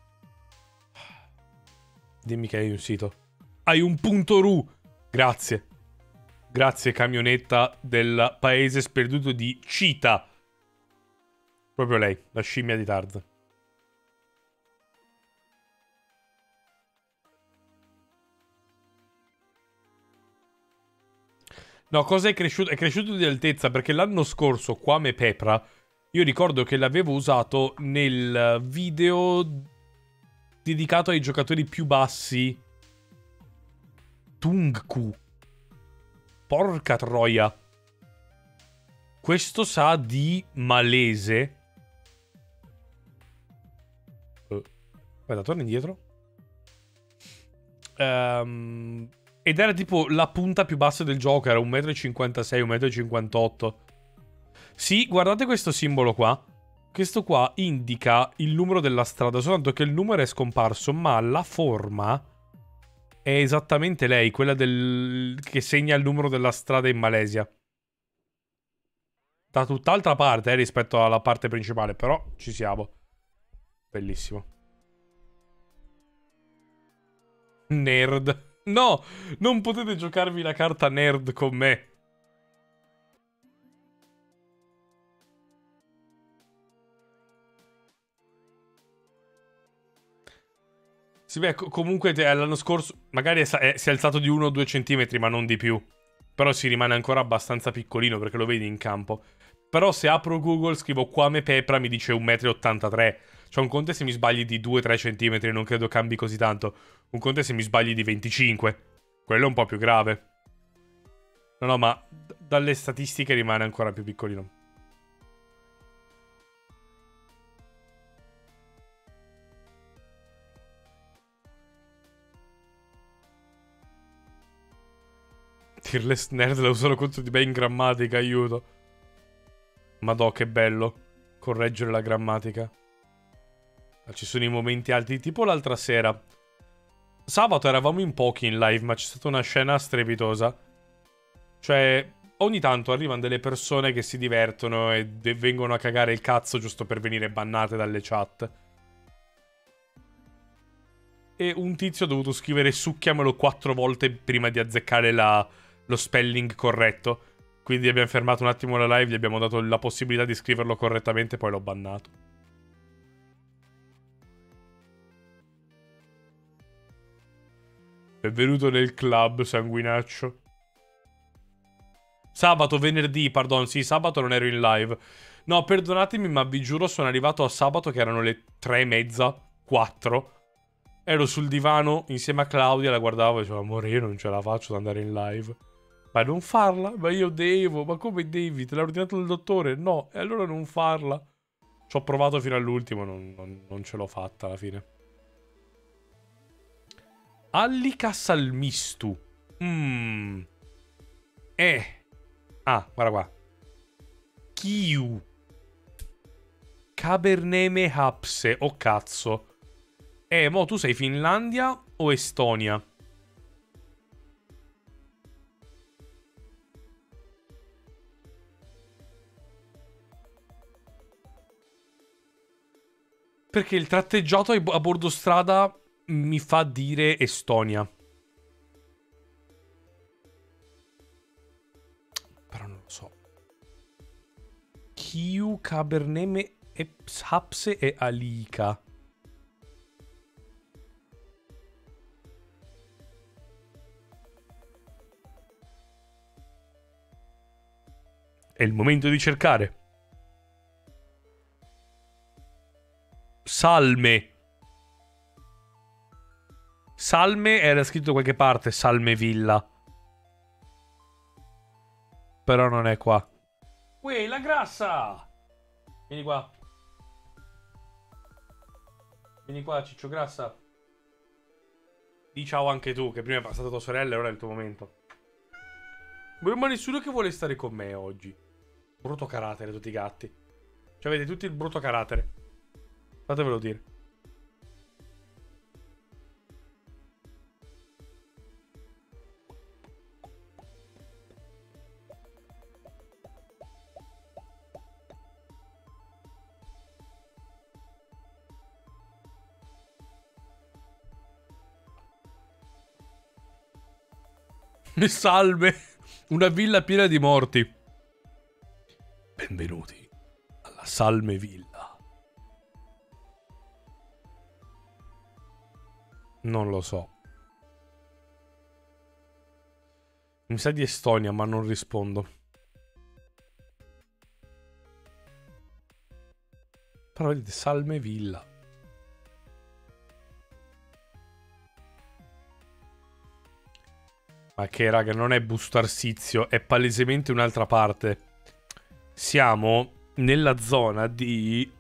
[SPEAKER 1] Dimmi che hai un sito. Hai un punto ru. Grazie. Grazie, camionetta del paese sperduto di Cheetah. Proprio lei, la scimmia di Tarzan. No, cosa è cresciuto? È cresciuto di altezza perché l'anno scorso, Kwame Pepra, io ricordo che l'avevo usato nel video dedicato ai giocatori più bassi. Tungku. Porca troia. Questo sa di malese. Uh, aspetta, torna indietro. Um, ed era tipo la punta più bassa del gioco. Era un metro e cinquantasei, un metro e cinquantotto. Sì, guardate questo simbolo qua. Questo qua indica il numero della strada. Soltanto che il numero è scomparso, ma la forma è esattamente lei, quella del... che segna il numero della strada in Malesia. Da tutt'altra parte eh, rispetto alla parte principale, però ci siamo. Bellissimo. Nerd. No, non potete giocarvi la carta nerd con me. Sì, beh, comunque l'anno scorso magari è, è, si è alzato di uno o due centimetri, ma non di più. Però si rimane ancora abbastanza piccolino perché lo vedi in campo. Però se apro Google, scrivo Kwame Pepra, mi dice un metro e ottantatré. Cioè un conto è se mi sbagli di due tre centimetri, non credo cambi così tanto. Un conto è se mi sbagli di venticinque. Quello è un po' più grave. No, no, ma d- dalle statistiche rimane ancora più piccolino. Tearless nerd la usano contro di me in grammatica, aiuto. Madò, che bello. Correggere la grammatica. Ci sono i momenti alti, tipo l'altra sera. Sabato eravamo in pochi in live, ma c'è stata una scena strepitosa. Cioè, ogni tanto arrivano delle persone che si divertono e de- vengono a cagare il cazzo giusto per venire bannate dalle chat. E un tizio ha dovuto scrivere succhiamelo quattro volte prima di azzeccare la, lo spelling corretto. Quindi abbiamo fermato un attimo la live, gli abbiamo dato la possibilità di scriverlo correttamente e poi l'ho bannato. Benvenuto nel club, sanguinaccio. Sabato, venerdì, pardon, sì, sabato non ero in live. No, perdonatemi, ma vi giuro sono arrivato a sabato che erano le tre e mezza, quattro. Ero sul divano insieme a Claudia, la guardavo e dicevo, amore, io non ce la faccio ad andare in live. Ma non farla? Ma io devo. Ma come devi? Te l'ha ordinato il dottore? No, e allora non farla. Ci ho provato fino all'ultimo, non, non, non ce l'ho fatta alla fine. Allika Salmistu. Mmm. Eh. Ah, guarda qua. Kiu. Caberneme Hapse. Oh cazzo. Eh, mo tu sei Finlandia o Estonia? Perché il tratteggiato a bordo strada mi fa dire Estonia. Però non lo so. Kiu, Caberneme, Hapse e Alika. È il momento di cercare. Salme. Salme era scritto da qualche parte, Salme Villa. Però non è qua. Uè, la grassa! Vieni qua. Vieni qua, ciccio grassa. Di ciao anche tu, che prima è passata tua sorella e ora è il tuo momento. Ma nessuno che vuole stare con me oggi. Brutto carattere, tutti i gatti. Cioè, avete tutti il brutto carattere. Fatevelo dire. Salve. Una villa piena di morti. Benvenuti alla Salme Villa. Non lo so. Mi sa di Estonia, ma non rispondo. Però vedete, Salme Villa. Ma che raga, non è Busto Arsizio, è palesemente un'altra parte. Siamo nella zona di...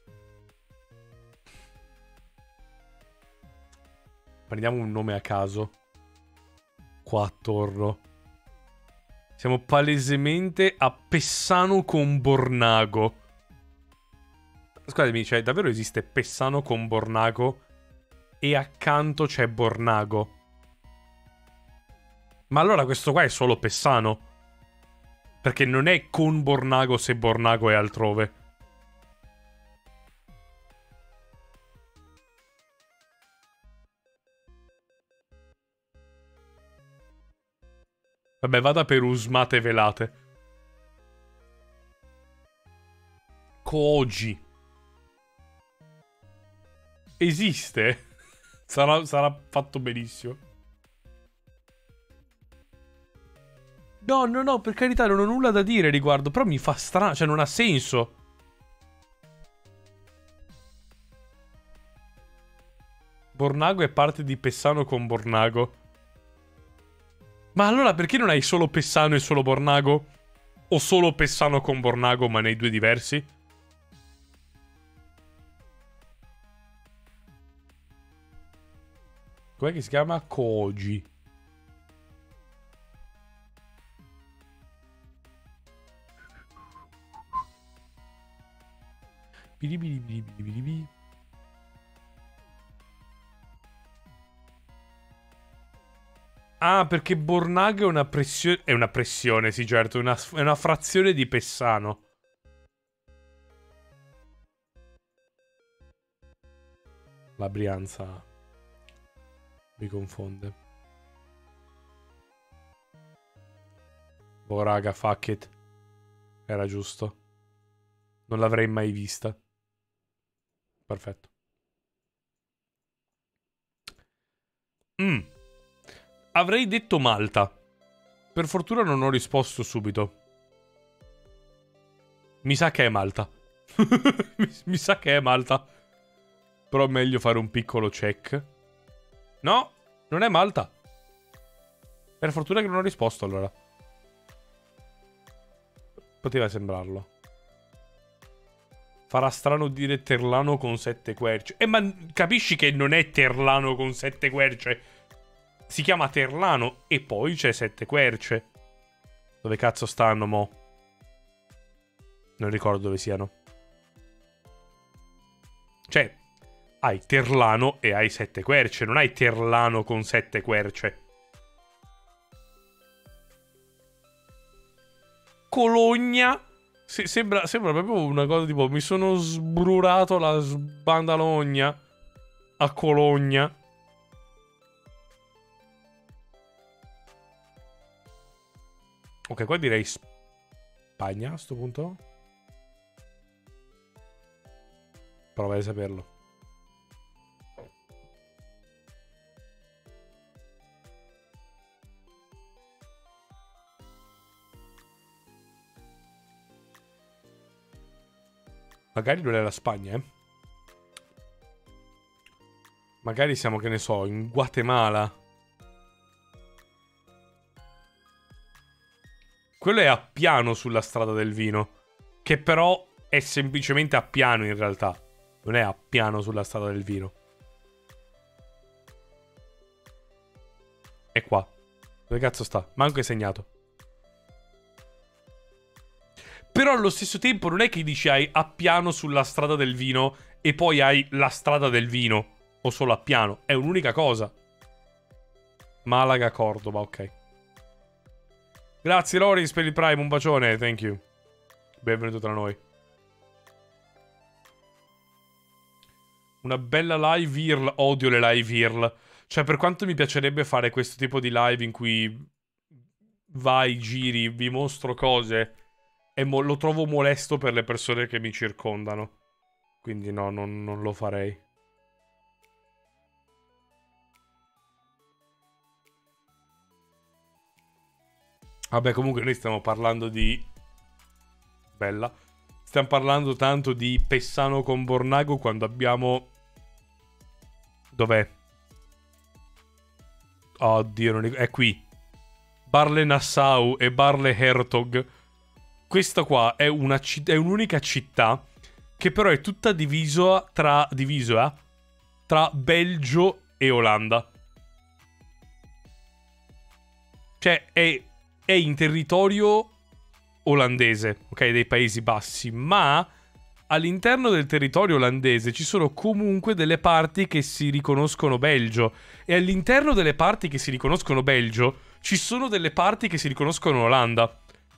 [SPEAKER 1] Prendiamo un nome a caso. Qua attorno. Siamo palesemente a Pessano con Bornago. Scusatemi, cioè, davvero esiste Pessano con Bornago e accanto c'è Bornago? Ma allora questo qua è solo Pessano? Perché non è con Bornago se Bornago è altrove. Vabbè, vada per usmate velate. Koji. Esiste? sarà, sarà fatto benissimo. No, no, no, per carità, non ho nulla da dire riguardo. Però mi fa strano, cioè non ha senso. Bornago è parte di Pessano con Bornago. Ma allora perché non hai solo Pessano e solo Bornago? O solo Pessano con Bornago ma nei due diversi? Com'è che si chiama? Koji. Bilibili. Ah, perché Bornago è una pressione... È una pressione, sì, certo. Una, è una frazione di Pessano. La Brianza mi confonde. Boh, raga, fuck it. Era giusto. Non l'avrei mai vista. Perfetto. Mm. Avrei detto Malta. Per fortuna non ho risposto subito. Mi sa che è Malta. mi, mi sa che è Malta. Però è meglio fare un piccolo check. No, non è Malta. Per fortuna che non ho risposto allora. Poteva sembrarlo. Farà strano dire Terlano con sette querce. Eh, ma capisci che non è Terlano con sette querce? Si chiama Terlano e poi c'è sette querce. Dove cazzo stanno, mo? Non ricordo dove siano. Cioè, hai Terlano e hai sette querce. Non hai Terlano con sette querce. Cologna. Se, sembra, sembra proprio una cosa tipo... Mi sono sbrurato la sbandalogna a Cologna. Ok, qua direi Spagna a sto punto. Prova a saperlo. Magari non è la Spagna, eh. Magari siamo, che ne so, in Guatemala. Quello è a piano sulla strada del vino. Che però è semplicemente a piano in realtà. Non è a piano sulla strada del vino. È qua. Dove cazzo sta? Manco è segnato. Però allo stesso tempo non è che dici hai a piano sulla strada del vino e poi hai la strada del vino. O solo a piano. È un'unica cosa. Malaga, Cordoba, ok. Grazie Loris per il Prime, un bacione, thank you. Benvenuto tra noi. Una bella live I R L, odio le live I R L. Cioè, per quanto mi piacerebbe fare questo tipo di live in cui vai, giri, vi mostro cose, e lo trovo molesto per le persone che mi circondano. Quindi no, non, non lo farei. Vabbè, comunque noi stiamo parlando di... Bella. Stiamo parlando tanto di Pessano con Bornago quando abbiamo... Dov'è? Oddio, non ric- è qui. Barle Nassau e Barle Hertog. Questa qua è una ci- è un'unica città che però è tutta diviso tra diviso, eh, tra Belgio e Olanda. Cioè è, è in territorio olandese, ok, dei Paesi Bassi, ma all'interno del territorio olandese ci sono comunque delle parti che si riconoscono Belgio e all'interno delle parti che si riconoscono Belgio ci sono delle parti che si riconoscono Olanda.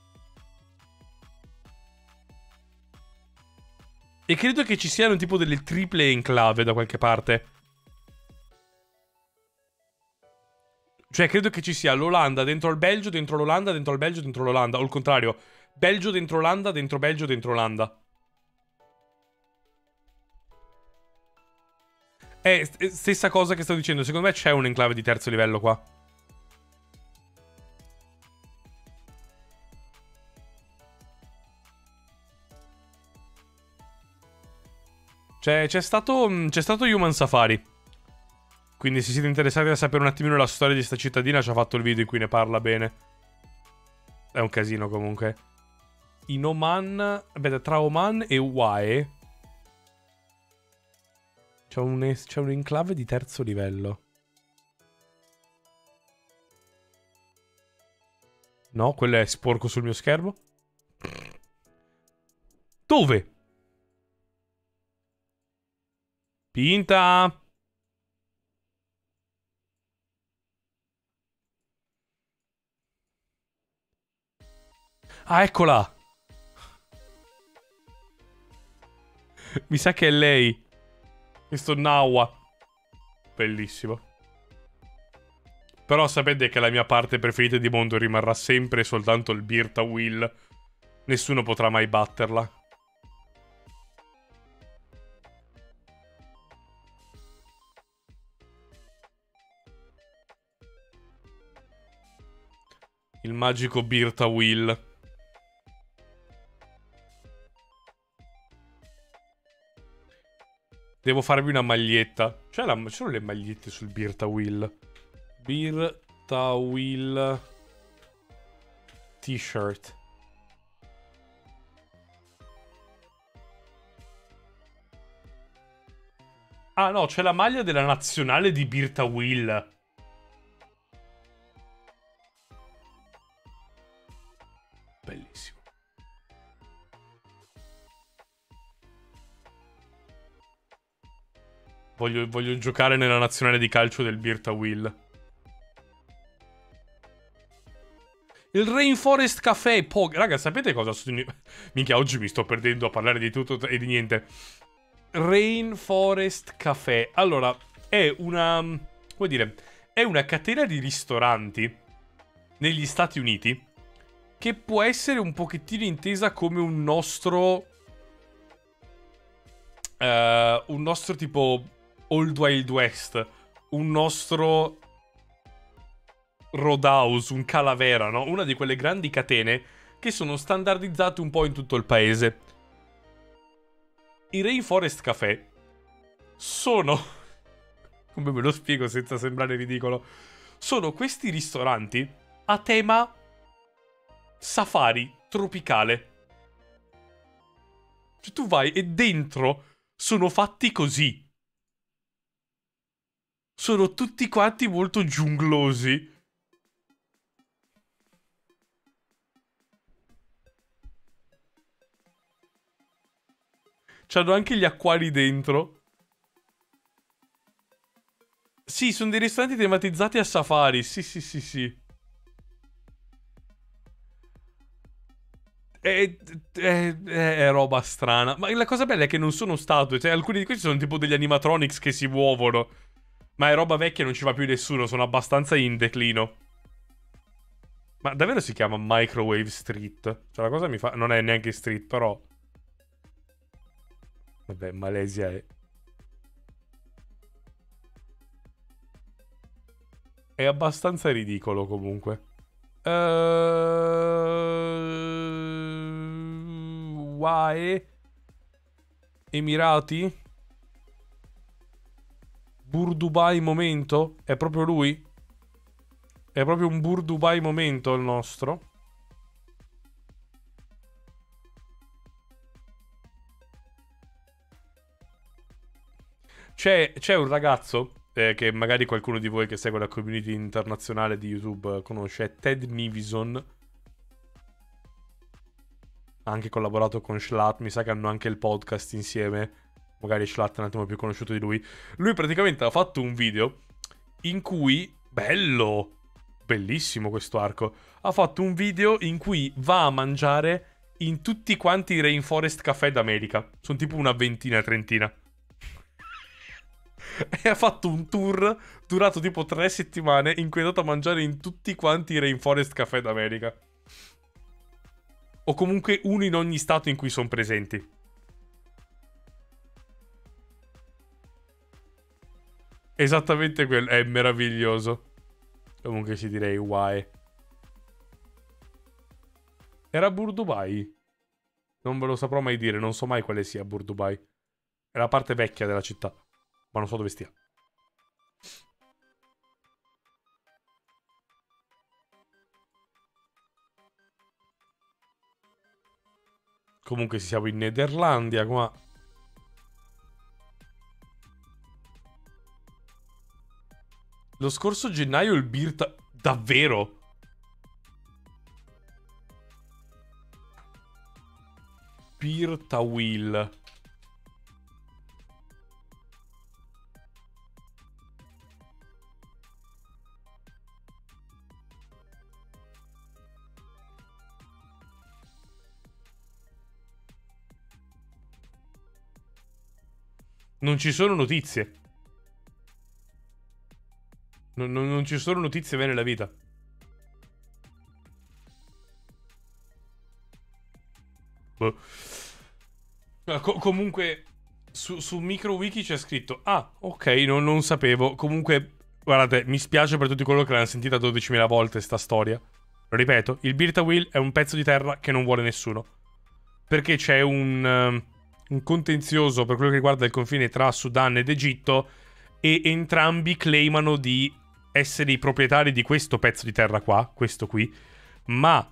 [SPEAKER 1] E credo che ci siano tipo delle triple enclave da qualche parte. Cioè, credo che ci sia l'Olanda dentro il Belgio, dentro l'Olanda, dentro il Belgio, dentro l'Olanda. O il contrario, Belgio dentro Olanda, dentro Belgio, dentro Olanda. È stessa cosa che sto dicendo. Secondo me c'è un enclave di terzo livello qua. Cioè, c'è stato, c'è stato Human Safari. Quindi se siete interessati a sapere un attimino la storia di sta cittadina, ci ha fatto il video in cui ne parla bene. È un casino comunque. In Oman... Aspetta, tra Oman e U A E c'è un, c'è un enclave di terzo livello. No, quello è sporco sul mio schermo. Dove? Pinta! Ah, eccola! Mi sa che è lei. Questo Nawa. Bellissimo. Però sapete che la mia parte preferita di mondo rimarrà sempre e soltanto il Birta Will. Nessuno potrà mai batterla. Il magico Birta Will. Devo farmi una maglietta. C'è la... C'erano le magliette sul Birta Will. Birta Will T-shirt. Ah no, c'è la maglia della nazionale di Birta Will. Bellissimo. Voglio, voglio giocare nella nazionale di calcio del Birta Will. Il Rainforest Café. Po- Raga, sapete cosa? Minchia, oggi mi sto perdendo a parlare di tutto e di niente. Rainforest Café. Allora, è una... come dire... È una catena di ristoranti negli Stati Uniti che può essere un pochettino intesa come un nostro... Uh, un nostro tipo Old Wild West. Un nostro Roadhouse, un Calavera, no? Una di quelle grandi catene che sono standardizzate un po' in tutto il paese. I Rainforest Café sono... come me lo spiego senza sembrare ridicolo? Sono questi ristoranti a tema safari tropicale. Cioè tu vai e dentro sono fatti così. Sono tutti quanti molto giunglosi. C'hanno anche gli acquari dentro. Sì, sono dei ristoranti tematizzati a safari. Sì, sì, sì, sì. È, è, è roba strana. Ma la cosa bella è che non sono statue. Cioè, alcuni di questi sono tipo degli animatronics che si muovono. Ma è roba vecchia, non ci va più nessuno. Sono abbastanza in declino. Ma davvero si chiama Microwave Street? Cioè, la cosa mi fa... non è neanche street, però... Vabbè, Malesia è... È abbastanza ridicolo, comunque. Ehm... U A E... Emirati... Bur Dubai Momento? È proprio lui? È proprio un Bur Dubai momento il nostro. C'è, c'è un ragazzo, eh, che magari qualcuno di voi che segue la community internazionale di YouTube conosce, è Ted Nivison. Ha anche collaborato con Schlatt, mi sa che hanno anche il podcast insieme. Magari Schlatt è un attimo più conosciuto di lui. Lui praticamente ha fatto un video in cui... Bello! Bellissimo questo arco. Ha fatto un video in cui va a mangiare in tutti quanti i Rainforest Café d'America. Sono tipo una ventina, trentina. E ha fatto un tour durato tipo tre settimane in cui è andato a mangiare in tutti quanti i Rainforest Café d'America. O comunque uno in ogni stato in cui sono presenti. Esattamente quello. È meraviglioso. Comunque ci direi why. Era Bur Dubai? Non ve lo saprò mai dire. Non so mai quale sia Bur Dubai. È la parte vecchia della città. Ma non so dove stia. Comunque siamo in Nederlandia qua. Lo scorso gennaio il Birta... Davvero? Birta Will. Non ci sono notizie. Non, non, non ci sono notizie mai nella vita. Boh. Co- comunque, su, su MicroWiki c'è scritto: ah, ok, non, non sapevo. Comunque, guardate, mi spiace per tutti coloro che l'hanno sentita dodicimila volte sta storia. Lo ripeto, il Birta Will è un pezzo di terra che non vuole nessuno. Perché c'è un, um, un contenzioso per quello che riguarda il confine tra Sudan ed Egitto. E entrambi claimano di essere i proprietari di questo pezzo di terra qua, questo qui. Ma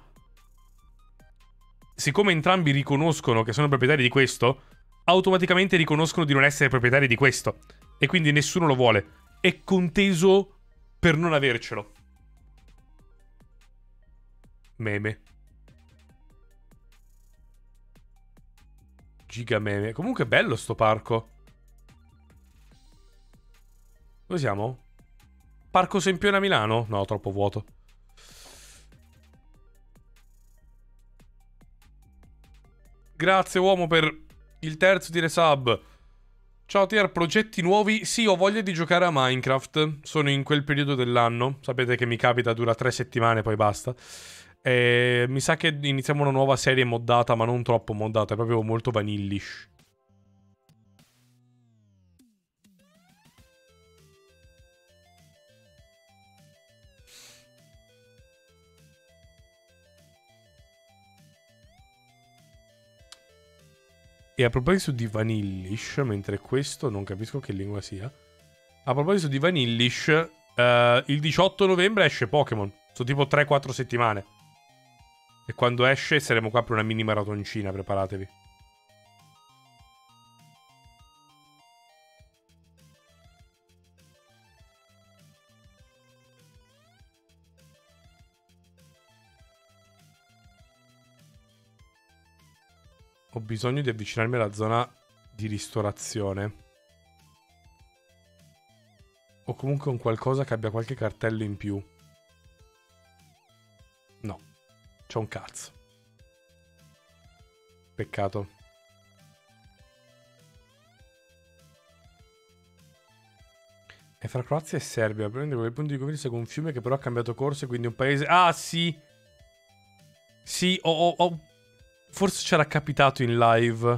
[SPEAKER 1] siccome entrambi riconoscono che sono proprietari di questo, automaticamente riconoscono di non essere proprietari di questo. E quindi nessuno lo vuole. È conteso per non avercelo. Meme. Giga meme. Comunque è bello sto parco. Dove siamo? Parco Sempione a Milano? No, troppo vuoto. Grazie uomo per il terzo di resub. Ciao Tier, progetti nuovi? Sì, ho voglia di giocare a Minecraft. Sono in quel periodo dell'anno. Sapete che mi capita, dura tre settimane, poi basta. E mi sa che iniziamo una nuova serie moddata, ma non troppo moddata, è proprio molto vanillish. E a proposito di Vanillish, mentre questo non capisco che lingua sia. A proposito di Vanillish, uh, il diciotto novembre esce Pokémon. Sono tipo tre quattro settimane. E quando esce saremo qua per una mini maratoncina, preparatevi. Ho bisogno di avvicinarmi alla zona di ristorazione. O comunque un qualcosa che abbia qualche cartello in più. No. C'è un cazzo. Peccato. È fra Croazia e Serbia. Prende quel punto di confine con un fiume che però ha cambiato corso e quindi un paese... Ah, sì! Sì, ho... ho, ho... Forse c'era capitato in live.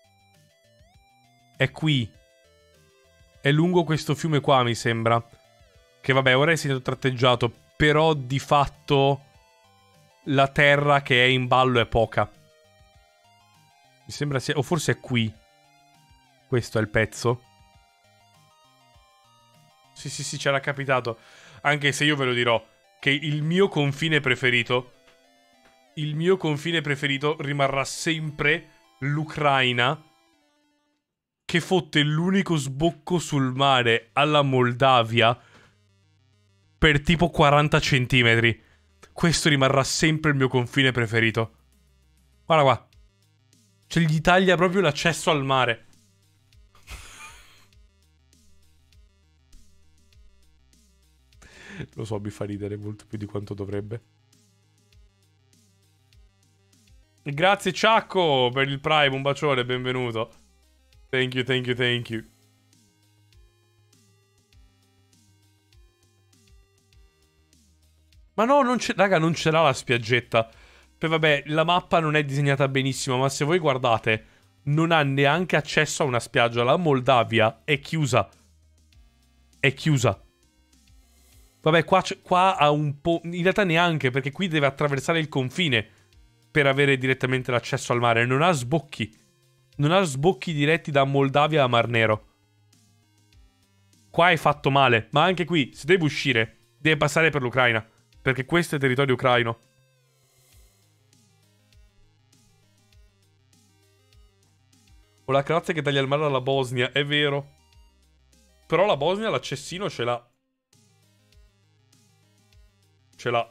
[SPEAKER 1] È qui. È lungo questo fiume qua, mi sembra. Che vabbè, ora è stato tratteggiato. Però di fatto la terra che è in ballo è poca. Mi sembra sia... O forse è qui. Questo è il pezzo. Sì, sì, sì, c'era capitato. Anche se io ve lo dirò, che che il mio confine preferito, il mio confine preferito rimarrà sempre l'Ucraina, che fotte l'unico sbocco sul mare alla Moldavia per tipo quaranta centimetri. Questo rimarrà sempre il mio confine preferito. Guarda qua. Cioè gli taglia proprio l'accesso al mare. Lo so, mi fa ridere molto più di quanto dovrebbe. Grazie Ciacco per il Prime, un bacione, benvenuto. Thank you, thank you, thank you. Ma no, non c'è, raga, non ce l'ha la spiaggetta. Poi vabbè, la mappa non è disegnata benissimo, ma se voi guardate, non ha neanche accesso a una spiaggia. La Moldavia è chiusa. È chiusa. Vabbè, qua, qua ha un po'... In realtà neanche, perché qui deve attraversare il confine per avere direttamente l'accesso al mare. Non ha sbocchi. Non ha sbocchi diretti da Moldavia a Mar Nero. Qua hai fatto male. Ma anche qui, se deve uscire, deve passare per l'Ucraina. Perché questo è territorio ucraino. Ho la Croazia che taglia il mare alla Bosnia, è vero. Però la Bosnia l'accessino ce l'ha. Ce l'ha.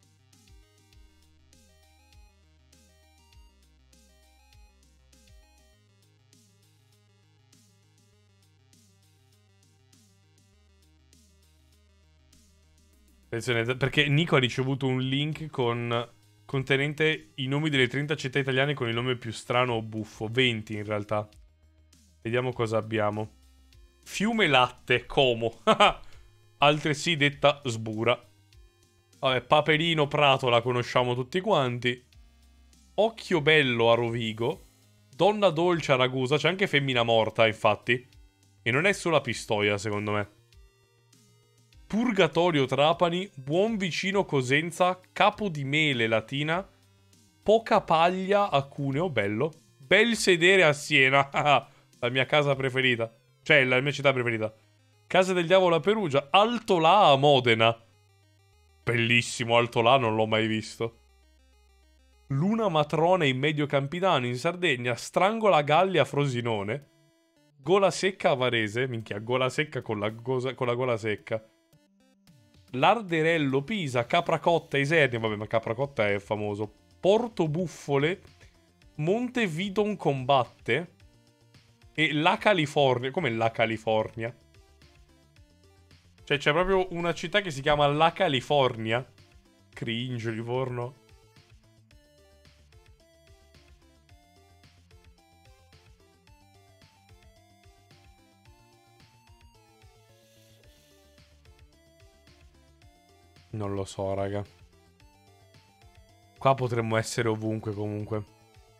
[SPEAKER 1] Attenzione, perché Nico ha ricevuto un link con contenente i nomi delle trenta città italiane con il nome più strano o buffo. venti in realtà. Vediamo cosa abbiamo. Fiume Latte, Como. Altresì detta Sbura. Vabbè, Paperino Prato la conosciamo tutti quanti. Occhio Bello a Rovigo. Donna Dolce a Ragusa. C'è anche Femmina Morta, infatti. E non è solo a Pistoia, secondo me. Purgatorio Trapani. Buon Vicino Cosenza. Capo di Mele Latina. Poca Paglia a Cuneo. Bello. Bel Sedere a Siena. La mia casa preferita. Cioè, la mia città preferita. Casa del Diavolo a Perugia. Altolà a Modena. Bellissimo, Altolà non l'ho mai visto. Luna Matrona in Medio Campidano in Sardegna. Strangola Galli a Frosinone. Gola Secca a Varese. Minchia, gola secca con la, goza, con la gola secca. Larderello Pisa. Capracotta Isernia. Vabbè, ma Capracotta è famoso. Porto Buffole. Montevidon Combatte. E La California. Come La California? Cioè c'è proprio una città che si chiama La California. Cringe, Livorno. Non lo so, raga. Qua potremmo essere ovunque comunque.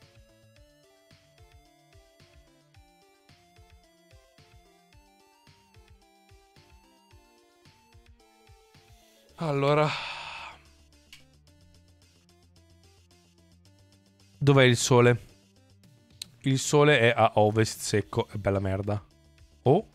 [SPEAKER 1] Allora, dov'è il sole? Il sole è a ovest secco. È bella merda. Oh.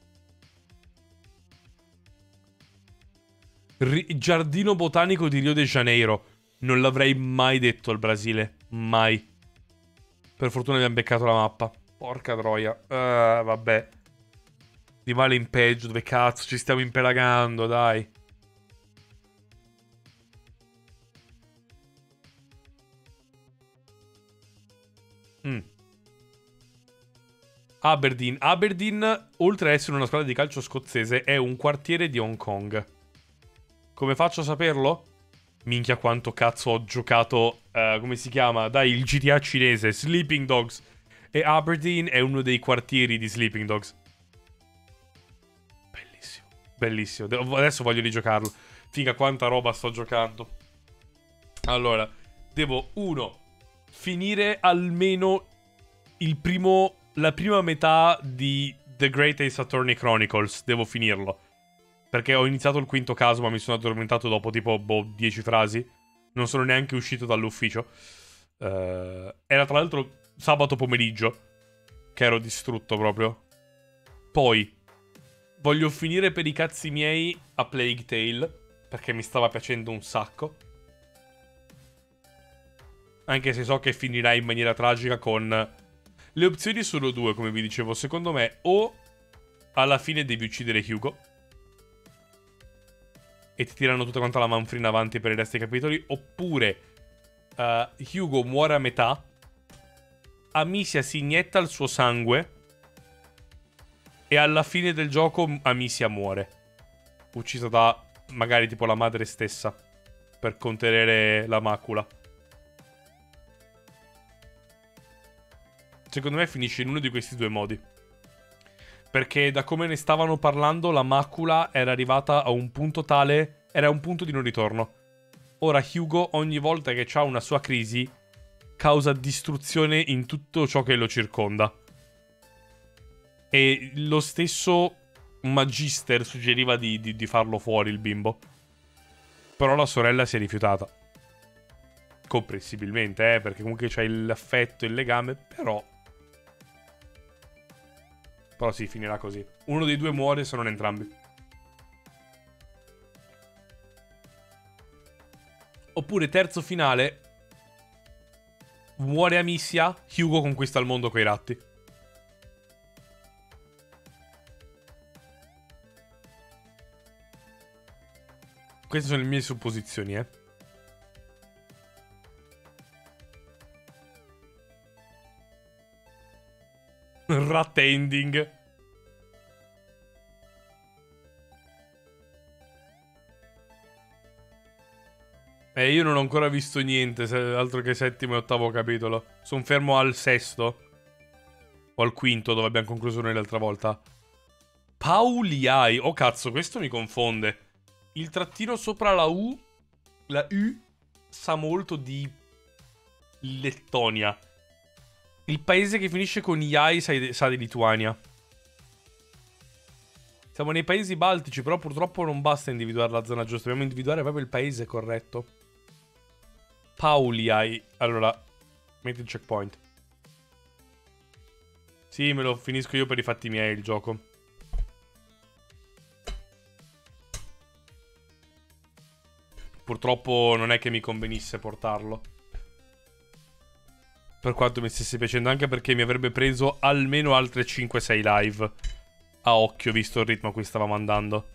[SPEAKER 1] R- Giardino botanico di Rio de Janeiro. Non l'avrei mai detto al Brasile. Mai. Per fortuna abbiamo beccato la mappa. Porca troia. Uh, vabbè. Di male in peggio. Dove cazzo ci stiamo impelagando, dai. Mm. Aberdeen. Aberdeen, oltre ad essere una squadra di calcio scozzese, è un quartiere di Hong Kong. Come faccio a saperlo? Minchia quanto cazzo ho giocato, uh, come si chiama? Dai, il G T A cinese, Sleeping Dogs. E Aberdeen è uno dei quartieri di Sleeping Dogs. Bellissimo. Bellissimo. Adesso voglio rigiocarlo. Figa quanta roba sto giocando. Allora, devo, uno... finire almeno il primo, la prima metà di The Great Ace Attorney Chronicles. Devo finirlo. Perché ho iniziato il quinto caso, ma mi sono addormentato dopo tipo, boh, dieci frasi. Non sono neanche uscito dall'ufficio. Uh, era tra l'altro sabato pomeriggio, che ero distrutto proprio. Poi, voglio finire per i cazzi miei a Plague Tale. perché mi stava piacendo un sacco. Anche se so che finirà in maniera tragica con... Le opzioni sono due, come vi dicevo. Secondo me, o alla fine devi uccidere Hugo e ti tirano tutta quanta la manfrina avanti per il resto dei capitoli, oppure uh, Hugo muore a metà, Amicia si inietta il suo sangue e alla fine del gioco Amicia muore, uccisa da magari tipo la madre stessa per contenere la macula. Secondo me finisce in uno di questi due modi, perché da come ne stavano parlando la macula era arrivata a un punto tale, era un punto di non ritorno. Ora Hugo ogni volta che ha una sua crisi causa distruzione in tutto ciò che lo circonda. E lo stesso Magister suggeriva di, di, di farlo fuori il bimbo, però la sorella si è rifiutata. Comprensibilmente, eh, perché comunque c'è l'affetto, il legame, però... Però sì, finirà così. Uno dei due muore, se non entrambi. Oppure terzo finale, muore Amicia, Hugo conquista il mondo coi ratti. Queste sono le mie supposizioni, eh. Rat ending. Eh, io non ho ancora visto niente, altro che settimo e ottavo capitolo. Sono fermo al sesto. O al quinto, dove abbiamo concluso noi l'altra volta. Pauliai. Oh cazzo, questo mi confonde. Il trattino sopra la U, la U, sa molto di Lettonia. Il paese che finisce con Iai sa di, sa di Lituania. Siamo nei paesi baltici, però purtroppo non basta individuare la zona giusta. Dobbiamo individuare proprio il paese corretto. Pauliai. Allora, metti il checkpoint. Sì, me lo finisco io per i fatti miei il gioco. Purtroppo non è che mi convenisse portarlo, per quanto mi stesse piacendo, anche perché mi avrebbe preso almeno altre cinque sei live a occhio, visto il ritmo a cui stavamo andando.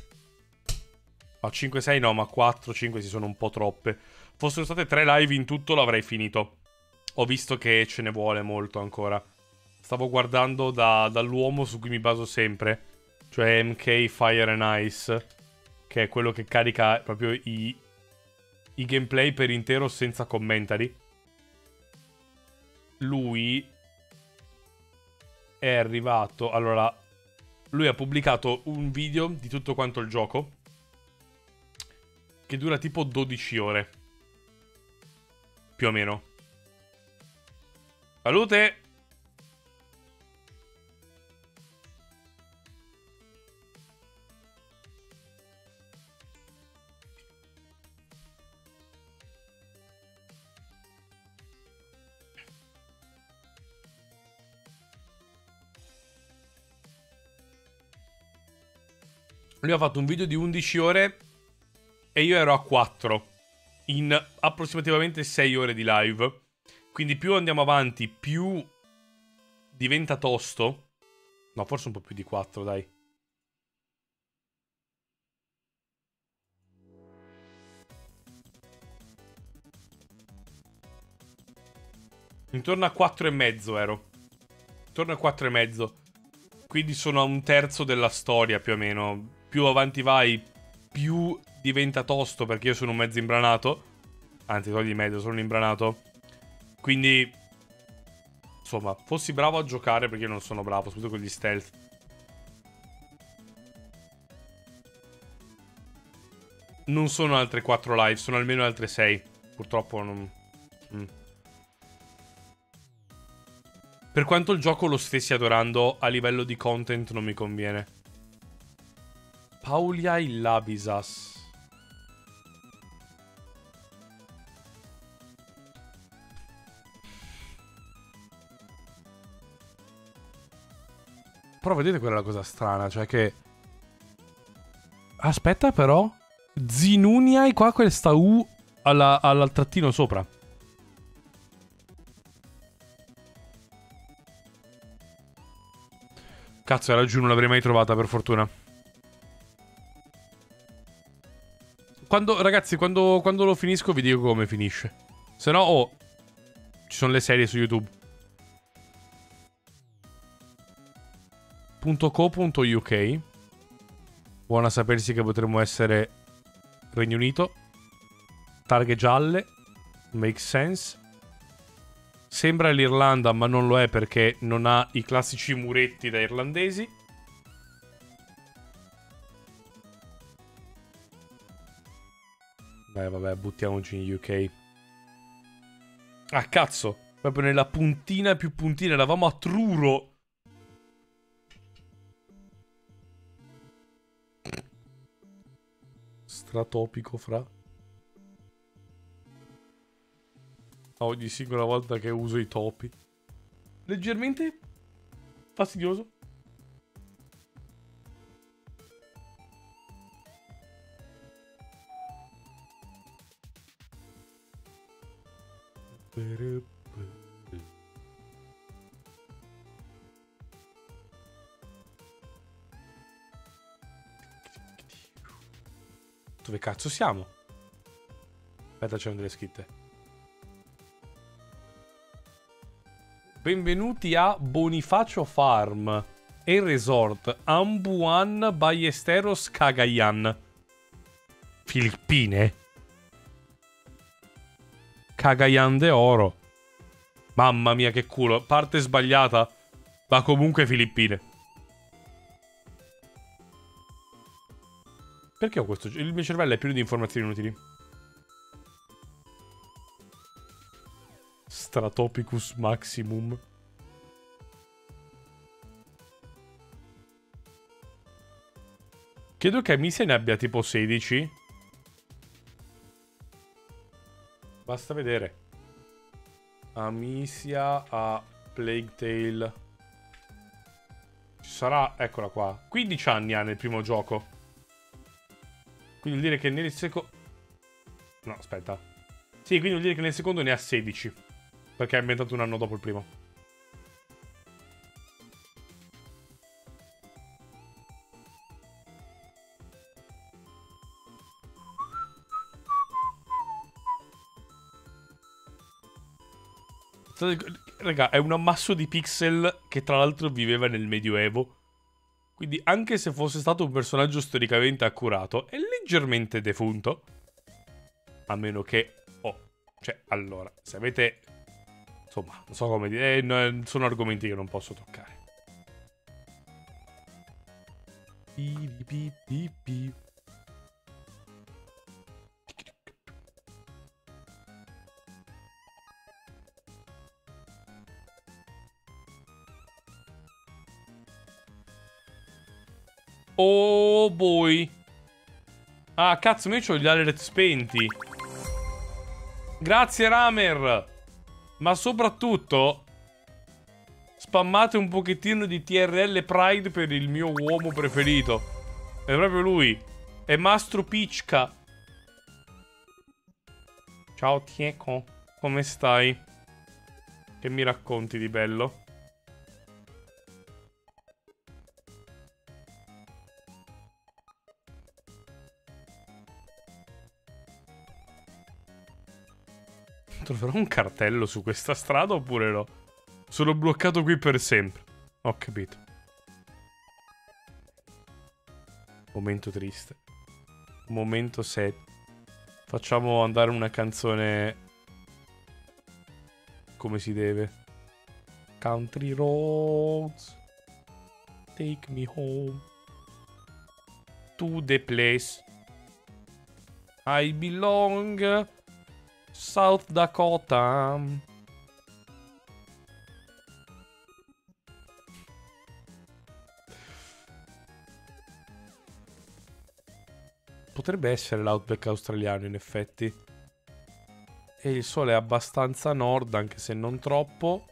[SPEAKER 1] Ma cinque sei no, ma quattro cinque si sono un po' troppe. Fossero state tre live in tutto l'avrei finito. Ho visto che ce ne vuole molto ancora. Stavo guardando da, dall'uomo su cui mi baso sempre, cioè M K Fire and Ice, che è quello che carica proprio i, i gameplay per intero senza commentary. Lui è arrivato... Allora, lui ha pubblicato un video di tutto quanto il gioco, che dura tipo dodici ore. Più o meno. Salute! Lui ha fatto un video di undici ore e io ero a quattro in approssimativamente sei ore di live. Quindi più andiamo avanti, più diventa tosto. No, forse un po' più di quattro, dai. Intorno a quattro e mezzo ero. Intorno a quattro e mezzo. Quindi sono a un terzo della storia, più o meno. Più avanti vai, più diventa tosto, perché io sono un mezzo imbranato. Anzi, togli mezzo, sono un imbranato. Quindi, insomma, fossi bravo a giocare, perché io non sono bravo, soprattutto con gli stealth. Non sono altre quattro live, sono almeno altre sei. Purtroppo non... Mm. Per quanto il gioco lo stessi adorando, a livello di content non mi conviene. Paulia Labisas. Però vedete quella è la cosa strana, cioè che... Aspetta però... Zinuniai, qua questa U alla, al trattino sopra. Cazzo, era giù, non l'avrei mai trovata, per fortuna. Quando, ragazzi, quando, quando lo finisco vi dico come finisce. Se no, oh, ci sono le serie su YouTube. .co.uk. Buona sapersi che potremmo essere Regno Unito. Targhe gialle. Makes sense. Sembra l'Irlanda, ma non lo è perché non ha i classici muretti da irlandesi. Beh, vabbè, buttiamoci in U K. Ah, cazzo. Proprio nella puntina più puntina. Eravamo a Truro. Stratopico, fra. Ogni singola volta che uso i topi. Leggermente fastidioso. Dove cazzo siamo? Aspetta, c'erano delle scritte. Benvenuti a Bonifacio Farm e Resort Ambuan Ballesteros Cagayan. Filippine? Cagayan de Oro. Mamma mia, che culo. Parte sbagliata. Ma comunque Filippine. Perché ho questo? Il mio cervello è pieno di informazioni inutili. Stratopicus maximum. Credo che Amicia ne abbia tipo sedici. Basta vedere. Amicia a Plague Tale. Ci sarà, eccola qua. quindici anni ha nel primo gioco. Quindi vuol dire che nel secondo... No, aspetta. Sì, quindi vuol dire che nel secondo ne ha sedici. Perché è ambientato un anno dopo il primo. Raga, è un ammasso di pixel che tra l'altro viveva nel Medioevo. Quindi anche se fosse stato un personaggio storicamente accurato, è leggermente defunto. A meno che... Oh, cioè, allora, se avete... Insomma, non so come dire, eh, no, sono argomenti che non posso toccare. Bi, bi, bi, bi. Oh boy. Ah, cazzo, io ho gli alert spenti. Grazie, Ramer. Ma soprattutto spammate un pochettino di T R L Pride per il mio uomo preferito. È proprio lui. È Mastro Picca. Ciao Tieco. Come stai? Che mi racconti di bello? Troverò un cartello su questa strada oppure no? Sono bloccato qui per sempre. Ho capito. Momento triste. Momento sad. Facciamo andare una canzone come si deve. Country roads, take me home to the place I belong, South Dakota. Potrebbe essere l'outback australiano, in effetti. E il sole è abbastanza a nord, anche se non troppo.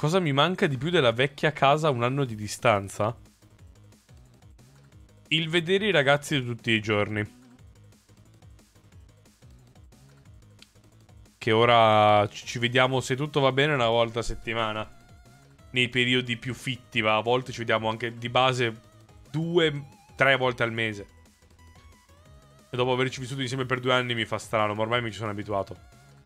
[SPEAKER 1] Cosa mi manca di più della vecchia casa a un anno di distanza? Il vedere i ragazzi di tutti i giorni. Che ora ci vediamo, se tutto va bene, una volta a settimana. Nei periodi più fitti, va. A volte ci vediamo anche di base due, tre volte al mese. E dopo averci vissuto insieme per due anni mi fa strano, ma ormai mi ci sono abituato.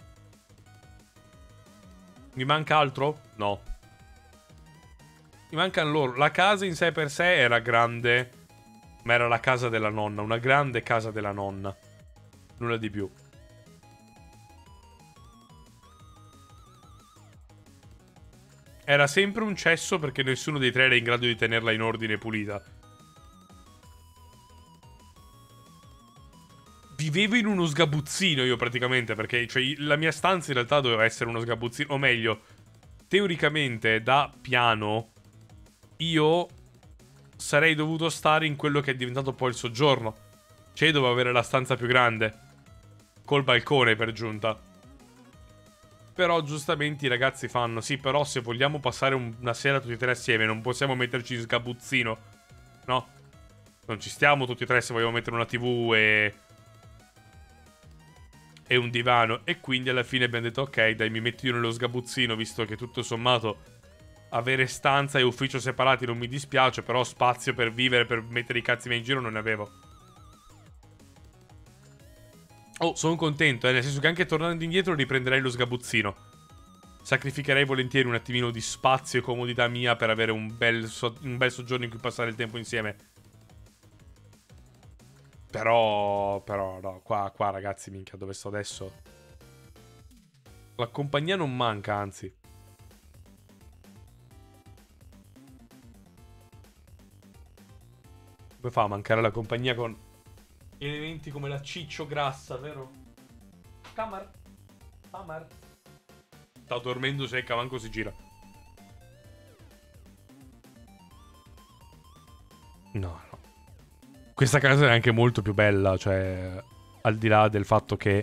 [SPEAKER 1] Mi manca altro? No. Mi mancano loro. La casa in sé per sé era grande, ma era la casa della nonna. Una grande casa della nonna. Nulla di più. Era sempre un cesso perché nessuno dei tre era in grado di tenerla in ordine e pulita. Vivevo in uno sgabuzzino io praticamente, perché cioè, la mia stanza in realtà doveva essere uno sgabuzzino. O meglio, teoricamente da piano io sarei dovuto stare in quello che è diventato poi il soggiorno. Cioè dovevo avere la stanza più grande, col balcone per giunta. Però giustamente i ragazzi fanno: sì, però se vogliamo passare un- una sera tutti e tre assieme non possiamo metterci in sgabuzzino. No, non ci stiamo tutti e tre se vogliamo mettere una tivù e... e un divano. E quindi alla fine abbiamo detto: ok, dai, mi metto io nello sgabuzzino, visto che tutto sommato avere stanza e ufficio separati non mi dispiace, però spazio per vivere, per mettere i cazzi miei in giro non ne avevo. Oh, sono contento, eh, nel senso che anche tornando indietro riprenderei lo sgabuzzino. Sacrificherei volentieri un attimino di spazio e comodità mia per avere un bel, so un bel soggiorno in cui passare il tempo insieme. Però, però, no, qua, qua ragazzi, minchia, dove sto adesso? La compagnia non manca, anzi. Come fa a mancare la compagnia con elementi come la ciccio grassa, vero? Camar. Camar. Sta dormendo secca, manco si gira. No, no. Questa casa è anche molto più bella, cioè... Al di là del fatto che...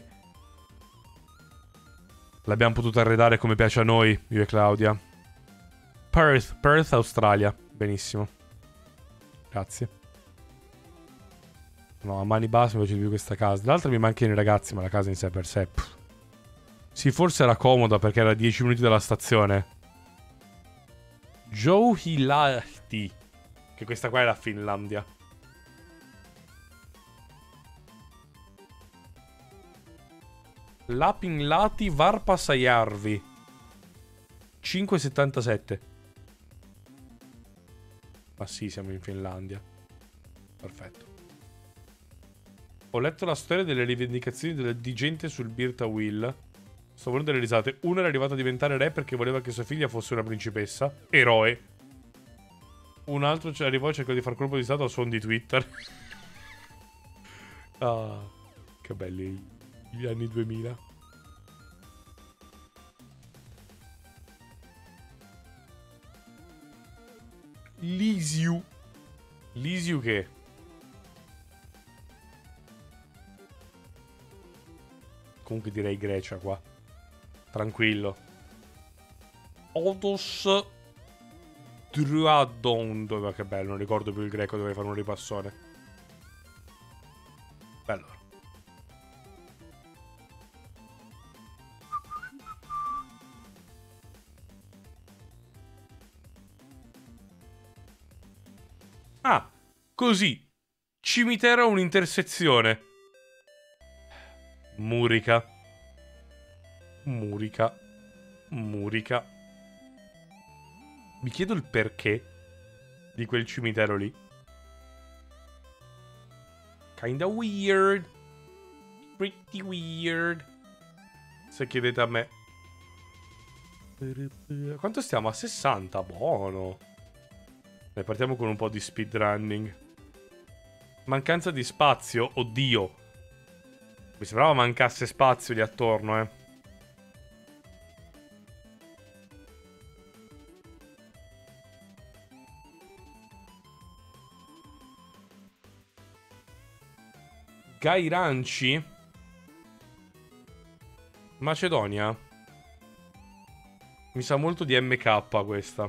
[SPEAKER 1] l'abbiamo potuta arredare come piace a noi, io e Claudia. Perth, Perth, Australia. Benissimo. Grazie. No, a mani basse mi piace di più questa casa. L'altra mi mancano i ragazzi, ma la casa in sé per sé... Pff. Sì, forse era comoda perché era a dieci minuti dalla stazione. Jouhilahti. Che questa qua è la Finlandia. Lapinlahti Varpasajärvi. cinque virgola settantasette. Ma sì, siamo in Finlandia. Perfetto. Ho letto la storia delle rivendicazioni delle- di gente sul Birta Wheel. Sto volendo delle risate. Una era arrivata a diventare re perché voleva che sua figlia fosse una principessa. Eroe. Un altro ci arrivò e cercò di far colpo di stato a suon di Twitter. Ah, che belli gli anni duemila. Lisiu. Lisiu che? Comunque direi Grecia qua. Tranquillo. Odos Druadon. Ma che bello, non ricordo più il greco, dovrei fare un ripassone. Allora. Ah, così. Cimitero a un'intersezione. Murica. Murica. Murica. Mi chiedo il perché di quel cimitero lì. Kinda weird. Pretty weird. Se chiedete a me. Quanto stiamo? A sessanta? Buono. Ne partiamo con un po' di speedrunning. Mancanza di spazio. Oddio. Mi sembrava mancasse spazio lì attorno, eh. Gairanci? Macedonia? Mi sa molto di M K questa.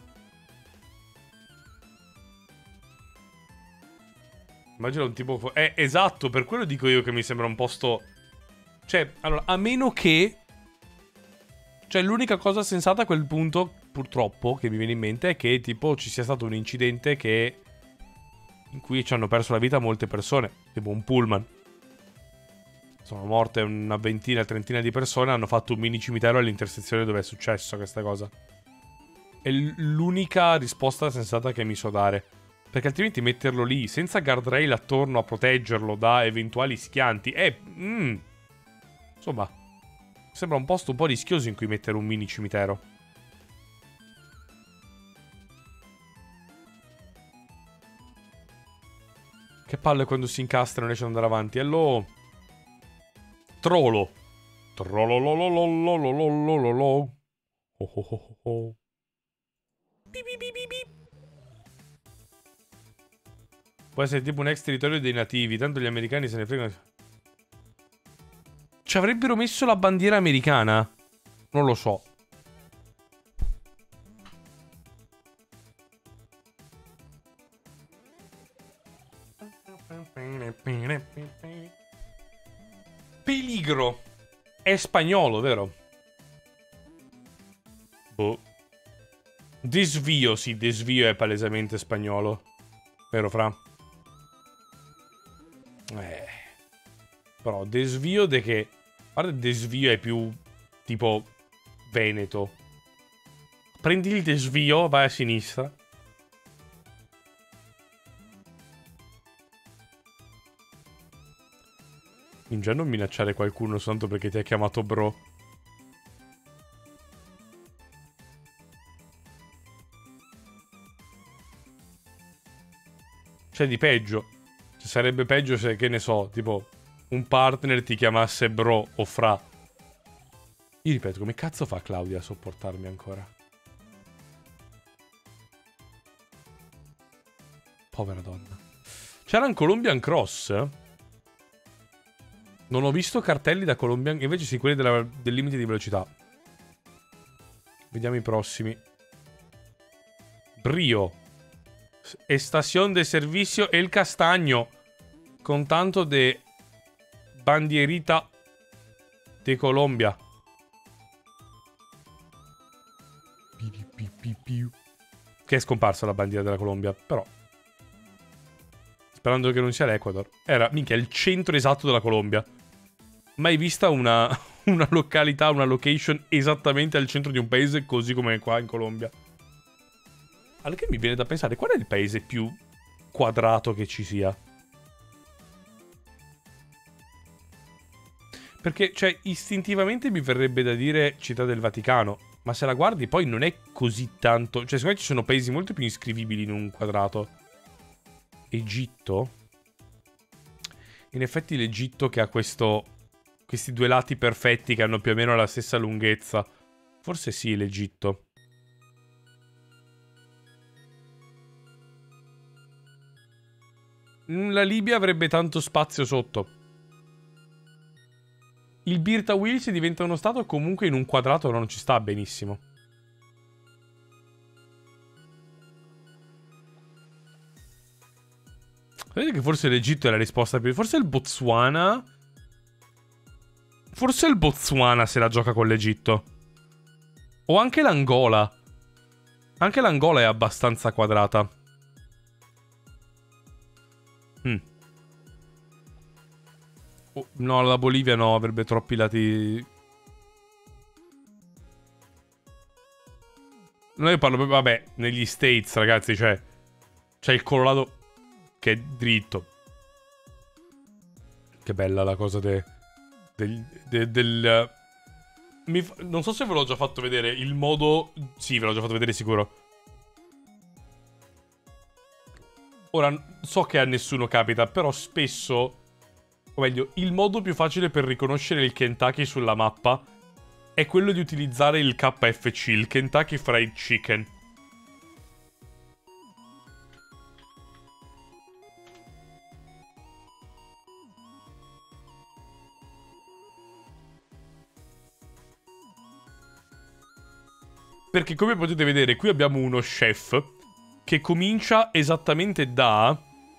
[SPEAKER 1] Immagino un tipo... Eh, esatto, per quello dico io che mi sembra un posto... Cioè, allora, a meno che... Cioè, l'unica cosa sensata a quel punto, purtroppo, che mi viene in mente è che, tipo, ci sia stato un incidente che... in cui ci hanno perso la vita molte persone. Tipo un pullman. Sono morte una ventina, trentina di persone. Hanno fatto un mini cimitero all'intersezione dove è successo questa cosa. È l'unica risposta sensata che mi so dare. Perché altrimenti metterlo lì, senza guardrail attorno a proteggerlo da eventuali schianti, è... Mm, insomma, sembra un posto un po' rischioso in cui mettere un mini cimitero. Che palle quando si incastra e non riesce ad andare avanti. E lo... Trolo. Trololololololololololo. Oh oh oh oh. Bi bi bi bi bi. Può essere tipo un ex territorio dei nativi, tanto gli americani se ne fregano. Ci avrebbero messo la bandiera americana? Non lo so. Peligro. È spagnolo, vero? Boh. Desvio, sì, desvio è palesemente spagnolo. Vero, Fra? Eh. Però desvio de che... Guarda, desvio è più tipo veneto. Prendi il desvio, vai a sinistra. In già non minacciare qualcuno soltanto perché ti ha chiamato bro. C'è di peggio. Ci sarebbe peggio se, che ne so, tipo, un partner ti chiamasse bro o fra. Io ripeto, come cazzo fa Claudia a sopportarmi ancora? Povera donna. C'era un Colombian Cross? Non ho visto cartelli da Colombian... Invece sì, quelli della, del limite di velocità. Vediamo i prossimi. Brio. Estación de servicio El Castagno. Con tanto de... bandierita de Colombia. Che è scomparsa la bandiera della Colombia, però. Sperando che non sia l'Ecuador. Era, minchia, il centro esatto della Colombia. Mai vista una, una località, una location esattamente al centro di un paese così come qua in Colombia. Allora che mi viene da pensare, qual è il paese più quadrato che ci sia? Perché, cioè, istintivamente mi verrebbe da dire Città del Vaticano. Ma se la guardi poi non è così tanto... Cioè, secondo me ci sono paesi molto più iscrivibili in un quadrato. Egitto? In effetti l'Egitto che ha questo... Questi due lati perfetti che hanno più o meno la stessa lunghezza. Forse sì, l'Egitto. La Libia avrebbe tanto spazio sotto. Il Birtawil se diventa uno stato comunque in un quadrato non ci sta benissimo. Vedete che forse l'Egitto è la risposta più... Forse il Botswana... Forse il Botswana se la gioca con l'Egitto. O anche l'Angola. Anche l'Angola è abbastanza quadrata. Mm. Oh, no, la Bolivia no, avrebbe troppi lati... No, io parlo proprio, vabbè, negli States, ragazzi, cioè... C'è il Colorado che è dritto. Che bella la cosa de, del... De, del mi fa, non so se ve l'ho già fatto vedere il modo... Sì, ve l'ho già fatto vedere sicuro. Ora, so che a nessuno capita, però spesso... O meglio, il modo più facile per riconoscere il Kentucky sulla mappa è quello di utilizzare il K F C, il Kentucky Fried Chicken. Perché come potete vedere, qui abbiamo uno chef che comincia esattamente da...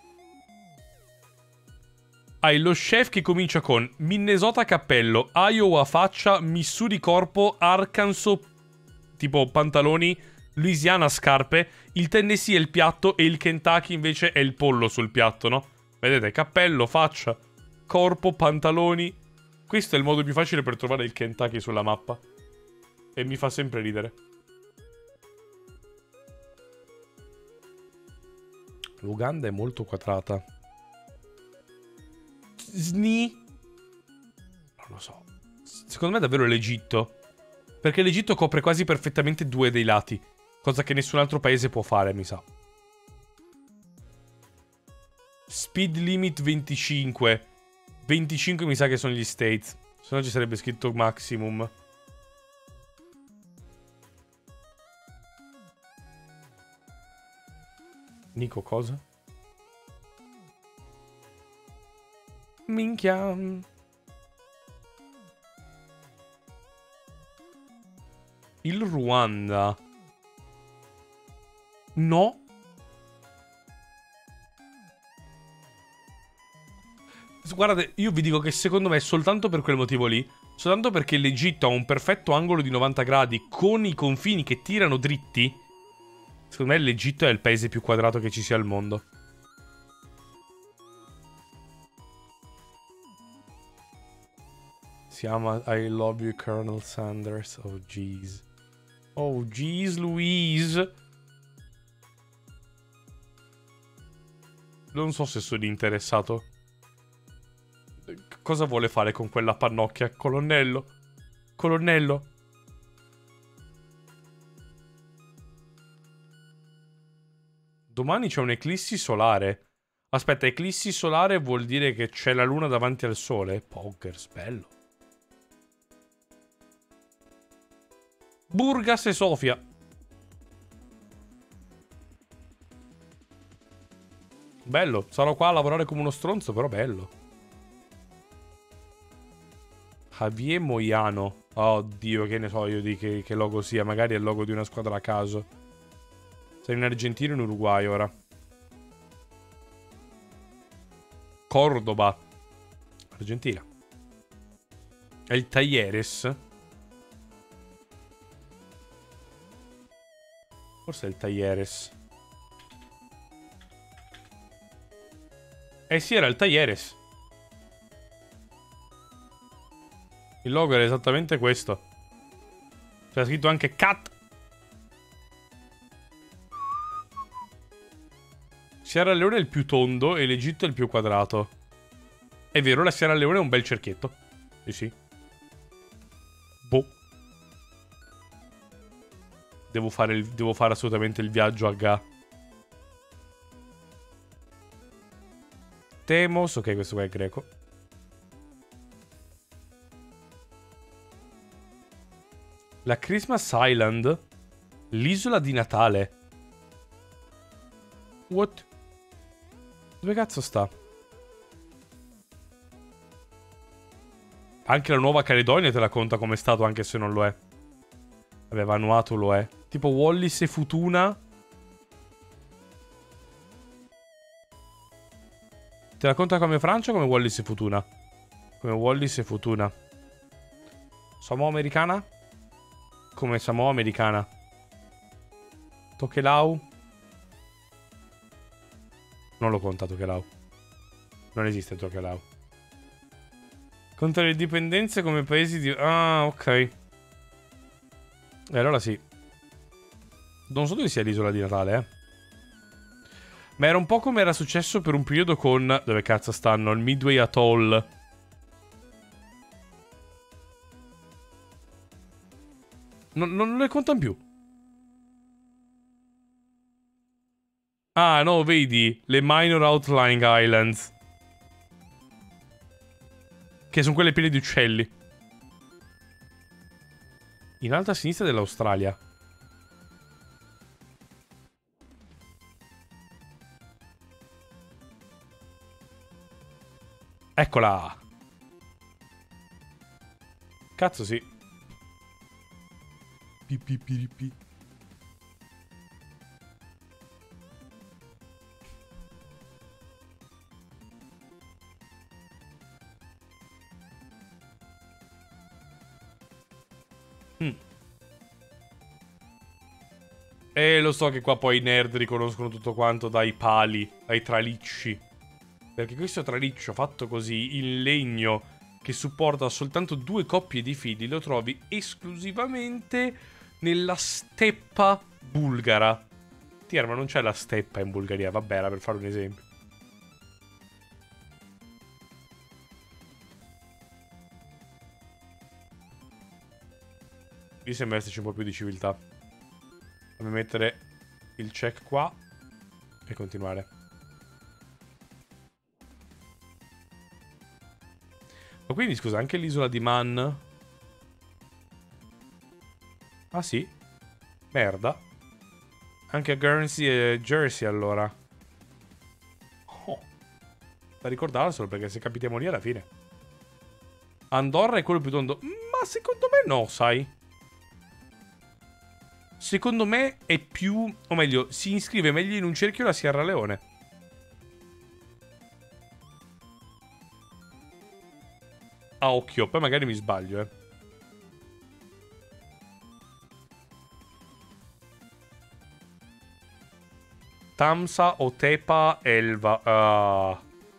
[SPEAKER 1] Hai lo chef che comincia con Minnesota cappello, Iowa faccia, Missouri corpo, Arkansas tipo pantaloni, Louisiana scarpe, il Tennessee è il piatto e il Kentucky invece è il pollo sul piatto, no? Vedete, cappello, faccia, corpo, pantaloni. Questo è il modo più facile per trovare il Kentucky sulla mappa. E mi fa sempre ridere. L'Uganda è molto quadrata. Sni? Non lo so. Secondo me è davvero l'Egitto. Perché l'Egitto copre quasi perfettamente due dei lati. Cosa che nessun altro paese può fare, mi sa. Speed limit venticinque. venticinque mi sa che sono gli States. Se no ci sarebbe scritto maximum. Nico, cosa? Minchia. Il Ruanda. No. Guardate, io vi dico che secondo me è soltanto per quel motivo lì. Soltanto perché l'Egitto ha un perfetto angolo di novanta gradi con i confini che tirano dritti. Secondo me l'Egitto è il paese più quadrato che ci sia al mondo. Si chiama I love you Colonel Sanders. Oh jeez. Oh jeez Louise. Non so se sono interessato. Cosa vuole fare con quella pannocchia? Colonnello? Colonnello? Domani c'è un'eclissi solare. Aspetta, eclissi solare vuol dire che c'è la luna davanti al sole? Poggers, bello. Burgas e Sofia. Bello, sarò qua a lavorare come uno stronzo, però bello. Javier Moiano. Oddio, che ne so io di che, che logo sia. Magari è il logo di una squadra a caso. Sei in Argentina o in Uruguay ora? Cordoba. Argentina. È il Talleres. Forse è il Talleres. Eh sì, era il Talleres. Il logo era esattamente questo. C'era scritto anche Cat. Sierra Leone è il più tondo e l'Egitto è il più quadrato. È vero, la Sierra Leone è un bel cerchietto. Sì, sì. Boh. Devo fare, il, devo fare assolutamente il viaggio a Ga. Temos. Ok, questo qua è greco. La Christmas Island. L'isola di Natale. What? Dove cazzo sta? Anche la Nuova Caledonia te la conta come stato anche se non lo è. Vabbè, Vanuatu lo è. Tipo Wallis e Futuna. Te la conta come Francia o come Wallis e Futuna? Come Wallis e Futuna. Samoa americana? Come Samoa americana. Tokelau? Non lo conta Tokelau. Non esiste Tokelau. Conta le dipendenze come paesi di... Ah, ok. E allora sì. Non so dove sia l'isola di Natale, eh. Ma era un po' come era successo per un periodo con... Dove cazzo stanno? Il Midway Atoll. Non, non le contano più. Ah, no, vedi? Le Minor Outlying Islands. Che sono quelle piene di uccelli. In alto a sinistra dell'Australia. Eccola. Cazzo sì. Pi, pi, pi, pi. E lo so che qua poi i nerd riconoscono tutto quanto dai pali, dai tralicci. Perché questo traliccio fatto così, in legno, che supporta soltanto due coppie di fili, lo trovi esclusivamente nella steppa bulgara. Tier, ma non c'è la steppa in Bulgaria, vabbè, era per fare un esempio. Mi sembra esserci un po' più di civiltà. Fammi mettere il check qua e continuare. Ma quindi, scusa, anche l'isola di Man? Ah, sì? Merda. Anche Guernsey e Jersey, allora. Oh. Da ricordarselo, perché se capitiamo lì alla fine. Andorra è quello più tondo. Ma secondo me no, sai? Secondo me è più... O meglio, si iscrive meglio in un cerchio la Sierra Leone. A occhio, poi magari mi sbaglio, eh. Tamsa, Otepa, Elva. Ah.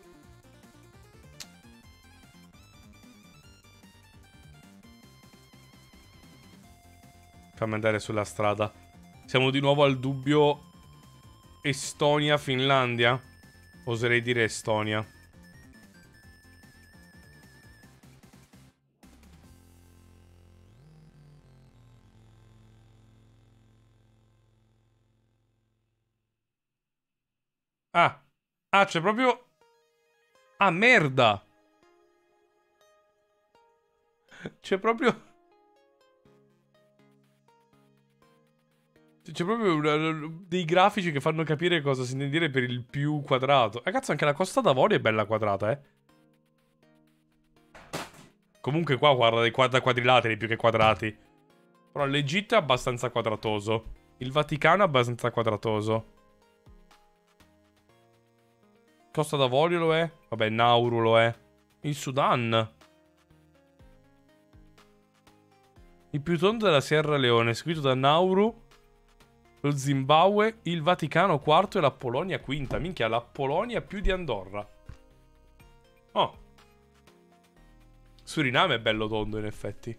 [SPEAKER 1] Fammi andare sulla strada. Siamo di nuovo al dubbio Estonia-Finlandia? Oserei dire Estonia. Ah. Ah, c'è proprio... Ah, merda! C'è proprio... C'è proprio una- dei grafici che fanno capire cosa si intende dire per il più quadrato. E cazzo, anche la Costa d'Avorio è bella quadrata, eh. Comunque qua guarda dei quadra quadrilateri più che quadrati. Però l'Egitto è abbastanza quadratoso. Il Vaticano è abbastanza quadratoso. Costa d'Avorio lo è. Vabbè, Nauru lo è. Il Sudan. Il più tondo della Sierra Leone, seguito da Nauru, lo Zimbabwe, il Vaticano quarto e la Polonia quinta. Minchia, la Polonia più di Andorra. Oh. Suriname è bello tondo, in effetti.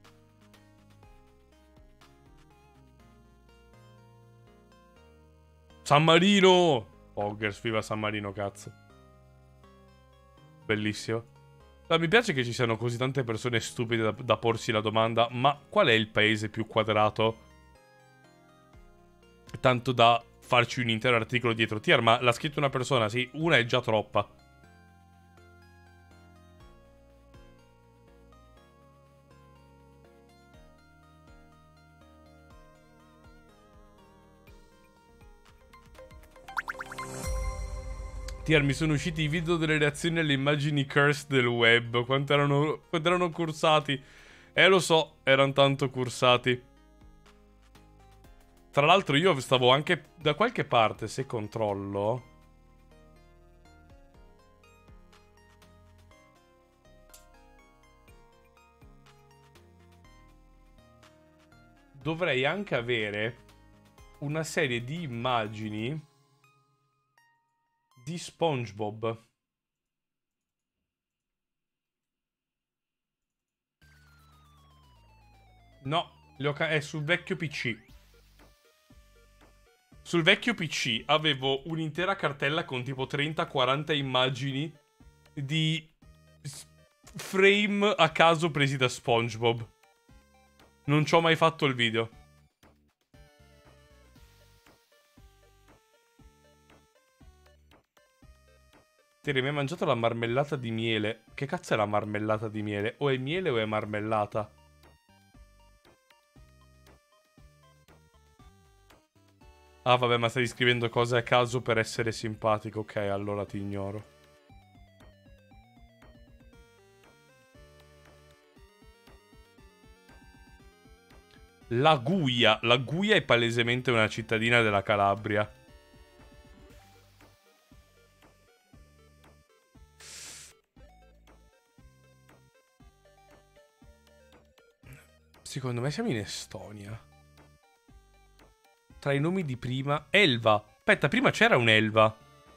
[SPEAKER 1] San Marino! Poggers, viva San Marino, cazzo. Bellissimo. Ma mi piace che ci siano così tante persone stupide da, da porsi la domanda: ma qual è il paese più quadrato? Tanto da farci un intero articolo dietro. Tier, ma l'ha scritto una persona, sì, una è già troppa. Tier, mi sono usciti i video delle reazioni alle immagini cursed del web. Quanto erano, quanto erano cursati. Eh, lo so, erano tanto cursati. Tra l'altro io stavo anche da qualche parte, se controllo... Dovrei anche avere una serie di immagini di SpongeBob. No, le ho ca- è sul vecchio P C. Sul vecchio P C avevo un'intera cartella con tipo trenta quaranta immagini di frame a caso presi da SpongeBob. Non ci ho mai fatto il video. Ti hai mai mangiato la marmellata di miele? Che cazzo è la marmellata di miele? O è miele o è marmellata? Ah, vabbè, ma stai scrivendo cose a caso per essere simpatico. Ok, allora ti ignoro. La Guia. La Guia è palesemente una cittadina della Calabria. Secondo me siamo in Estonia. Tra i nomi di prima... Elva. Aspetta, prima c'era un'Elva.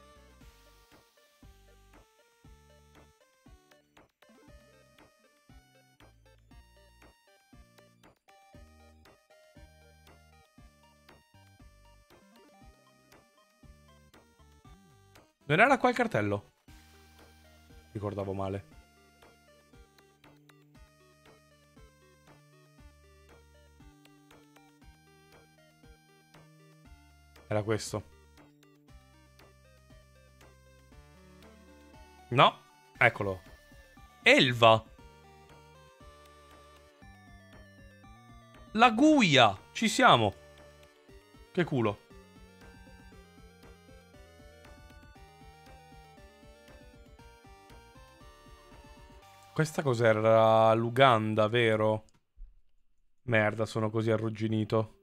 [SPEAKER 1] Non era qua il cartello? Ricordavo male. Era questo. No, eccolo. Elva. La Guia. Ci siamo. Che culo. Questa cos'era? L'Uganda, vero? Merda, sono così arrugginito.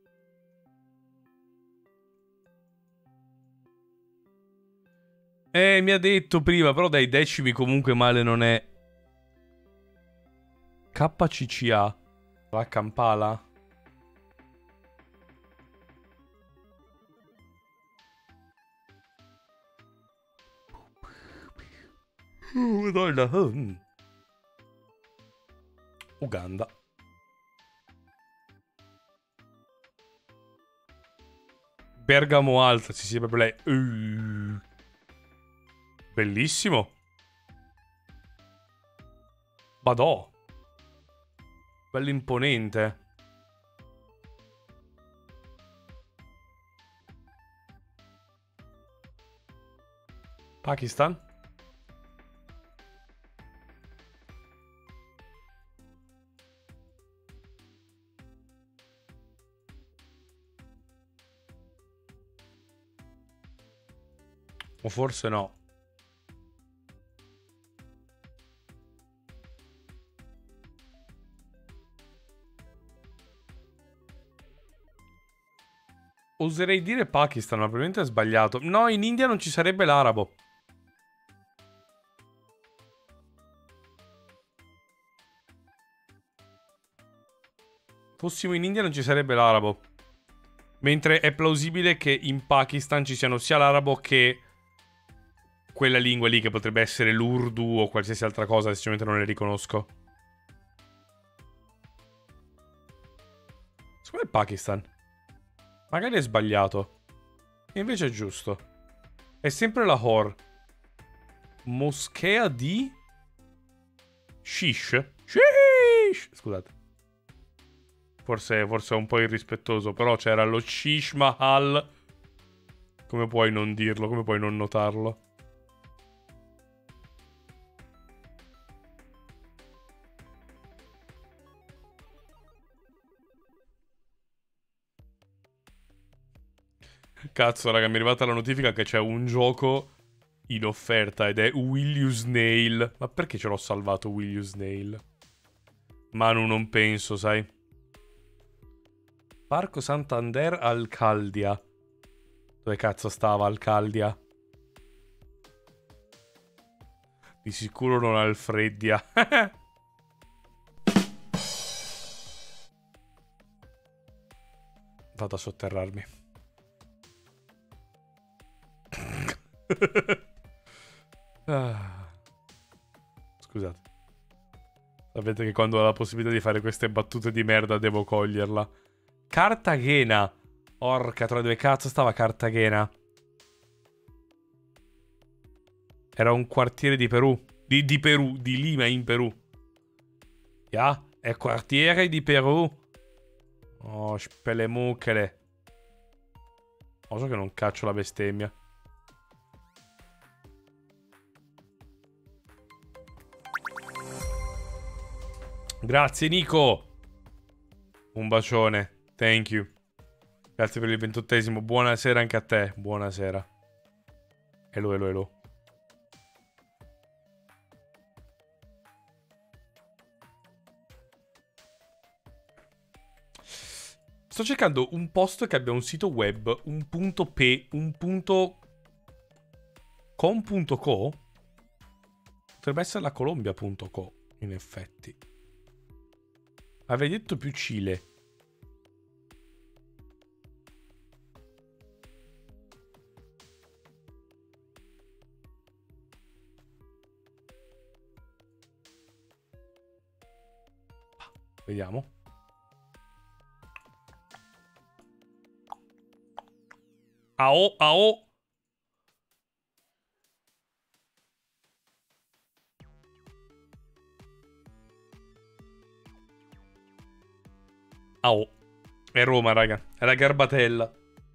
[SPEAKER 1] Eh, mi ha detto prima, però dai decimi comunque male non è. K C C A. La Kampala? Oh, Madonna. Oh. Uganda. Bergamo Alta, ci sia proprio lei. Uh. Bellissimo. Badò. Bello imponente. Pakistan? O forse no. Oserei dire Pakistan, ma probabilmente è sbagliato. No, in India non ci sarebbe l'arabo. Fossimo in India non ci sarebbe l'arabo. Mentre è plausibile che in Pakistan ci siano sia l'arabo che quella lingua lì, che potrebbe essere l'Urdu o qualsiasi altra cosa, sinceramente non le riconosco. Secondo me è Pakistan. Magari è sbagliato. E invece è giusto. È sempre Lahore. Moschea di... Shish. Shish. Scusate. Forse, forse è un po' irrispettoso, però c'era lo Shish Mahal. Come puoi non dirlo? Come puoi non notarlo? Cazzo, raga, mi è arrivata la notifica che c'è un gioco in offerta ed è Will You Snail. Ma perché ce l'ho salvato Will You Snail? Manu, non penso, sai. Parco Santander Alcaldia. Dove cazzo stava Alcaldia? Di sicuro non Alfredia. Vado a sotterrarmi. Ah. Scusate. Sapete che quando ho la possibilità di fare queste battute di merda devo coglierla. Cartagena. Orca, tra dove cazzo stava Cartagena? Era un quartiere di Perù. Di, di Perù, di Lima in Perù. Ja, è quartiere di Perù. Oh, spelemucchele. Oh, so che non caccio la bestemmia. Grazie Nico. Un bacione. Thank you. Grazie per il ventottesimo. Buonasera anche a te. Buonasera. Elo, elo, elo. Sto cercando un posto che abbia un sito web, un punto p, un punto com punto co. Potrebbe essere la Colombia punto co, in effetti. Avrei detto più Cile. Vediamo. Ao, ao. Ao. È Roma, raga. È la Garbatella.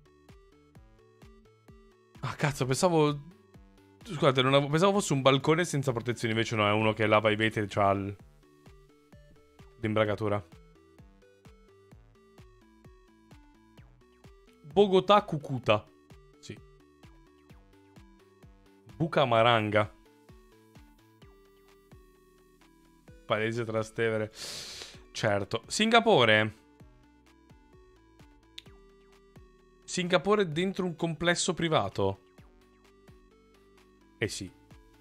[SPEAKER 1] Ah, cazzo, pensavo... Scusate, non avevo... pensavo fosse un balcone senza protezione. Invece no, è uno che lava i vetri e c'ha l... l'imbragatura. Bogotà Cucuta. Sì. Bucamaranga. Paese Trastevere. Certo. Singapore. Singapore dentro un complesso privato. Eh sì.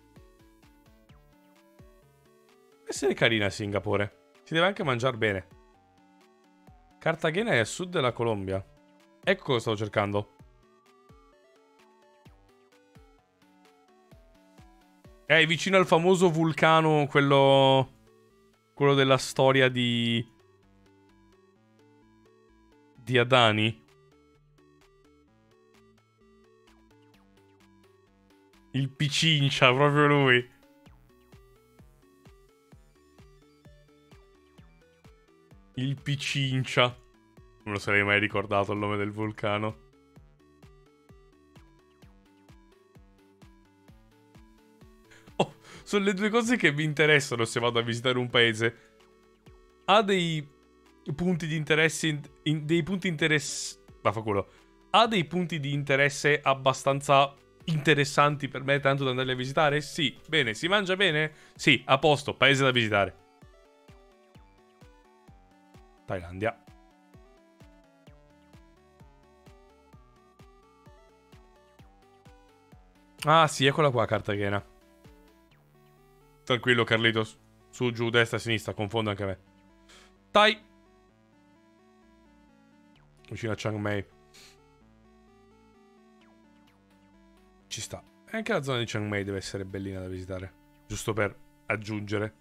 [SPEAKER 1] Essere carina Singapore. Si deve anche mangiare bene. Cartagena è a sud della Colombia. Ecco cosa stavo cercando. È vicino al famoso vulcano, quello... quello della storia di... di Adani. Il Picincia, proprio lui. Il Picincia. Non lo sarei mai ricordato il nome del vulcano. Oh, sono le due cose che mi interessano se vado a visitare un paese. Ha dei punti di interesse... In, in, dei punti interess... Vaffanculo. Ha dei punti di interesse abbastanza... interessanti per me tanto da andarli a visitare? Sì. Bene, si mangia bene? Sì, a posto, paese da visitare. Thailandia. Ah sì, eccola qua Cartagena. Tranquillo Carlitos. Su, giù, destra, sinistra, confondo anche me. Thai. Vicino a Chiang Mai. Ci sta. E anche la zona di Chiang Mai deve essere bellina da visitare. Giusto per aggiungere.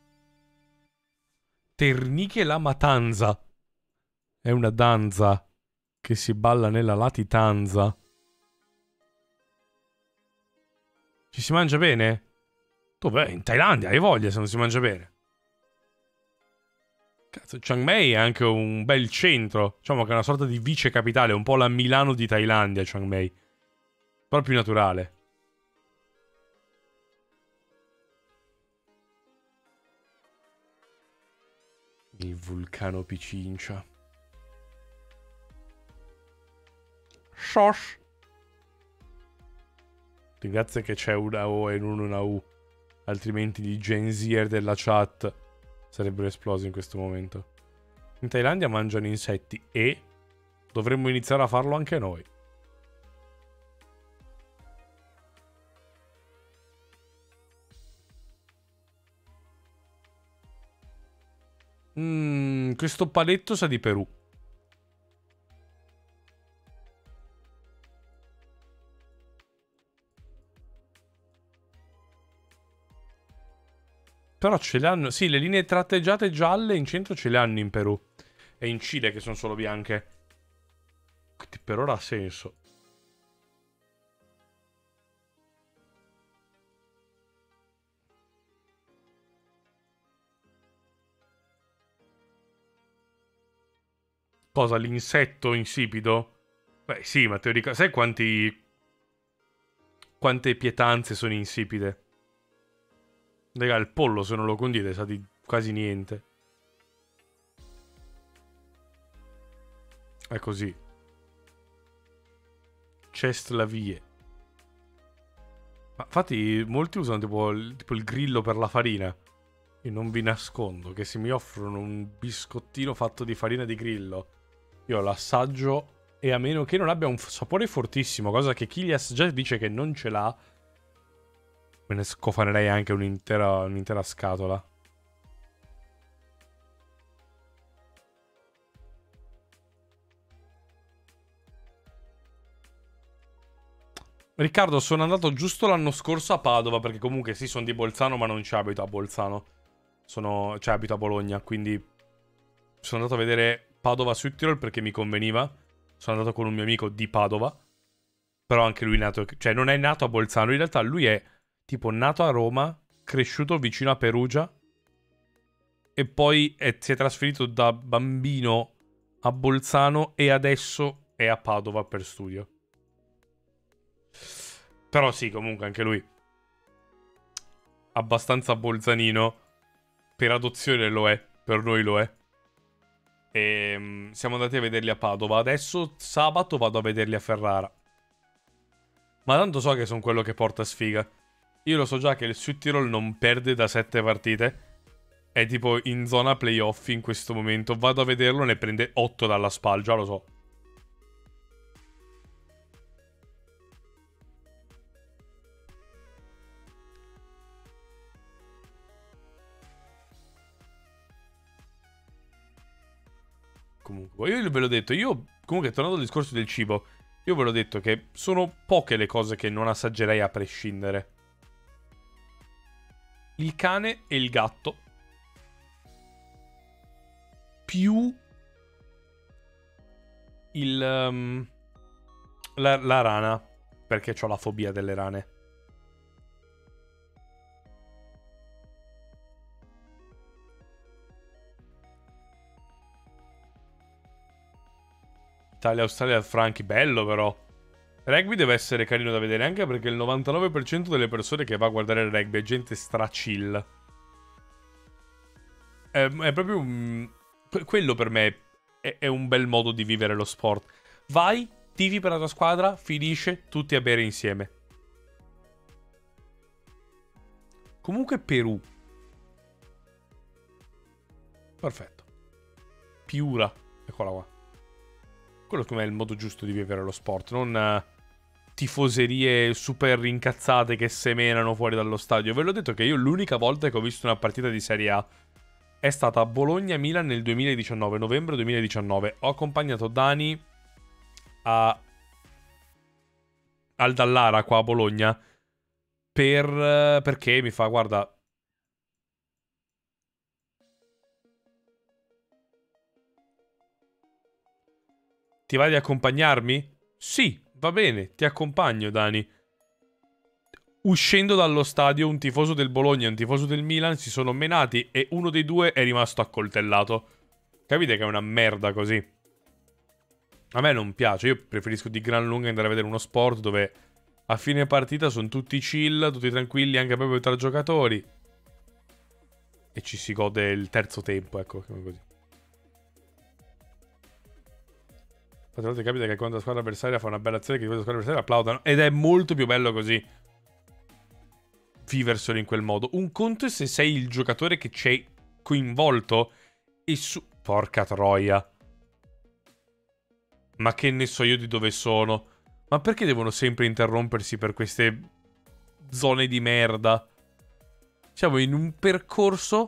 [SPEAKER 1] Terniche la Matanza. È una danza che si balla nella latitanza. Ci si mangia bene? Dov'è? In Thailandia, hai voglia se non si mangia bene. Cazzo, Chiang Mai è anche un bel centro. Diciamo che è una sorta di vice capitale. Un po' la Milano di Thailandia, Chiang Mai. Però più naturale. Il vulcano Picincia. Shosh. Ringrazio che c'è una O e non una U. Altrimenti gli Gen Zer della chat sarebbero esplosi in questo momento. In Thailandia mangiano insetti e dovremmo iniziare a farlo anche noi. Mm, questo paletto sa di Perù. Però ce le hanno... Sì, le linee tratteggiate gialle in centro ce le hanno in Perù. E in Cile che sono solo bianche. Quindi per ora ha senso. Cosa? L'insetto insipido? Beh sì, ma teoricamente... Sai quanti... Quante pietanze sono insipide? Raga, il pollo se non lo condite sa di quasi niente. È così. Chest lavie. Ma infatti molti usano tipo il, tipo il grillo per la farina. Io non vi nascondo che se mi offrono un biscottino fatto di farina di grillo, io l'assaggio e a meno che non abbia un sapore fortissimo, cosa che chi li assaggia dice che non ce l'ha, me ne scofanerei anche un'intera, un'intera scatola. Riccardo, sono andato giusto l'anno scorso a Padova, perché comunque sì, sono di Bolzano, ma non ci abito a Bolzano. Sono... cioè abito a Bologna, quindi sono andato a vedere Padova-Südtirol perché mi conveniva. Sono andato con un mio amico di Padova. Però anche lui è nato... Cioè, non è nato a Bolzano. In realtà lui è, tipo, nato a Roma, cresciuto vicino a Perugia. E poi è, si è trasferito da bambino a Bolzano e adesso è a Padova per studio. Però sì, comunque anche lui abbastanza bolzanino. Per adozione lo è, per noi lo è. E um, siamo andati a vederli a Padova. Adesso sabato vado a vederli a Ferrara. Ma tanto so che sono quello che porta sfiga. Io lo so già che il Südtirol non perde da sette partite. È tipo in zona playoff in questo momento. Vado a vederlo e ne prende otto dalla SPAL, già lo so. Comunque, io ve l'ho detto, io comunque tornando al discorso del cibo, io ve l'ho detto che sono poche le cose che non assaggerei a prescindere. Il cane e il gatto. Più il um, la, la rana, perché ho la fobia delle rane. Italia-Australia Franchi, bello però. Rugby deve essere carino da vedere, anche perché il novantanove per cento delle persone che va a guardare il rugby è gente stra-chill. È, è proprio un... Quello per me è, è un bel modo di vivere lo sport. Vai, tifi per la tua squadra, finisce, tutti a bere insieme. Comunque Perù. Perfetto. Piura. Eccola qua. Quello secondo me è il modo giusto di vivere lo sport, non uh, tifoserie super incazzate che semenano fuori dallo stadio. Ve l'ho detto che io l'unica volta che ho visto una partita di Serie A è stata a Bologna-Milan nel duemiladiciannove, novembre duemiladiciannove. Ho accompagnato Dani a... al Dallara qua a Bologna per... Uh, perché mi fa, guarda... Ti vai di accompagnarmi? Sì, va bene, ti accompagno, Dani. Uscendo dallo stadio, un tifoso del Bologna e un tifoso del Milan si sono menati e uno dei due è rimasto accoltellato. Capite che è una merda così? A me non piace, io preferisco di gran lunga andare a vedere uno sport dove a fine partita sono tutti chill, tutti tranquilli, anche proprio tra giocatori. E ci si gode il terzo tempo, ecco, così. A volte capita che quando la squadra avversaria fa una bella azione, che la squadra avversaria applaudano. Ed è molto più bello così. Viverselo in quel modo. Un conto è se sei il giocatore che c'è coinvolto e su... Porca troia. Ma che ne so io di dove sono? Ma perché devono sempre interrompersi per queste zone di merda? Siamo in un percorso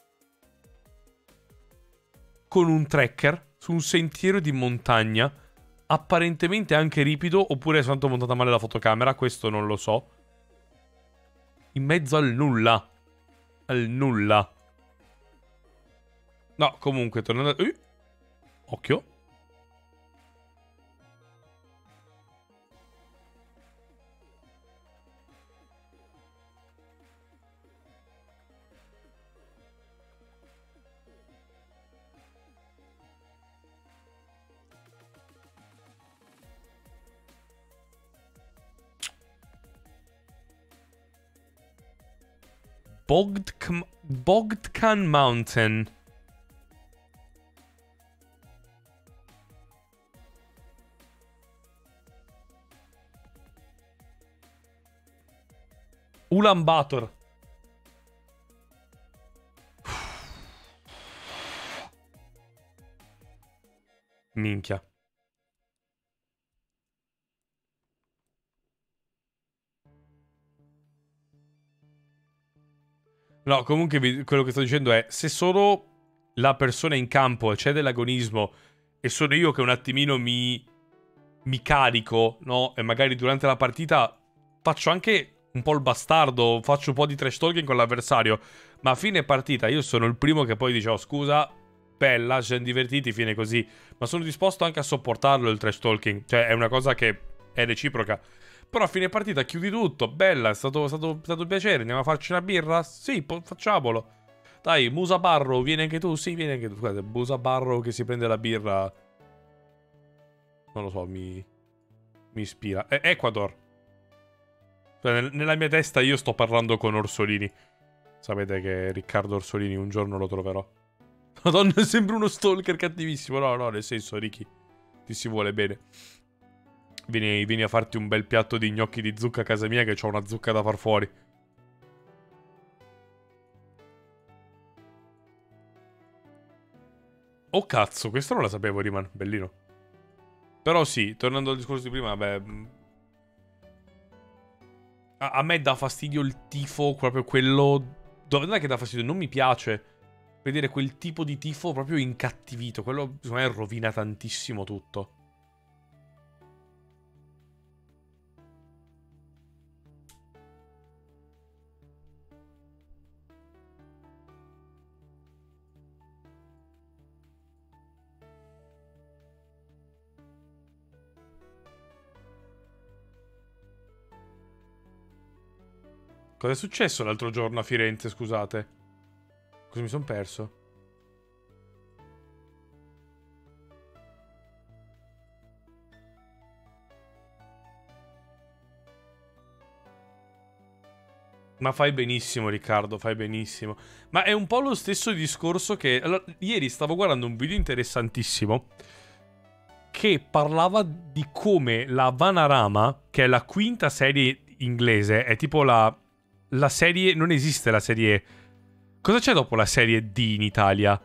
[SPEAKER 1] con un tracker su un sentiero di montagna, apparentemente anche ripido, oppure è soltanto montata male la fotocamera, questo non lo so. In mezzo al nulla. Al nulla. No, comunque, tornando... Uh, occhio. Bogdkam Bogdkan Mountain. Ulaanbaatar. Minchia. No, comunque vi, quello che sto dicendo è, se solo la persona in campo c'è dell'agonismo e sono io che un attimino mi, mi carico, no? E magari durante la partita faccio anche un po' il bastardo, faccio un po' di trash talking con l'avversario, ma a fine partita io sono il primo che poi dice, oh scusa, bella, ci siamo divertiti, fine così. Ma sono disposto anche a sopportarlo il trash talking. Cioè, è una cosa che è reciproca. Però a fine partita chiudi tutto, bella, è stato, è stato, è stato un piacere, andiamo a farci una birra? Sì, po- facciamolo. Dai, Musa Barrow, vieni anche tu? Sì, vieni anche tu. Guarda, Musa Barrow che si prende la birra... Non lo so, mi... mi ispira. È Ecuador. Cioè, nel- nella mia testa io sto parlando con Orsolini. Sapete che Riccardo Orsolini un giorno lo troverò. Madonna, sembra uno stalker cattivissimo. No, no, nel senso, Ricky, ti si vuole bene. Vieni, vieni a farti un bel piatto di gnocchi di zucca a casa mia, che c'ho una zucca da far fuori. Oh cazzo, questo non la sapevo, Riman. Bellino. Però sì, tornando al discorso di prima, vabbè... A, a me dà fastidio il tifo, proprio quello... Non è che dà fastidio, non mi piace vedere quel tipo di tifo proprio incattivito. Quello, secondo me, rovina tantissimo tutto. Cosa è successo l'altro giorno a Firenze, scusate? Cosa mi sono perso? Ma fai benissimo, Riccardo, fai benissimo. Ma è un po' lo stesso discorso che... Allora, ieri stavo guardando un video interessantissimo che parlava di come la Vanarama, che è la quinta serie inglese, è tipo la... La serie... Non esiste la serie... Cosa c'è dopo la serie D in Italia?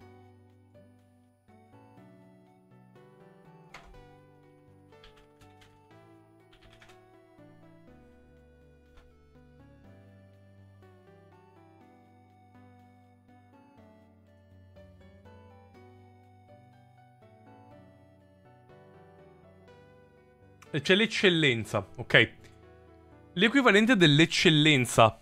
[SPEAKER 1] C'è l'eccellenza, ok? L'equivalente dell'eccellenza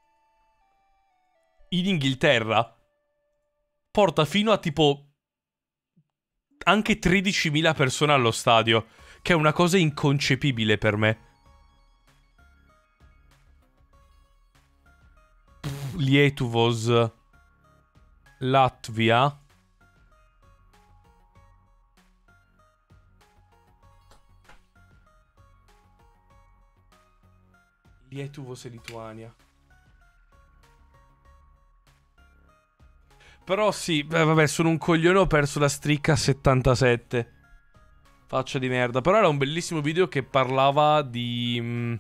[SPEAKER 1] in Inghilterra porta fino a tipo anche tredicimila persone allo stadio, che è una cosa inconcepibile per me. Pff, Lietuvos, Latvia. Lietuvos e Lituania. Però sì, beh, vabbè, sono un coglione, ho perso la streak a settantasette. Faccia di merda. Però era un bellissimo video che parlava di... mh,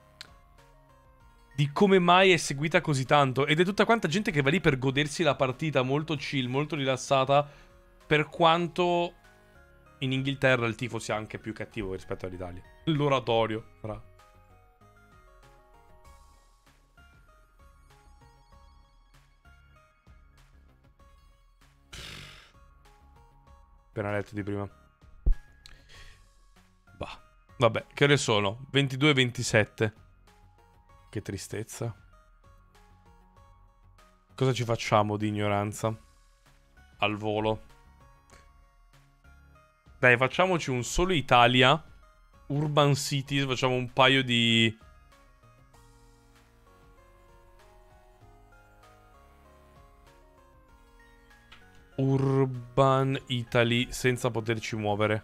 [SPEAKER 1] di come mai è seguita così tanto. Ed è tutta quanta gente che va lì per godersi la partita, molto chill, molto rilassata. Per quanto in Inghilterra il tifo sia anche più cattivo rispetto all'Italia. L'oratorio, fra. Appena letto di prima. Bah. Vabbè, che ore sono? ventidue e ventisette. Che tristezza. Cosa ci facciamo di ignoranza? Al volo. Dai, facciamoci un solo Italia. Urban Cities, facciamo un paio di... Urban Italy senza poterci muovere.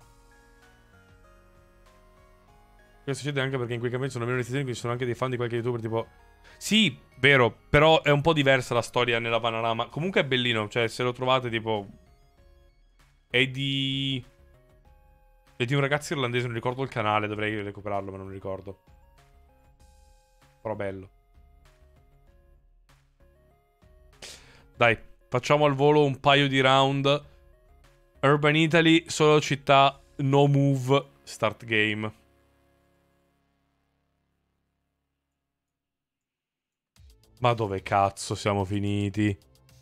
[SPEAKER 1] Questo succede anche perché in quei campionati sono meno restrizioni, quindi ci sono anche dei fan di qualche youtuber tipo... Sì, vero, però è un po' diversa la storia nella Panorama. Comunque è bellino, cioè se lo trovate tipo... È di... È di un ragazzo irlandese, non ricordo il canale, dovrei recuperarlo ma non lo ricordo. Però bello. Dai. Facciamo al volo un paio di round. Urban Italy, solo città, no move, start game. Ma dove cazzo siamo finiti?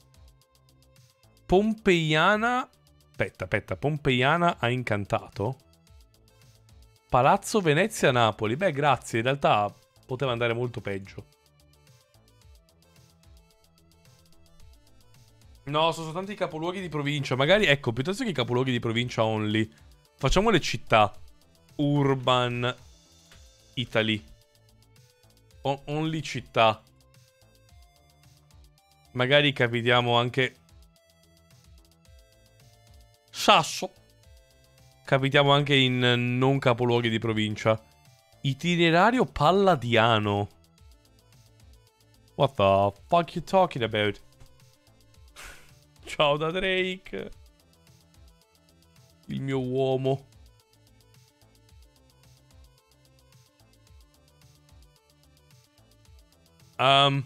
[SPEAKER 1] Pompeiana... Aspetta, aspetta, Pompeiana ha incantato? Palazzo Venezia Napoli. Beh, grazie, in realtà poteva andare molto peggio. No, sono soltanto i capoluoghi di provincia. Magari, ecco, piuttosto che i capoluoghi di provincia only, facciamo le città. Urban Italy. O- only città. Magari capitiamo anche Sasso. Capitiamo anche in eh, non capoluoghi di provincia. Itinerario palladiano. What the fuck you talking about? Ciao da Drake. Il mio uomo. Um,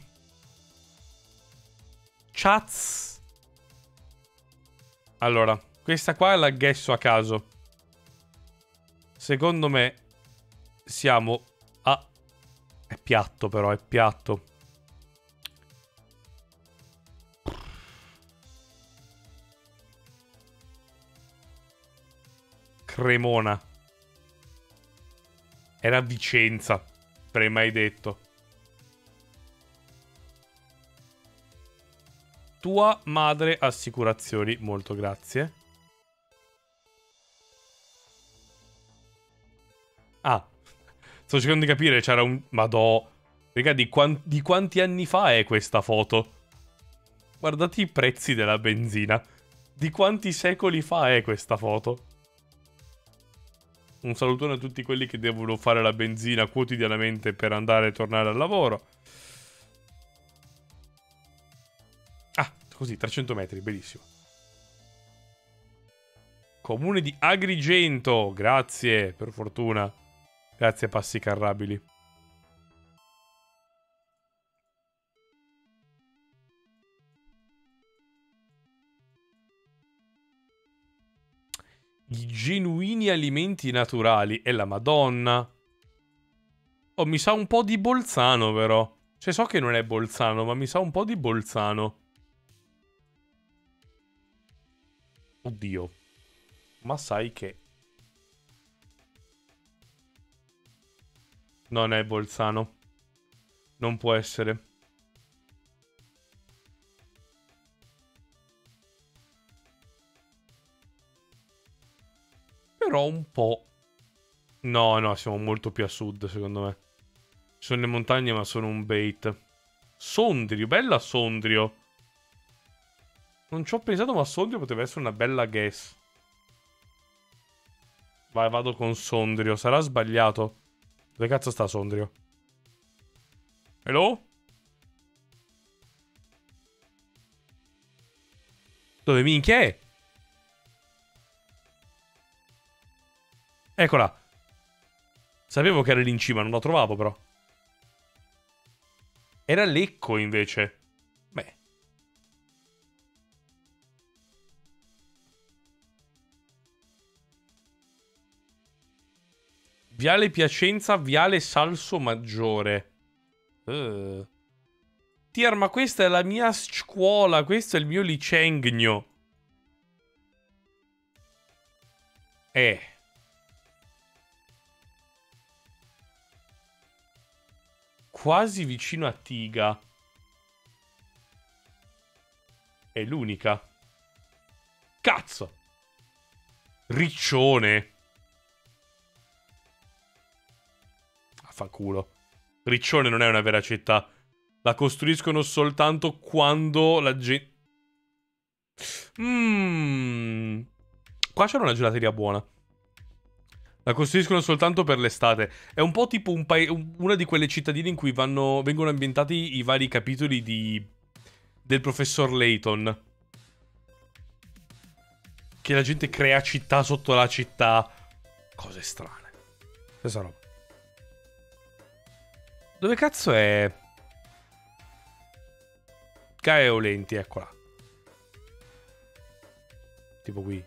[SPEAKER 1] Chats. Allora, questa qua la guesso a caso. Secondo me siamo a... È piatto però, è piatto. Cremona. Era Vicenza. Avrei mai detto. Tua madre assicurazioni. Molto grazie. Ah. Sto cercando di capire. C'era un... Madò. Raga, di, quan... di quanti anni fa è questa foto? Guardate i prezzi della benzina. Di quanti secoli fa è questa foto? Un salutone a tutti quelli che devono fare la benzina quotidianamente per andare e tornare al lavoro. Ah, così, trecento metri, bellissimo. Comune di Agrigento, grazie, per fortuna. Grazie, passi carrabili. I genuini alimenti naturali e la Madonna. Oh, mi sa un po' di Bolzano, però. Cioè, so che non è Bolzano, ma mi sa un po' di Bolzano. Oddio. Ma sai che... Non è Bolzano. Non può essere. Però un po'... No, no, siamo molto più a sud, secondo me. Ci sono le montagne, ma sono un bait. Sondrio, bella Sondrio. Non ci ho pensato, ma Sondrio poteva essere una bella guess. Vai, vado con Sondrio. Sarà sbagliato. Dove cazzo sta Sondrio? Hello? Dove minchia è? Eccola. Sapevo che era lì in cima, non la trovavo però. Era Lecco invece. Beh. Viale Piacenza, Viale Salso Maggiore. Uh. Tier, ma questa è la mia scuola, questo è il mio licengno. Eh. Quasi vicino a Tiga. È l'unica. Cazzo. Riccione. Affanculo. Riccione non è una vera città. La costruiscono soltanto quando la gente... Mmm. Qua c'è una gelateria buona. La costruiscono soltanto per l'estate. È un po' tipo un una di quelle cittadine in cui vanno, vengono ambientati i vari capitoli di, del professor Layton. Che la gente crea città sotto la città. Cose strane. Questa roba. Dove cazzo è? Gaia Olenti, eccola. Tipo qui.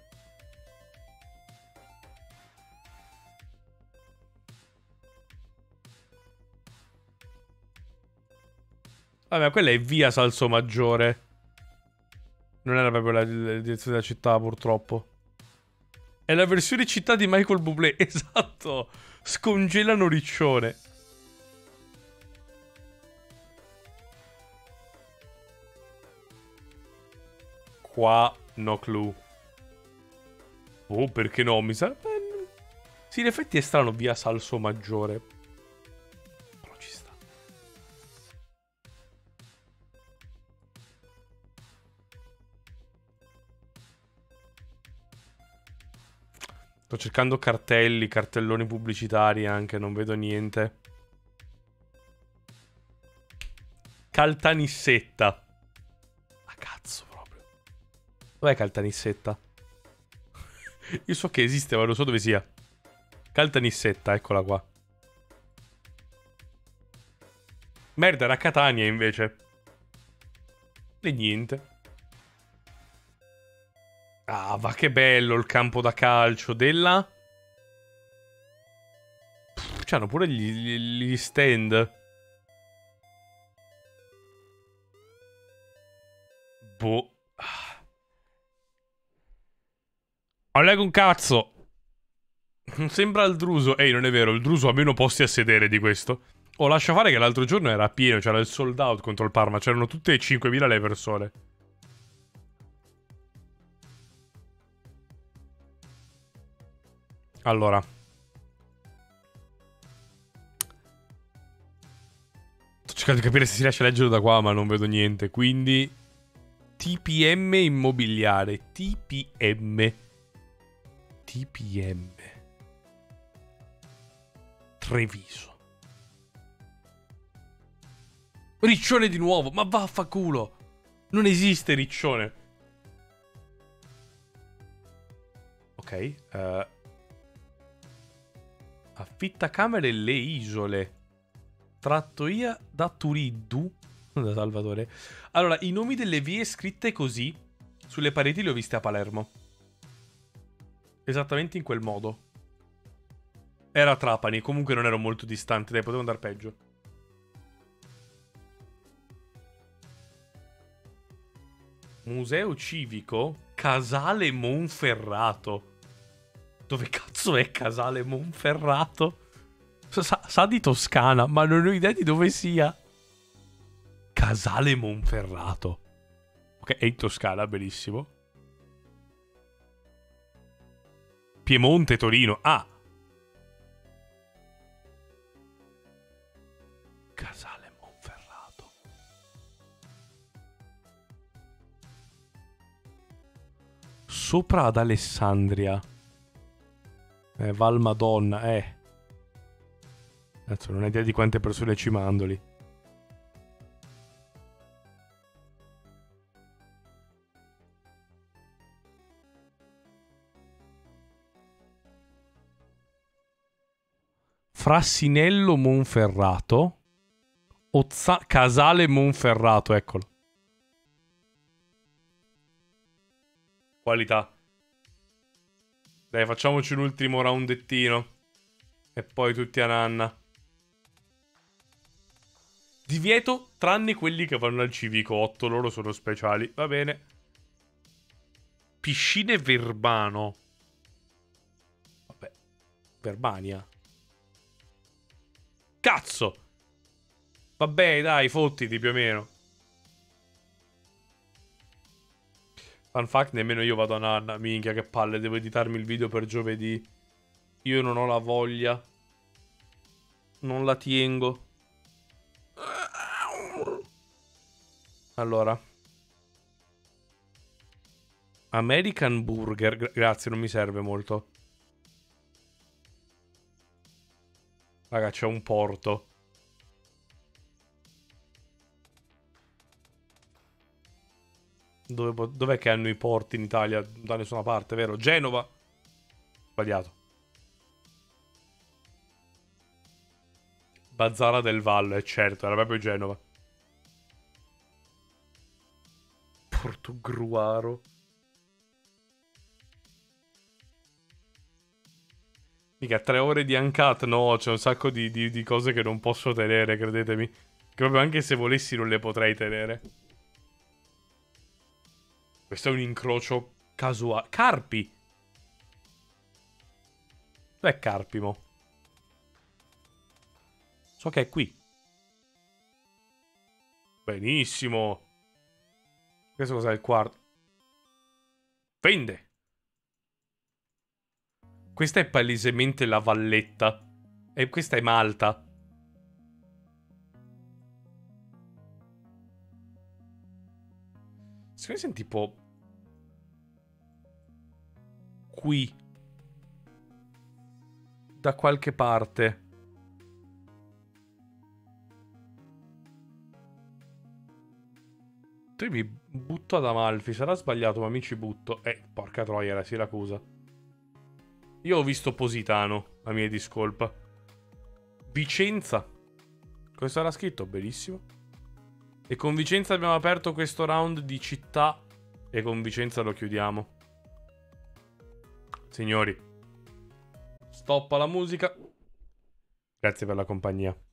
[SPEAKER 1] Vabbè, quella è via Salsomaggiore. Non era proprio la, la direzione della città, purtroppo. È la versione città di Michael Bublé. Esatto. Scongelano Riccione. Qua, no clue. Oh, perché no? Mi sa... Eh, sì, in effetti è strano via Salso Maggiore. Però ci sta. Sto cercando cartelli, cartelloni pubblicitari anche, non vedo niente. Caltanissetta. Ma cazzo proprio. Dov'è Caltanissetta? Io so che esiste, ma non so dove sia. Caltanissetta, eccola qua. Merda, era Catania invece. E niente. Ah, va che bello il campo da calcio della... C'hanno pure gli, gli, gli stand. Boh. Non leggo un cazzo. Non sembra il Druso. Ehi, non è vero, il Druso ha meno posti a sedere di questo. Oh, lascia fare che l'altro giorno era pieno, c'era il sold out contro il Parma, c'erano tutte cinquemila le persone. Allora. Sto cercando di capire se si riesce a leggere da qua, ma non vedo niente, quindi... T P M immobiliare, T P M. T P M. Treviso. Riccione di nuovo, ma vaffanculo. Non esiste Riccione. Ok. Uh, affitta camere le isole. Trattoia da Turiddu. Da Salvatore. Allora, i nomi delle vie scritte così sulle pareti li ho viste a Palermo. Esattamente in quel modo. Era Trapani, comunque non ero molto distante, dai, potevo andare peggio. Museo civico Casale Monferrato. Dove cazzo è Casale Monferrato? Sa, sa di Toscana, ma non ho idea di dove sia. Casale Monferrato. Ok, è in Toscana, benissimo. Piemonte, Torino. Ah. Casale Monferrato. Sopra ad Alessandria. Eh, Val Madonna, eh. Adesso non hai idea di quante persone ci mando lì. Frassinello Monferrato. Ozza- Casale Monferrato, eccolo. Qualità. Dai, facciamoci un ultimo roundettino. E poi tutti a nanna. Divieto, tranne quelli che vanno al civico otto, loro sono speciali. Va bene. Piscine Verbano. Vabbè. Verbania. Cazzo! Vabbè, dai, fottiti più o meno. Fun fact, nemmeno io vado a nanna. Minchia, che palle, devo editarmi il video per giovedì. Io non ho la voglia. Non la tengo. Allora. American Burger. Gra- grazie, non mi serve molto. Raga, c'è un porto. Dove, dov'è che hanno i porti in Italia? Da nessuna parte, vero? Genova. Sbagliato. Bazzara del Vallo, è certo, era proprio Genova. Portogruaro. Mica, tre ore di uncut, no, c'è un sacco di, di, di cose che non posso tenere, credetemi. Che proprio anche se volessi non le potrei tenere. Questo è un incrocio casuale. Carpi! Dov'è Carpi, mo? So che è qui. Benissimo. Questo cos'è il quarto? sospende. Questa è palesemente la Valletta. E questa è Malta. Secondo me siamo tipo... qui. Da qualche parte. Io mi butto ad Amalfi. Sarà sbagliato, ma mi ci butto. Eh, porca troia, la Siracusa. Io ho visto Positano, a mia discolpa. Vicenza. Questo era scritto, benissimo. E con Vicenza abbiamo aperto questo round di città. E con Vicenza lo chiudiamo. Signori, stop alla musica. Grazie per la compagnia.